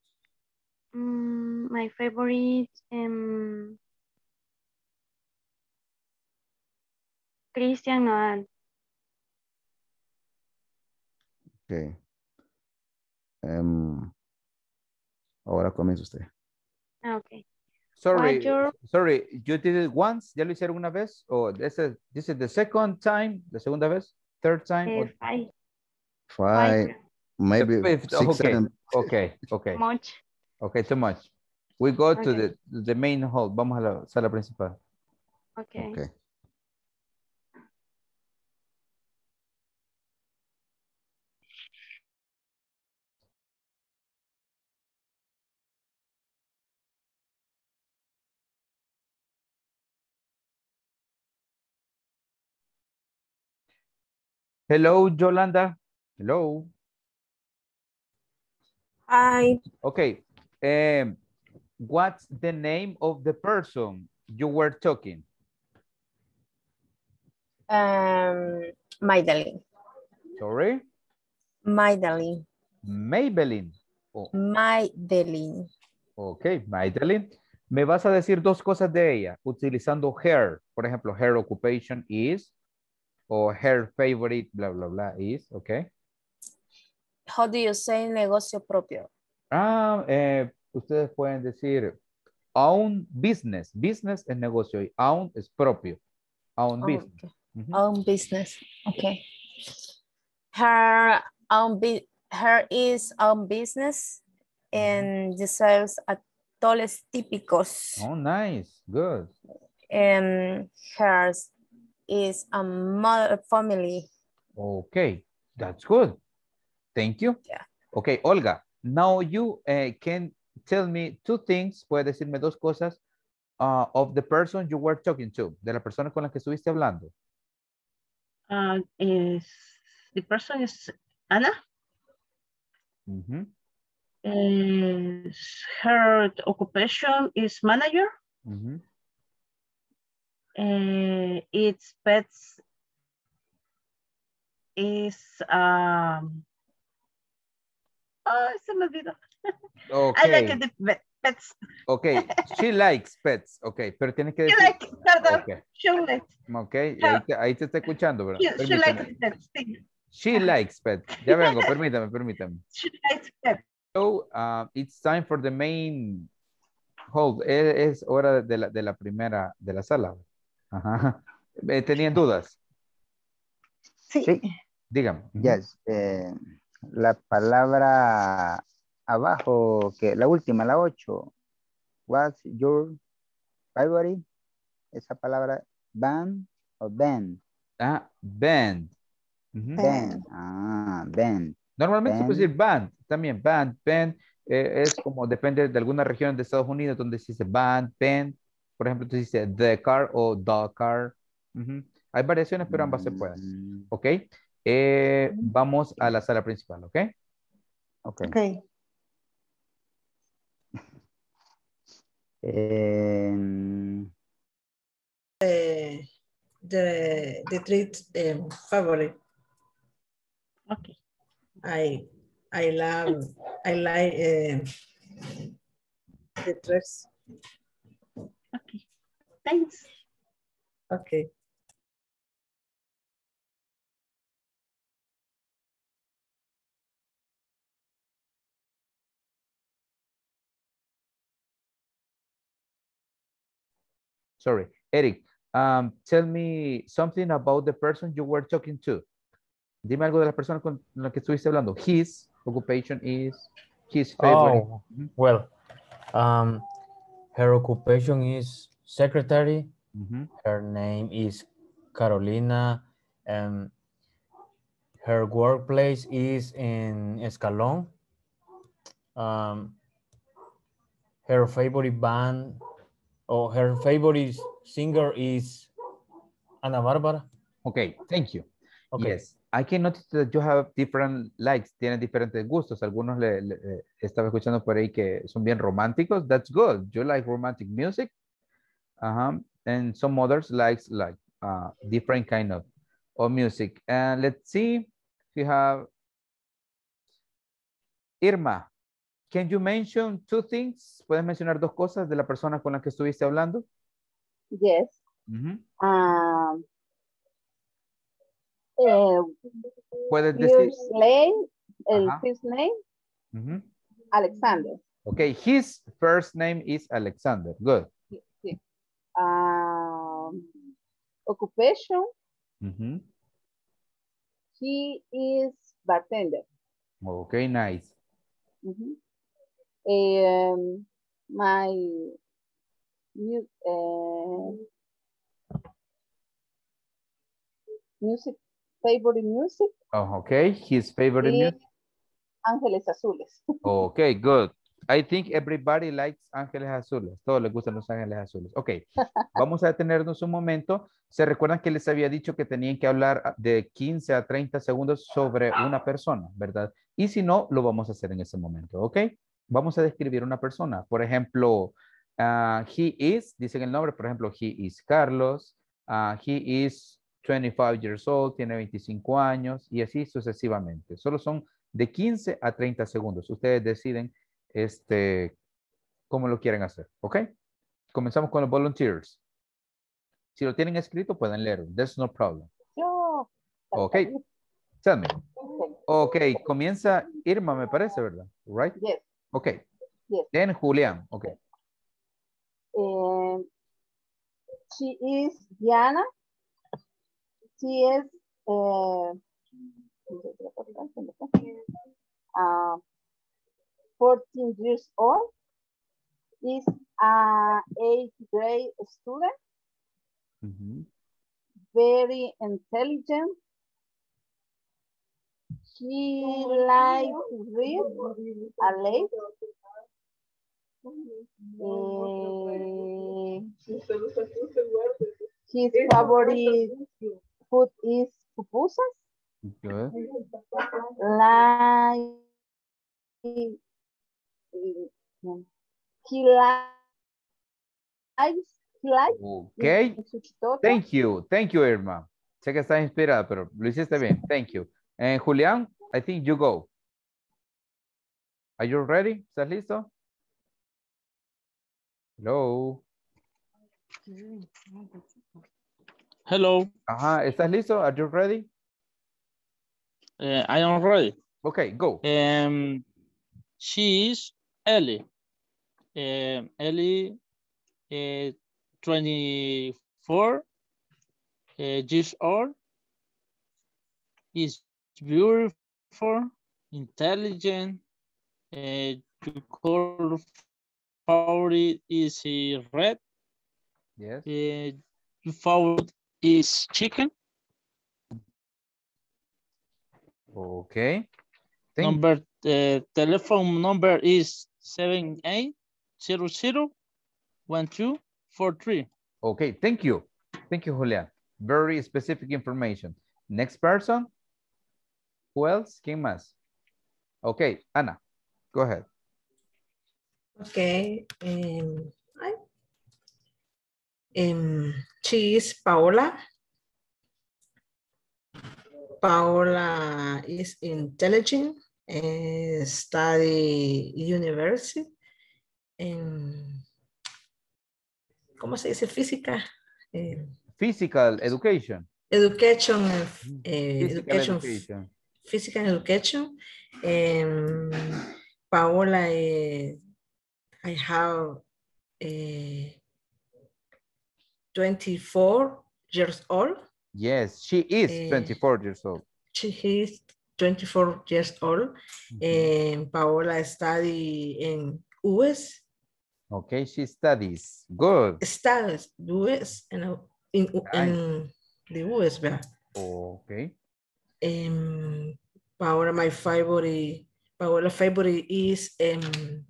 [SPEAKER 14] Mm, my favorite, um, Christian Nodal.
[SPEAKER 12] Okay. Um, ahora comienza usted.
[SPEAKER 14] Okay.
[SPEAKER 1] Sorry,
[SPEAKER 14] What's your,
[SPEAKER 1] sorry, you did it once, ¿ya lo hicieron una vez? O this is, this is the second time, la segunda vez, third time?
[SPEAKER 14] uh,
[SPEAKER 1] Or
[SPEAKER 14] five?
[SPEAKER 12] Five,
[SPEAKER 14] Five.
[SPEAKER 12] maybe
[SPEAKER 1] the fifth,
[SPEAKER 12] six,
[SPEAKER 1] okay,
[SPEAKER 12] seven.
[SPEAKER 1] okay, okay.
[SPEAKER 14] Much.
[SPEAKER 1] Okay, too much. We go to
[SPEAKER 14] Okay.
[SPEAKER 1] the, the main hall. Vamos a la sala principal.
[SPEAKER 14] Okay.
[SPEAKER 12] Okay.
[SPEAKER 1] Hello, Yolanda. Hello.
[SPEAKER 10] Hi.
[SPEAKER 1] Okay. Um, what's the name of the person you were talking?
[SPEAKER 10] Um, Maybelline.
[SPEAKER 1] Sorry?
[SPEAKER 10] Maybelline.
[SPEAKER 1] Maybelline. Oh,
[SPEAKER 10] Maybelline.
[SPEAKER 1] ok, Maybelline. Me vas a decir dos cosas de ella utilizando her. Por ejemplo, her occupation is o her favorite, bla, bla, bla, is. Ok.
[SPEAKER 10] How do you say negocio propio?
[SPEAKER 1] Ah, eh, ustedes pueden decir own business. Business es negocio y own es propio. Own business.
[SPEAKER 10] Okay.
[SPEAKER 1] Ujú.
[SPEAKER 10] Own business. Okay. Her own bu- her is own business and the sales atolles típicos.
[SPEAKER 1] Oh, nice. Good.
[SPEAKER 10] And hers is a mother family.
[SPEAKER 1] Okay, that's good. Thank you.
[SPEAKER 10] Yeah.
[SPEAKER 1] Okay, Olga, now you uh, can tell me two things, puede decirme dos cosas uh, of the person you were talking to, de la persona con la que estuviste hablando.
[SPEAKER 2] Uh, is the person is Anna?
[SPEAKER 1] Mm-hmm.
[SPEAKER 2] Is her occupation is manager?
[SPEAKER 1] Mm-hmm.
[SPEAKER 2] Uh, its pets is um oh se me olvidó.
[SPEAKER 1] Okay.
[SPEAKER 2] I like the pet. pets.
[SPEAKER 1] Ok, she likes pets. Ok, pero tienes que
[SPEAKER 2] She
[SPEAKER 1] decir.
[SPEAKER 2] likes, perdón,
[SPEAKER 1] Ok,
[SPEAKER 2] she likes,
[SPEAKER 1] ok, ahí te, ahí te está escuchando, ¿verdad?
[SPEAKER 2] she, she
[SPEAKER 1] Permítame.
[SPEAKER 2] likes pets, sí.
[SPEAKER 1] She likes pets. Ya vengo, permítame, permítame.
[SPEAKER 2] She likes pets.
[SPEAKER 1] So, uh, it's time for the main hold. Es, es hora de la, de la primera, de la sala. Ajá. Eh, ¿Tenían dudas?
[SPEAKER 6] Sí.
[SPEAKER 8] Sí,
[SPEAKER 1] Dígame.
[SPEAKER 8] yes. eh, la palabra abajo, que la última, la ocho. What's your favorite? Esa palabra, band o band.
[SPEAKER 1] Ah, band. Ujú.
[SPEAKER 8] Band. Ah, band.
[SPEAKER 1] Normalmente se puede
[SPEAKER 8] Band.
[SPEAKER 1] decir band, también band, band, eh, es como depende de alguna región de Estados Unidos donde se dice band, band, por ejemplo, se dice the car o the car. Ujú. Hay variaciones, pero ambas se pueden.
[SPEAKER 8] Mm,
[SPEAKER 1] ¿Ok? Eh, vamos a la sala principal, ¿ok?
[SPEAKER 8] ok.
[SPEAKER 6] Ok.
[SPEAKER 8] Em,
[SPEAKER 15] The, the treat um, favorite.
[SPEAKER 2] Okay.
[SPEAKER 15] I, I love, I like uh, the dress.
[SPEAKER 2] Okay. Thanks.
[SPEAKER 15] Okay.
[SPEAKER 1] Sorry. Eric, um, tell me something about the person you were talking to. Dime algo de la persona con la que estuviste hablando. His occupation is, his favorite.
[SPEAKER 9] Oh,
[SPEAKER 1] Mhm.
[SPEAKER 9] well, um, her occupation is secretary.
[SPEAKER 1] Mhm.
[SPEAKER 9] Her name is Carolina. And her workplace is in Escalon. Um, her favorite band or her favorite singer is Ana Bárbara.
[SPEAKER 1] Okay, thank you.
[SPEAKER 9] Okay.
[SPEAKER 1] Yes, I can notice that you have different likes, tienen diferentes gustos. Algunos le, le- eh, estaba escuchando por ahí que son bien románticos. That's good. You like romantic music. Uh-huh. And some others likes like uh, different kind of, of music. And let's see if you have Irma. Can you mention two things? ¿Puedes mencionar dos cosas de la persona con la que estuviste hablando?
[SPEAKER 11] Yes.
[SPEAKER 1] Ujú.
[SPEAKER 11] Um, eh,
[SPEAKER 1] Puedes decir.
[SPEAKER 11] first name, el
[SPEAKER 1] Ajá.
[SPEAKER 11] first name,
[SPEAKER 1] Ujú.
[SPEAKER 11] Alexander.
[SPEAKER 1] Okay, his first name is Alexander. Good.
[SPEAKER 11] Sí. Um, occupation,
[SPEAKER 1] Ujú.
[SPEAKER 11] he is bartender.
[SPEAKER 1] Okay, nice.
[SPEAKER 11] Mhm. Um, my mu- uh, music, favorite music
[SPEAKER 1] Oh, okay, his favorite
[SPEAKER 11] is
[SPEAKER 1] music.
[SPEAKER 11] Ángeles Azules.
[SPEAKER 1] Okay, good. I think everybody likes Ángeles Azules. Todos les gustan los Ángeles Azules. Ok, vamos a detenernos un momento. ¿Se recuerdan que les había dicho que tenían que hablar de quince a treinta segundos sobre una persona, verdad? Y si no, lo vamos a hacer en ese momento, ¿ok? Vamos a describir una persona. Por ejemplo, ah, he is, dicen el nombre, por ejemplo, he is Carlos. ah, he is twenty-five years old, tiene veinticinco años y así sucesivamente. Solo son de quince a treinta segundos. Ustedes deciden este, cómo lo quieren hacer, ¿ok? Comenzamos con los volunteers. Si lo tienen escrito, pueden leerlo. There's no problem.
[SPEAKER 11] Yo,
[SPEAKER 1] Ok. Tell me. Ok, comienza Irma, me parece, ¿verdad? Right?
[SPEAKER 11] Yes.
[SPEAKER 1] Ok.
[SPEAKER 11] Yes.
[SPEAKER 1] Then Julián. Ok.
[SPEAKER 11] Um, she is Diana. She is uh, uh, fourteen years old. Is a eighth grade student.
[SPEAKER 1] Ujú.
[SPEAKER 11] Very intelligent. She likes to read a lot. Eh, his favorite food is pupusas.
[SPEAKER 1] Good.
[SPEAKER 11] Like he likes he likes
[SPEAKER 1] Ok.
[SPEAKER 11] en su chitoto.
[SPEAKER 1] Thank you. Thank you, Irma. Sé que estás inspirada, pero lo hiciste bien. Thank you. And Julián, I think you go. Are you ready? ¿Estás listo? Hello.
[SPEAKER 16] Hello.
[SPEAKER 1] Ajá, ¿estás listo? Are you ready?
[SPEAKER 16] Uh, I am ready.
[SPEAKER 1] Okay, go.
[SPEAKER 16] Um, she is Ellie. Um, Ellie, uh, twenty-four uh, years old. Is beautiful, intelligent. Uh, your color favorite is uh, red.
[SPEAKER 1] Yes.
[SPEAKER 16] Uh, your favorite is chicken.
[SPEAKER 1] Okay. Thank
[SPEAKER 16] Number uh, telephone number is seven eight zero zero one two four three.
[SPEAKER 1] Okay, thank you. Thank you, Julian. Very specific information. Next person. Who else? ¿Quién más? Okay, Ana, go ahead.
[SPEAKER 15] Okay. Um, I, um, she is Paola. Paola is intelligent and study university. En, ¿cómo se dice? Física. Eh,
[SPEAKER 1] Physical education.
[SPEAKER 15] education. Eh,
[SPEAKER 1] Physical
[SPEAKER 15] education.
[SPEAKER 1] education.
[SPEAKER 15] Physical education. Um, Paola, uh, I have uh, twenty-four years old.
[SPEAKER 1] Yes, she is
[SPEAKER 15] Uh,
[SPEAKER 1] twenty-four years old.
[SPEAKER 15] She is twenty-four years old. Mm-hmm. And Paola study in U S.
[SPEAKER 1] Okay, she studies. Good.
[SPEAKER 15] Studies U S and in, in, in the U S. ¿Verdad?
[SPEAKER 1] Okay.
[SPEAKER 15] Um, Paola, my favorite, Paola favorite is um,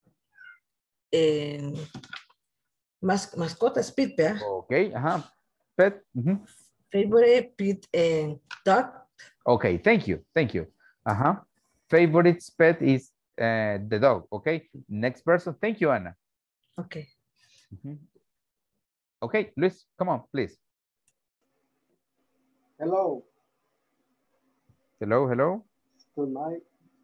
[SPEAKER 15] um, mas, mascotas, pet, ¿verdad?
[SPEAKER 1] Okay, ajá. Pet. Mm-hmm.
[SPEAKER 15] Favorite pet and dog.
[SPEAKER 1] Okay, thank you, thank you. Uh-huh. Favorite pet is uh, the dog, okay? Next person, thank you, Anna.
[SPEAKER 15] Okay.
[SPEAKER 1] Mm-hmm. Okay, Luis, come on, please.
[SPEAKER 3] Hello.
[SPEAKER 1] Hello, hello.
[SPEAKER 3] Tonight.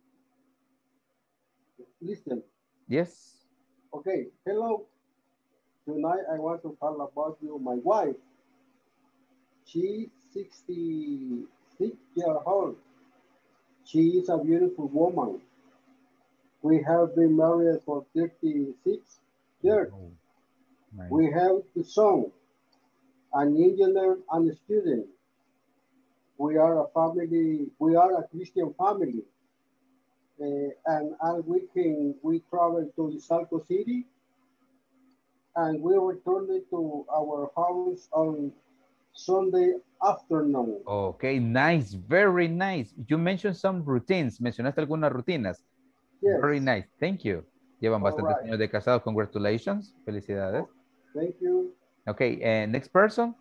[SPEAKER 3] Listen.
[SPEAKER 1] Yes.
[SPEAKER 3] Okay, hello. Tonight I want to talk about you, my wife. She's sixty-six years old. She is a beautiful woman. We have been married for thirty-six years.
[SPEAKER 1] Oh, nice.
[SPEAKER 3] We have two sons, an engineer and a student. We are a family, we are a Christian family. Uh, and all weekend we travel to Salco City and we returned to our house on Sunday afternoon.
[SPEAKER 1] Okay, nice, very nice. You mentioned some routines. Mencionaste algunas rutinas.
[SPEAKER 3] Yes.
[SPEAKER 1] Very nice, thank you. Llevan bastantes
[SPEAKER 3] right.
[SPEAKER 1] años de casados. Congratulations. Felicidades.
[SPEAKER 3] Thank you.
[SPEAKER 1] Okay, and next person.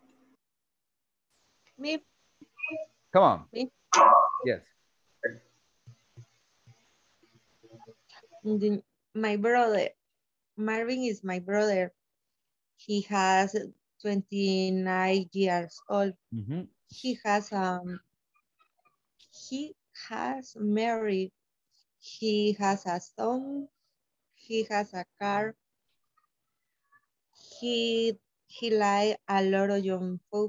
[SPEAKER 4] Me.
[SPEAKER 1] Come on.
[SPEAKER 4] Me.
[SPEAKER 1] Yes.
[SPEAKER 4] The, my brother. Marvin is my brother. He has twenty-nine years old.
[SPEAKER 1] Mm-hmm.
[SPEAKER 4] He has um he has married. He has a son. He has a car. He he like a lot of young folks.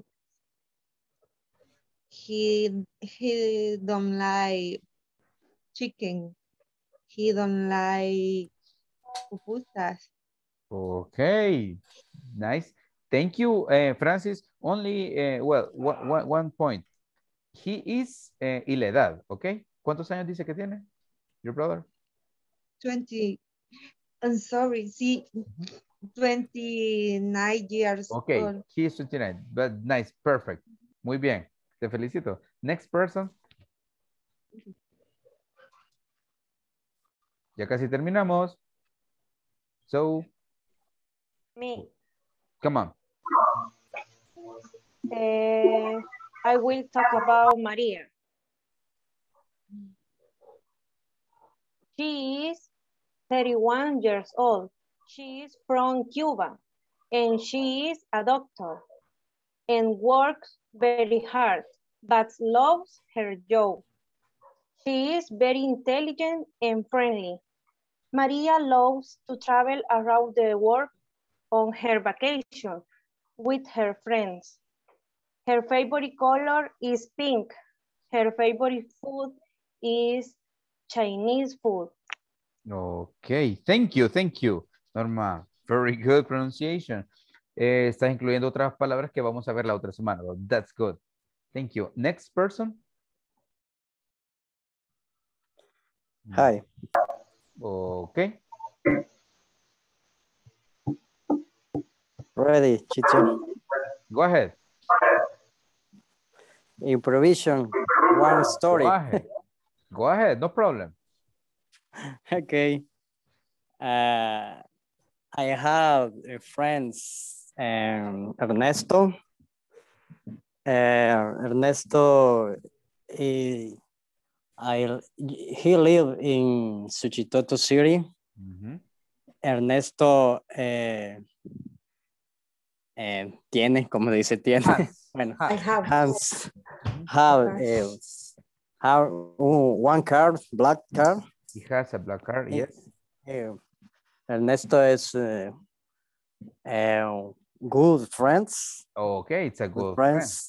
[SPEAKER 4] He he don't like chicken. He don't like pupusas.
[SPEAKER 1] Okay, nice. Thank you, uh, Francis. Only, uh, well, one, one, one point. He is, uh, y la edad, okay? ¿Cuántos años dice que tiene? Your brother?
[SPEAKER 4] twenty. I'm sorry, see, twenty-nine years
[SPEAKER 1] Okay,
[SPEAKER 4] old.
[SPEAKER 1] he is twenty-nine, but nice, perfect. Muy bien, te felicito. Next person. Ya casi terminamos. So,
[SPEAKER 7] Me.
[SPEAKER 1] come on.
[SPEAKER 7] Uh, I will talk about Maria. She is thirty-one years old. She is from Cuba and she is a doctor and works very hard but loves her job. She is very intelligent and friendly. Maria loves to travel around the world on her vacation with her friends. Her favorite color is pink. Her favorite food is Chinese food.
[SPEAKER 1] Okay, thank you, thank you, Norma. Very good pronunciation. Eh, estás incluyendo otras palabras que vamos a ver la otra semana. That's good. Thank you. Next person.
[SPEAKER 19] Hi.
[SPEAKER 1] Okay.
[SPEAKER 19] Ready, teacher.
[SPEAKER 1] Go ahead.
[SPEAKER 19] Improvisation, one story.
[SPEAKER 1] Go ahead. Go ahead, no problem.
[SPEAKER 19] Okay. Uh, I have a friends, um, Ernesto. Uh, Ernesto, he, I, he live in Suchitoto City.
[SPEAKER 1] Mm-hmm.
[SPEAKER 19] Ernesto eh, eh, tiene, como dice, tiene.
[SPEAKER 1] Has.
[SPEAKER 19] Bueno,
[SPEAKER 15] I have.
[SPEAKER 19] has, have, eh, have one card, black card.
[SPEAKER 1] He has a black card, yes.
[SPEAKER 19] Eh, Ernesto is uh, uh, good friends.
[SPEAKER 1] Okay, it's a good,
[SPEAKER 19] good friends.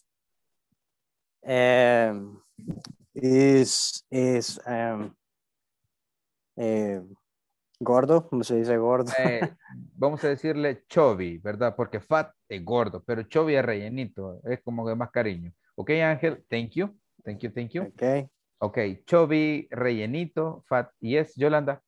[SPEAKER 19] Um, is is um, eh, gordo, ¿cómo se dice gordo?
[SPEAKER 1] Eh, vamos a decirle chubby, ¿verdad? Porque fat es gordo, pero chubby es rellenito, es como de más cariño. Ok, Ángel, thank you, thank you, thank you.
[SPEAKER 19] Okay.
[SPEAKER 1] Ok, chubby, rellenito, fat, yes, Yolanda.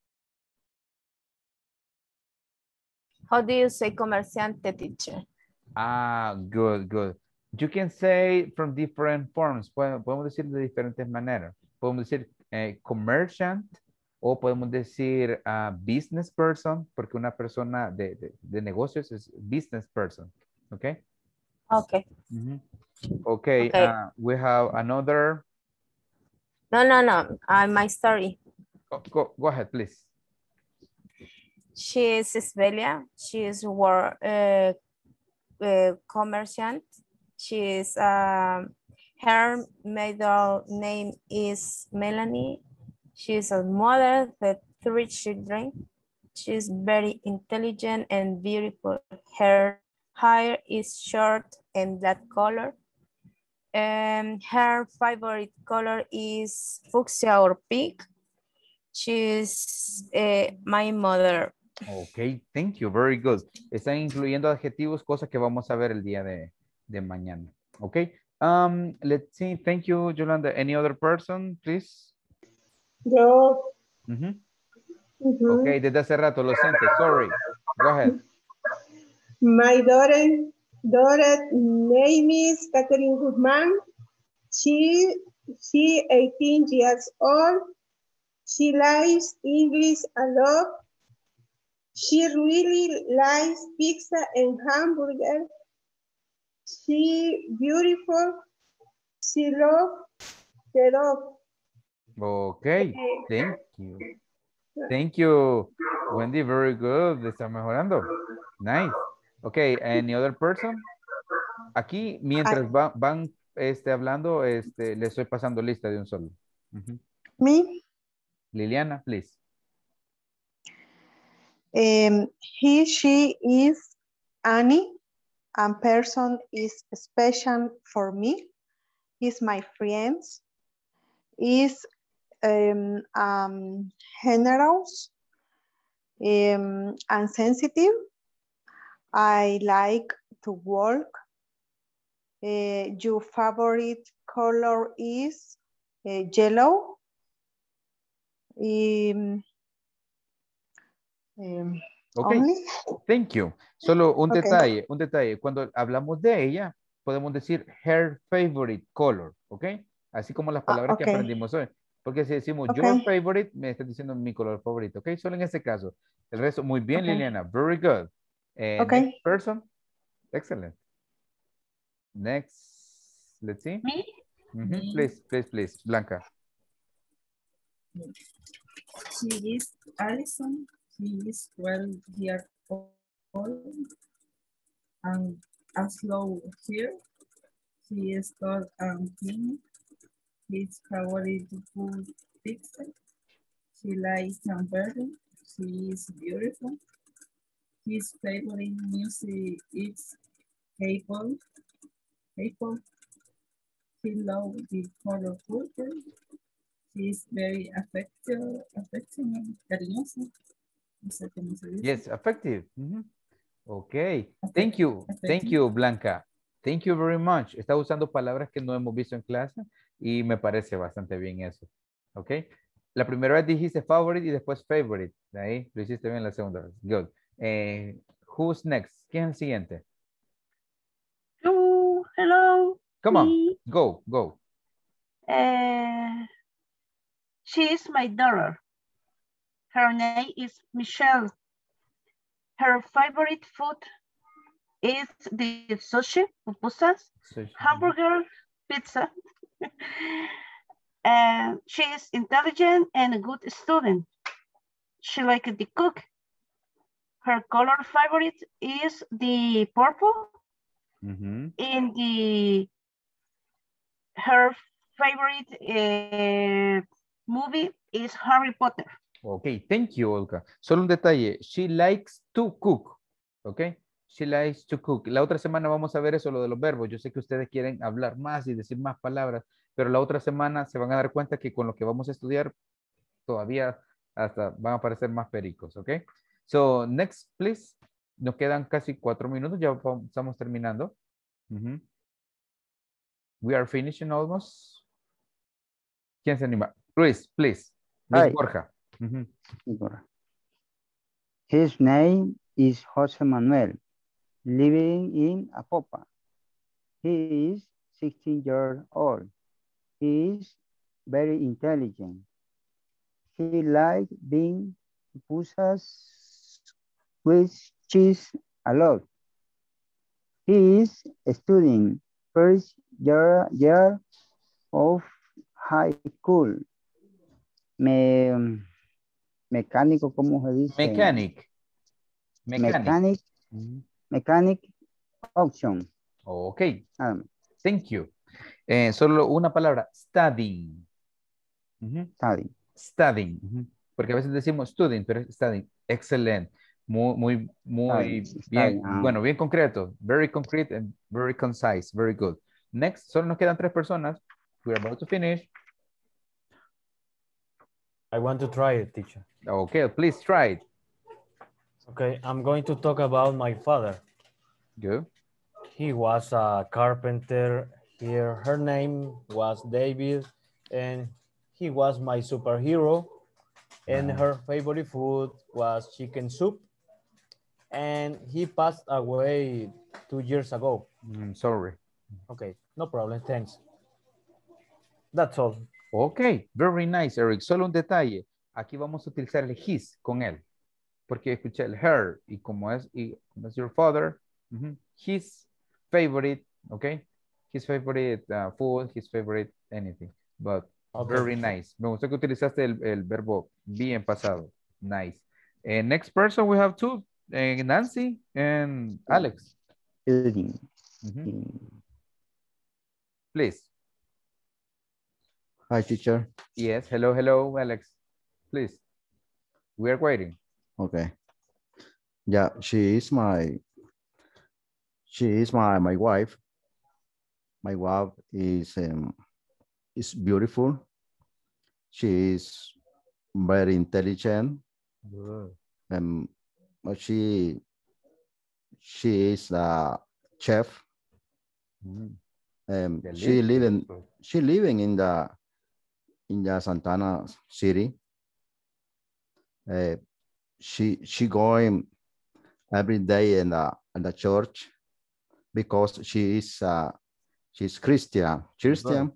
[SPEAKER 10] How do you say comerciante, teacher?
[SPEAKER 1] Ah, good, good. You can say from different forms. Podemos decir de diferentes maneras. Podemos decir eh, commerciant o podemos decir uh, business person, porque una persona de, de, de negocios es business person. Okay?
[SPEAKER 10] Okay.
[SPEAKER 1] Mm-hmm. Okay,
[SPEAKER 10] okay.
[SPEAKER 1] Uh, we have another.
[SPEAKER 10] No, no, no. Uh, my story.
[SPEAKER 1] Go, go, go ahead, please.
[SPEAKER 10] She is Svelia. She is war, uh, uh, commerciant. She is, uh, her middle name is Melanie. She is a mother with three children. She is very intelligent and beautiful. Her hair is short and black color. And her favorite color is fuchsia or pink. She is uh, my mother.
[SPEAKER 1] Ok, thank you, very good. Están incluyendo adjetivos, cosas que vamos a ver el día de, de mañana. Ok, um, let's see, thank you, Yolanda. Any other person, please?
[SPEAKER 2] Yo.
[SPEAKER 1] Uh-huh.
[SPEAKER 2] Uh-huh.
[SPEAKER 1] Ok, desde hace rato, lo siento, sorry. Go ahead.
[SPEAKER 2] My daughter, daughter name is Catherine Guzman. She, she eighteen years old. She likes English a lot. She really likes pizza and hamburger. She beautiful. She loves the dog.
[SPEAKER 1] Ok, thank you. Thank you, Wendy, very good. Está mejorando. Nice. Ok, any other person? Aquí, mientras va, van este, hablando, este, le estoy pasando lista de un solo. Uh-huh.
[SPEAKER 6] Me?
[SPEAKER 1] Liliana, please.
[SPEAKER 6] Um, he, she is Annie, and person is special for me. Is my friends. Is um, um, generous um, and sensitive. I like to walk. Uh, your favorite color is uh, yellow. Um, um,
[SPEAKER 1] Ok,
[SPEAKER 6] only?
[SPEAKER 1] Thank you. Solo un
[SPEAKER 6] Okay.
[SPEAKER 1] detalle, un detalle. Cuando hablamos de ella, podemos decir her favorite color, ¿ok? Así como las palabras
[SPEAKER 6] Ah, okay.
[SPEAKER 1] que aprendimos hoy. Porque si decimos
[SPEAKER 6] Okay.
[SPEAKER 1] your favorite, me está diciendo mi color favorito, ¿ok? Solo en este caso. El resto, muy bien,
[SPEAKER 6] Okay.
[SPEAKER 1] Liliana. Very good. Uh,
[SPEAKER 6] Okay.
[SPEAKER 1] Next person. Excellent. Next, let's see.
[SPEAKER 5] Me?
[SPEAKER 1] Mm-hmm.
[SPEAKER 5] Me.
[SPEAKER 1] Please, please, please. Blanca.
[SPEAKER 5] She is Allison. She is twelve years old and as low here. She is tall and thin. His favorite food pizza. She likes hamburger. She is beautiful. His favorite music is K-pop. K-pop. He loves the color purple. She is very affectionate, affectionate, cariñosa. No sé cómo se dice.
[SPEAKER 1] Yes, effective. Mm-hmm. Okay. Thank you. Thank you, Blanca. Thank you very much. Está usando palabras que no hemos visto en clase y me parece bastante bien eso. Ok. La primera vez dijiste favorite y después favorite. De ahí lo hiciste bien la segunda vez. Good. Eh, who's next? ¿Quién es el siguiente?
[SPEAKER 2] Hello, hello.
[SPEAKER 1] Come on.
[SPEAKER 2] Me.
[SPEAKER 1] Go, go.
[SPEAKER 2] Uh, she is my daughter. Her name is Michelle. Her favorite food is the sushi, pupusas,
[SPEAKER 1] Sushi.
[SPEAKER 2] hamburger, pizza. And she is intelligent and a good student. She likes to cook. Her color favorite is the purple.
[SPEAKER 1] Mm-hmm.
[SPEAKER 2] And the her favorite uh, movie is Harry Potter.
[SPEAKER 1] Ok, thank you, Olga. Solo un detalle. She likes to cook. Ok. She likes to cook. La otra semana vamos a ver eso, lo de los verbos. Yo sé que ustedes quieren hablar más y decir más palabras, pero la otra semana se van a dar cuenta que con lo que vamos a estudiar todavía hasta van a aparecer más pericos. Ok. So, next, please. Nos quedan casi cuatro minutos. Ya estamos terminando. Uh-huh. We are finishing almost. ¿Quién se anima? Luis, please. Luis
[SPEAKER 8] Hi.
[SPEAKER 1] Borja. Uh-huh.
[SPEAKER 8] His name is Jose Manuel, living in Apopa. He is sixteen years old. He is very intelligent. He likes being pupusas with cheese a lot. He is studying first year, year of high school. Me, mecánico, ¿cómo se dice?
[SPEAKER 1] Mechanic. Mechanic.
[SPEAKER 8] Mechanic.
[SPEAKER 1] Mm-hmm.
[SPEAKER 8] Mechanic option.
[SPEAKER 1] Ok.
[SPEAKER 8] Um,
[SPEAKER 1] Thank you. Eh, solo una palabra. Studying. Uh-huh.
[SPEAKER 8] Studying.
[SPEAKER 1] Studying. Uh-huh. Porque a veces decimos studying, pero es studying. Excelente. Muy, muy, muy
[SPEAKER 8] studying.
[SPEAKER 1] bien.
[SPEAKER 8] Studying. Uh,
[SPEAKER 1] bueno, bien concreto. Very concrete and very concise. Very good. Next. Solo nos quedan tres personas. We're about to finish.
[SPEAKER 9] I want to try it, teacher.
[SPEAKER 1] Okay, please try it.
[SPEAKER 9] Okay, I'm going to talk about my father.
[SPEAKER 1] Good.
[SPEAKER 9] He was a carpenter. Here, her name was David, and he was my superhero. And
[SPEAKER 1] Uh-huh.
[SPEAKER 9] her favorite food was chicken soup. And he passed away two years ago.
[SPEAKER 1] Mm, sorry.
[SPEAKER 9] Okay, no problem, thanks. That's all.
[SPEAKER 1] Ok, very nice, Eric. Solo un detalle. Aquí vamos a utilizar el his con él. Porque escuché el her. Y como es, y como es your father, uh-huh, his favorite, ok? His favorite uh, food, his favorite anything. But okay, very nice. Me gustó que utilizaste el, el verbo bien pasado. Nice. Uh, next person we have two. Uh, Nancy and Alex. Uh-huh. Please.
[SPEAKER 12] Hi, teacher.
[SPEAKER 1] Yes, hello, hello, Alex. Please. We are waiting.
[SPEAKER 12] Okay. Yeah, she is my, she is my, my wife. My wife is, um, is beautiful. She is very intelligent.
[SPEAKER 1] Good.
[SPEAKER 12] Um, she, she is a chef.
[SPEAKER 1] Mm.
[SPEAKER 12] Um, she living, she living in the, in the Santana city. Uh, she she going every day in the in the church because she is uh, she's Christian Christian.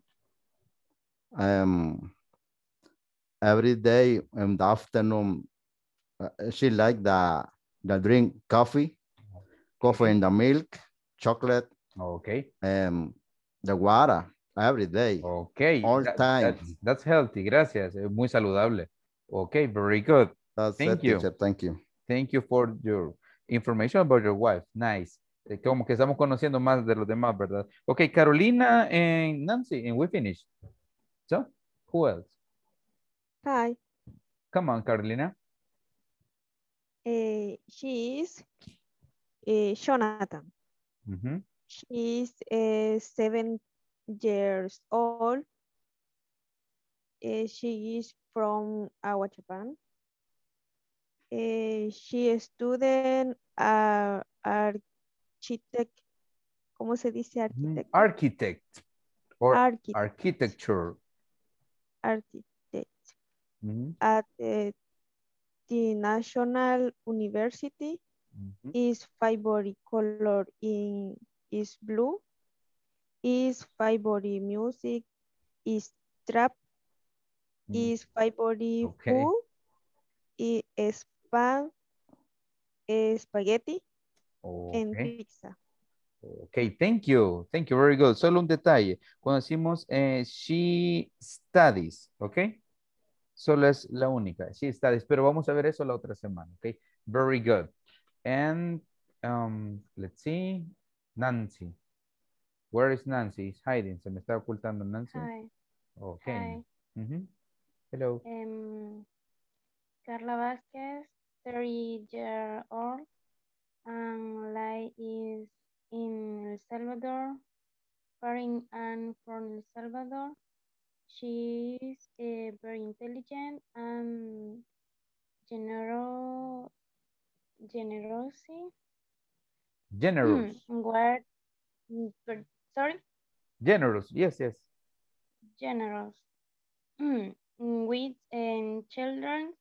[SPEAKER 12] Um, every day in the afternoon, uh, she like the the drink coffee, coffee in the milk, chocolate.
[SPEAKER 1] Okay.
[SPEAKER 12] Um, the water. Every day.
[SPEAKER 1] Okay.
[SPEAKER 12] All
[SPEAKER 1] that,
[SPEAKER 12] time.
[SPEAKER 1] That's, that's healthy. Gracias. Es muy saludable. Okay. Very good.
[SPEAKER 12] That's
[SPEAKER 1] Thank
[SPEAKER 12] it,
[SPEAKER 1] you.
[SPEAKER 12] teacher. Thank you.
[SPEAKER 1] Thank you for your information about your wife. Nice. Eh, Como que estamos conociendo más de los demás, ¿verdad? Okay. Carolina and Nancy, and we finished. So, who else?
[SPEAKER 17] Hi.
[SPEAKER 1] Come on, Carolina.
[SPEAKER 17] Uh, she is uh, Jonathan.
[SPEAKER 1] Mm-hmm.
[SPEAKER 17] She is uh, seven years old. Uh, she is from Agua, Japan. Uh, she is student uh, architect. ¿Cómo se dice arquitecto?
[SPEAKER 1] Architect or
[SPEAKER 17] Architect.
[SPEAKER 1] architecture.
[SPEAKER 17] Architect.
[SPEAKER 1] Mm-hmm.
[SPEAKER 17] At uh, the National University.
[SPEAKER 1] Mm-hmm.
[SPEAKER 17] His favorite color in is blue. His favorite music is trap. Mm-hmm. His favorite okay. food is span, spaghetti okay. and pizza.
[SPEAKER 1] Okay, thank you. Thank you, very good. Solo un detalle. Cuando decimos eh, she studies, ok. Solo es la única, she studies. Pero vamos a ver eso la otra semana, ok. Very good. And um, let's see. Nancy. Where is Nancy? It's hiding. Se me está ocultando Nancy.
[SPEAKER 14] Hi.
[SPEAKER 1] Okay.
[SPEAKER 14] Hi.
[SPEAKER 1] Mm-hmm. Hello.
[SPEAKER 14] Um, Carla Vasquez, thirty years old. And Lai is in El Salvador. Foreign and from El Salvador. She is uh, very intelligent and generous. Generosity.
[SPEAKER 1] Generous.
[SPEAKER 14] Where, sorry?
[SPEAKER 1] Generous, yes, yes.
[SPEAKER 14] Generous. With um, children.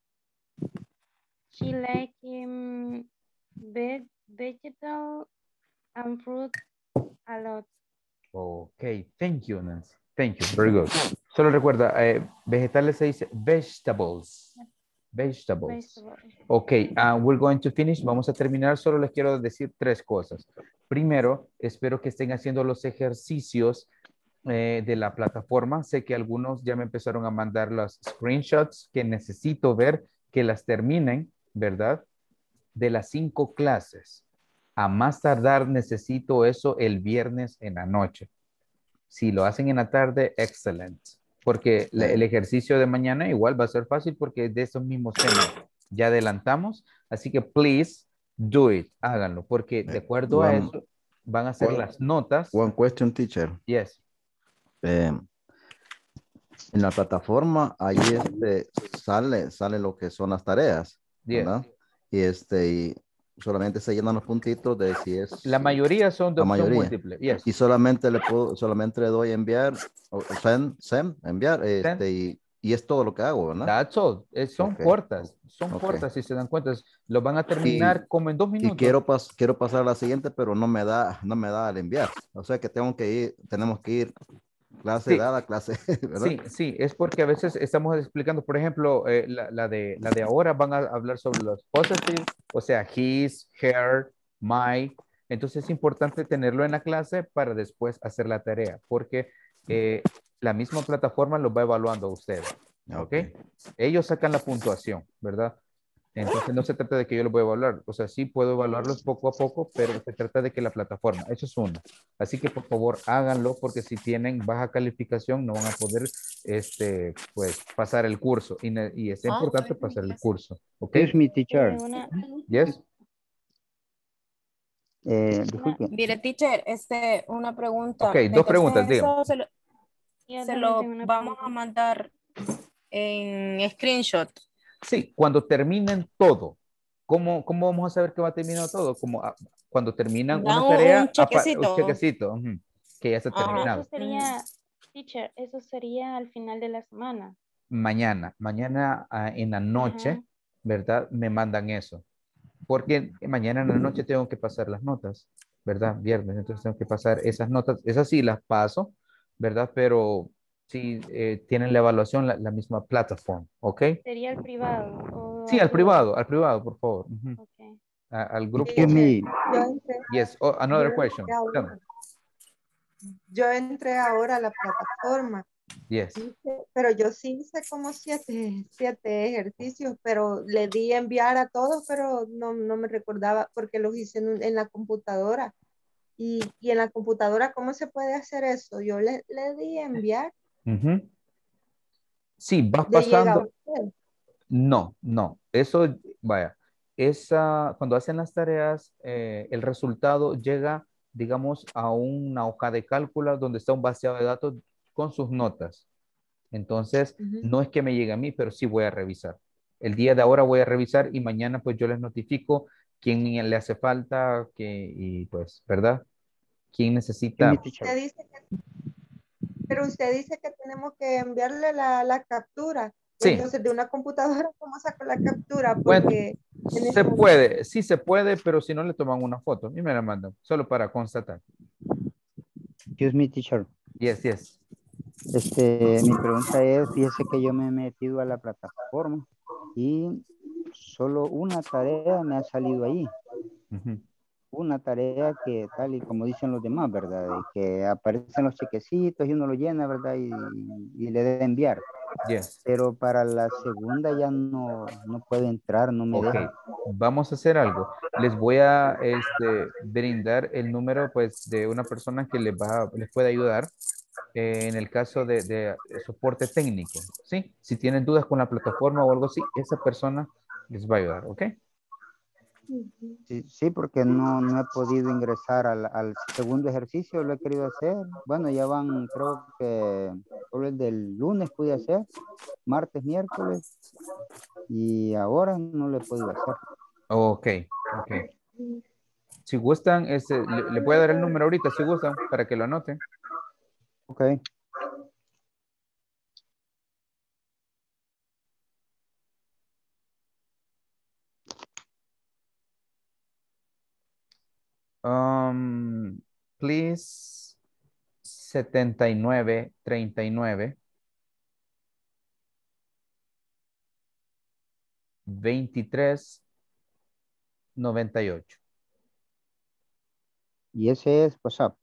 [SPEAKER 14] She like um, veg vegetable and fruit a lot.
[SPEAKER 1] Okay, thank you, Nancy. Thank you, very good. Solo recuerda, eh, vegetales se dice vegetables. Vegetables. Vegetables. Ok, uh, we're going to finish. Vamos a terminar. Solo les quiero decir tres cosas. Primero, espero que estén haciendo los ejercicios eh, de la plataforma. Sé que algunos ya me empezaron a mandar los screenshots que necesito ver que las terminen, ¿verdad? De las cinco clases. A más tardar necesito eso el viernes en la noche. Si lo hacen en la tarde, excelente. Porque sí. El ejercicio de mañana igual va a ser fácil porque de esos mismos temas ya adelantamos. Así que please do it, háganlo. Porque de acuerdo one, a eso van a hacer one, las notas.
[SPEAKER 12] One question, teacher.
[SPEAKER 1] Yes.
[SPEAKER 12] Eh, en la plataforma ahí este, sale, sale lo que son las tareas.
[SPEAKER 1] Yes.
[SPEAKER 12] ¿Verdad? Y este... Y, solamente se llenan los puntitos de si es...
[SPEAKER 1] La mayoría son de opción múltiple. Yes.
[SPEAKER 12] Y solamente le puedo, solamente le doy enviar, o send, send, enviar, este, y, y es todo lo que hago, ¿verdad?
[SPEAKER 1] That's all. Es, son okay. cortas, son okay. cortas, si se dan cuenta. Lo van a terminar y, como en dos minutos.
[SPEAKER 12] Y quiero, pas, quiero pasar a la siguiente, pero no me da, no me da al enviar. O sea que tengo que ir, tenemos que ir clase
[SPEAKER 1] sí.
[SPEAKER 12] dada, clase, ¿verdad?
[SPEAKER 1] Sí, sí, es porque a veces estamos explicando, por ejemplo, eh, la, la, de, la de ahora van a hablar sobre los possessive, o sea, his, her, my. Entonces es importante tenerlo en la clase para después hacer la tarea, porque eh, la misma plataforma lo va evaluando a ustedes, ¿ok? Okay. Ellos sacan la puntuación, ¿verdad? Entonces no se trata de que yo lo voy a evaluar, o sea, sí puedo evaluarlos poco a poco, pero se trata de que la plataforma, eso es uno. Así que por favor háganlo porque si tienen baja calificación no van a poder este, pues, pasar el curso y, y es importante pasar el curso. ¿Ok?
[SPEAKER 8] Excuse me, teacher.
[SPEAKER 1] Yes.
[SPEAKER 8] Eh,
[SPEAKER 10] Mire, teacher, este, una pregunta.
[SPEAKER 1] Ok, dos preguntas, digo.
[SPEAKER 10] Se lo, se lo vamos a mandar en screenshot.
[SPEAKER 1] Sí, cuando terminen todo. ¿Cómo, cómo vamos a saber que va a terminar todo? Como a, cuando terminan
[SPEAKER 10] da
[SPEAKER 1] una tarea,
[SPEAKER 10] un chequecito,
[SPEAKER 1] un chequecito uh-huh, que ya se ha terminado.
[SPEAKER 14] Eso sería, teacher, eso sería al final de la semana.
[SPEAKER 1] Mañana, mañana uh, en la noche, uh-huh. ¿verdad? Me mandan eso. Porque mañana en la noche tengo que pasar las notas, ¿verdad? Viernes, entonces tengo que pasar esas notas. Esas sí las paso, ¿verdad? Pero sí eh, tienen la evaluación la, la misma plataforma, ¿ok?
[SPEAKER 14] ¿Sería el privado? O
[SPEAKER 1] sí, al privado, al privado, por favor. Uh-huh. Okay. A, al grupo.
[SPEAKER 6] Me.
[SPEAKER 1] Yes, oh, another
[SPEAKER 6] yo
[SPEAKER 1] question.
[SPEAKER 6] Entré yo entré ahora a la plataforma.
[SPEAKER 1] Yes.
[SPEAKER 6] Pero yo sí hice como siete, siete ejercicios, pero le di enviar a todos, pero no, no me recordaba porque los hice en, en la computadora. Y, y en la computadora, ¿cómo se puede hacer eso? Yo le, le di enviar.
[SPEAKER 1] Uh-huh. Sí, vas pasando. No, no, eso, vaya, esa, cuando hacen las tareas, eh, el resultado llega, digamos, a una hoja de cálculo donde está un vaciado de datos con sus notas. Entonces,
[SPEAKER 6] Ujú.
[SPEAKER 1] no es que me llegue a mí, pero sí voy a revisar. El día de ahora voy a revisar y mañana pues yo les notifico quién le hace falta, que, y pues, ¿verdad? ¿Quién necesita?
[SPEAKER 6] Usted dice que, pero usted dice que tenemos que enviarle la, la captura.
[SPEAKER 1] Sí,
[SPEAKER 6] Entonces, de una computadora, ¿cómo saco la captura?
[SPEAKER 1] bueno,
[SPEAKER 6] Porque en
[SPEAKER 1] se
[SPEAKER 6] este
[SPEAKER 1] puede, sí se puede, pero si no le toman una foto y me la mandan, solo para constatar.
[SPEAKER 8] Excuse me, teacher.
[SPEAKER 1] Yes, yes.
[SPEAKER 8] Este, mi pregunta es, fíjese que yo me he metido a la plataforma y solo una tarea me ha salido ahí.
[SPEAKER 1] Ujú.
[SPEAKER 8] Una tarea que tal y como dicen los demás, ¿verdad? De que aparecen los chequecitos y uno lo llena, ¿verdad? Y, y le debe enviar.
[SPEAKER 1] Yes.
[SPEAKER 8] Pero para la segunda ya no, no puede entrar, no me
[SPEAKER 1] Ok,
[SPEAKER 8] deja.
[SPEAKER 1] vamos a hacer algo. Les voy a este, brindar el número pues, de una persona que les, va, les puede ayudar eh, en el caso de, de soporte técnico, ¿sí? Si tienen dudas con la plataforma o algo así, esa persona les va a ayudar, ¿ok?
[SPEAKER 8] Sí, sí, porque no, no he podido ingresar al, al segundo ejercicio, lo he querido hacer. Bueno, ya van, creo que solo el del lunes pude hacer, martes, miércoles, y ahora no lo he podido hacer.
[SPEAKER 1] Ok, ok. Si gustan, este, le, le voy a dar el número ahorita, si gustan, para que lo anoten.
[SPEAKER 8] Ok.
[SPEAKER 1] Um, please, setenta y nueve, treinta y nueve, veintitrés, noventa y ocho.
[SPEAKER 8] Y ese es WhatsApp.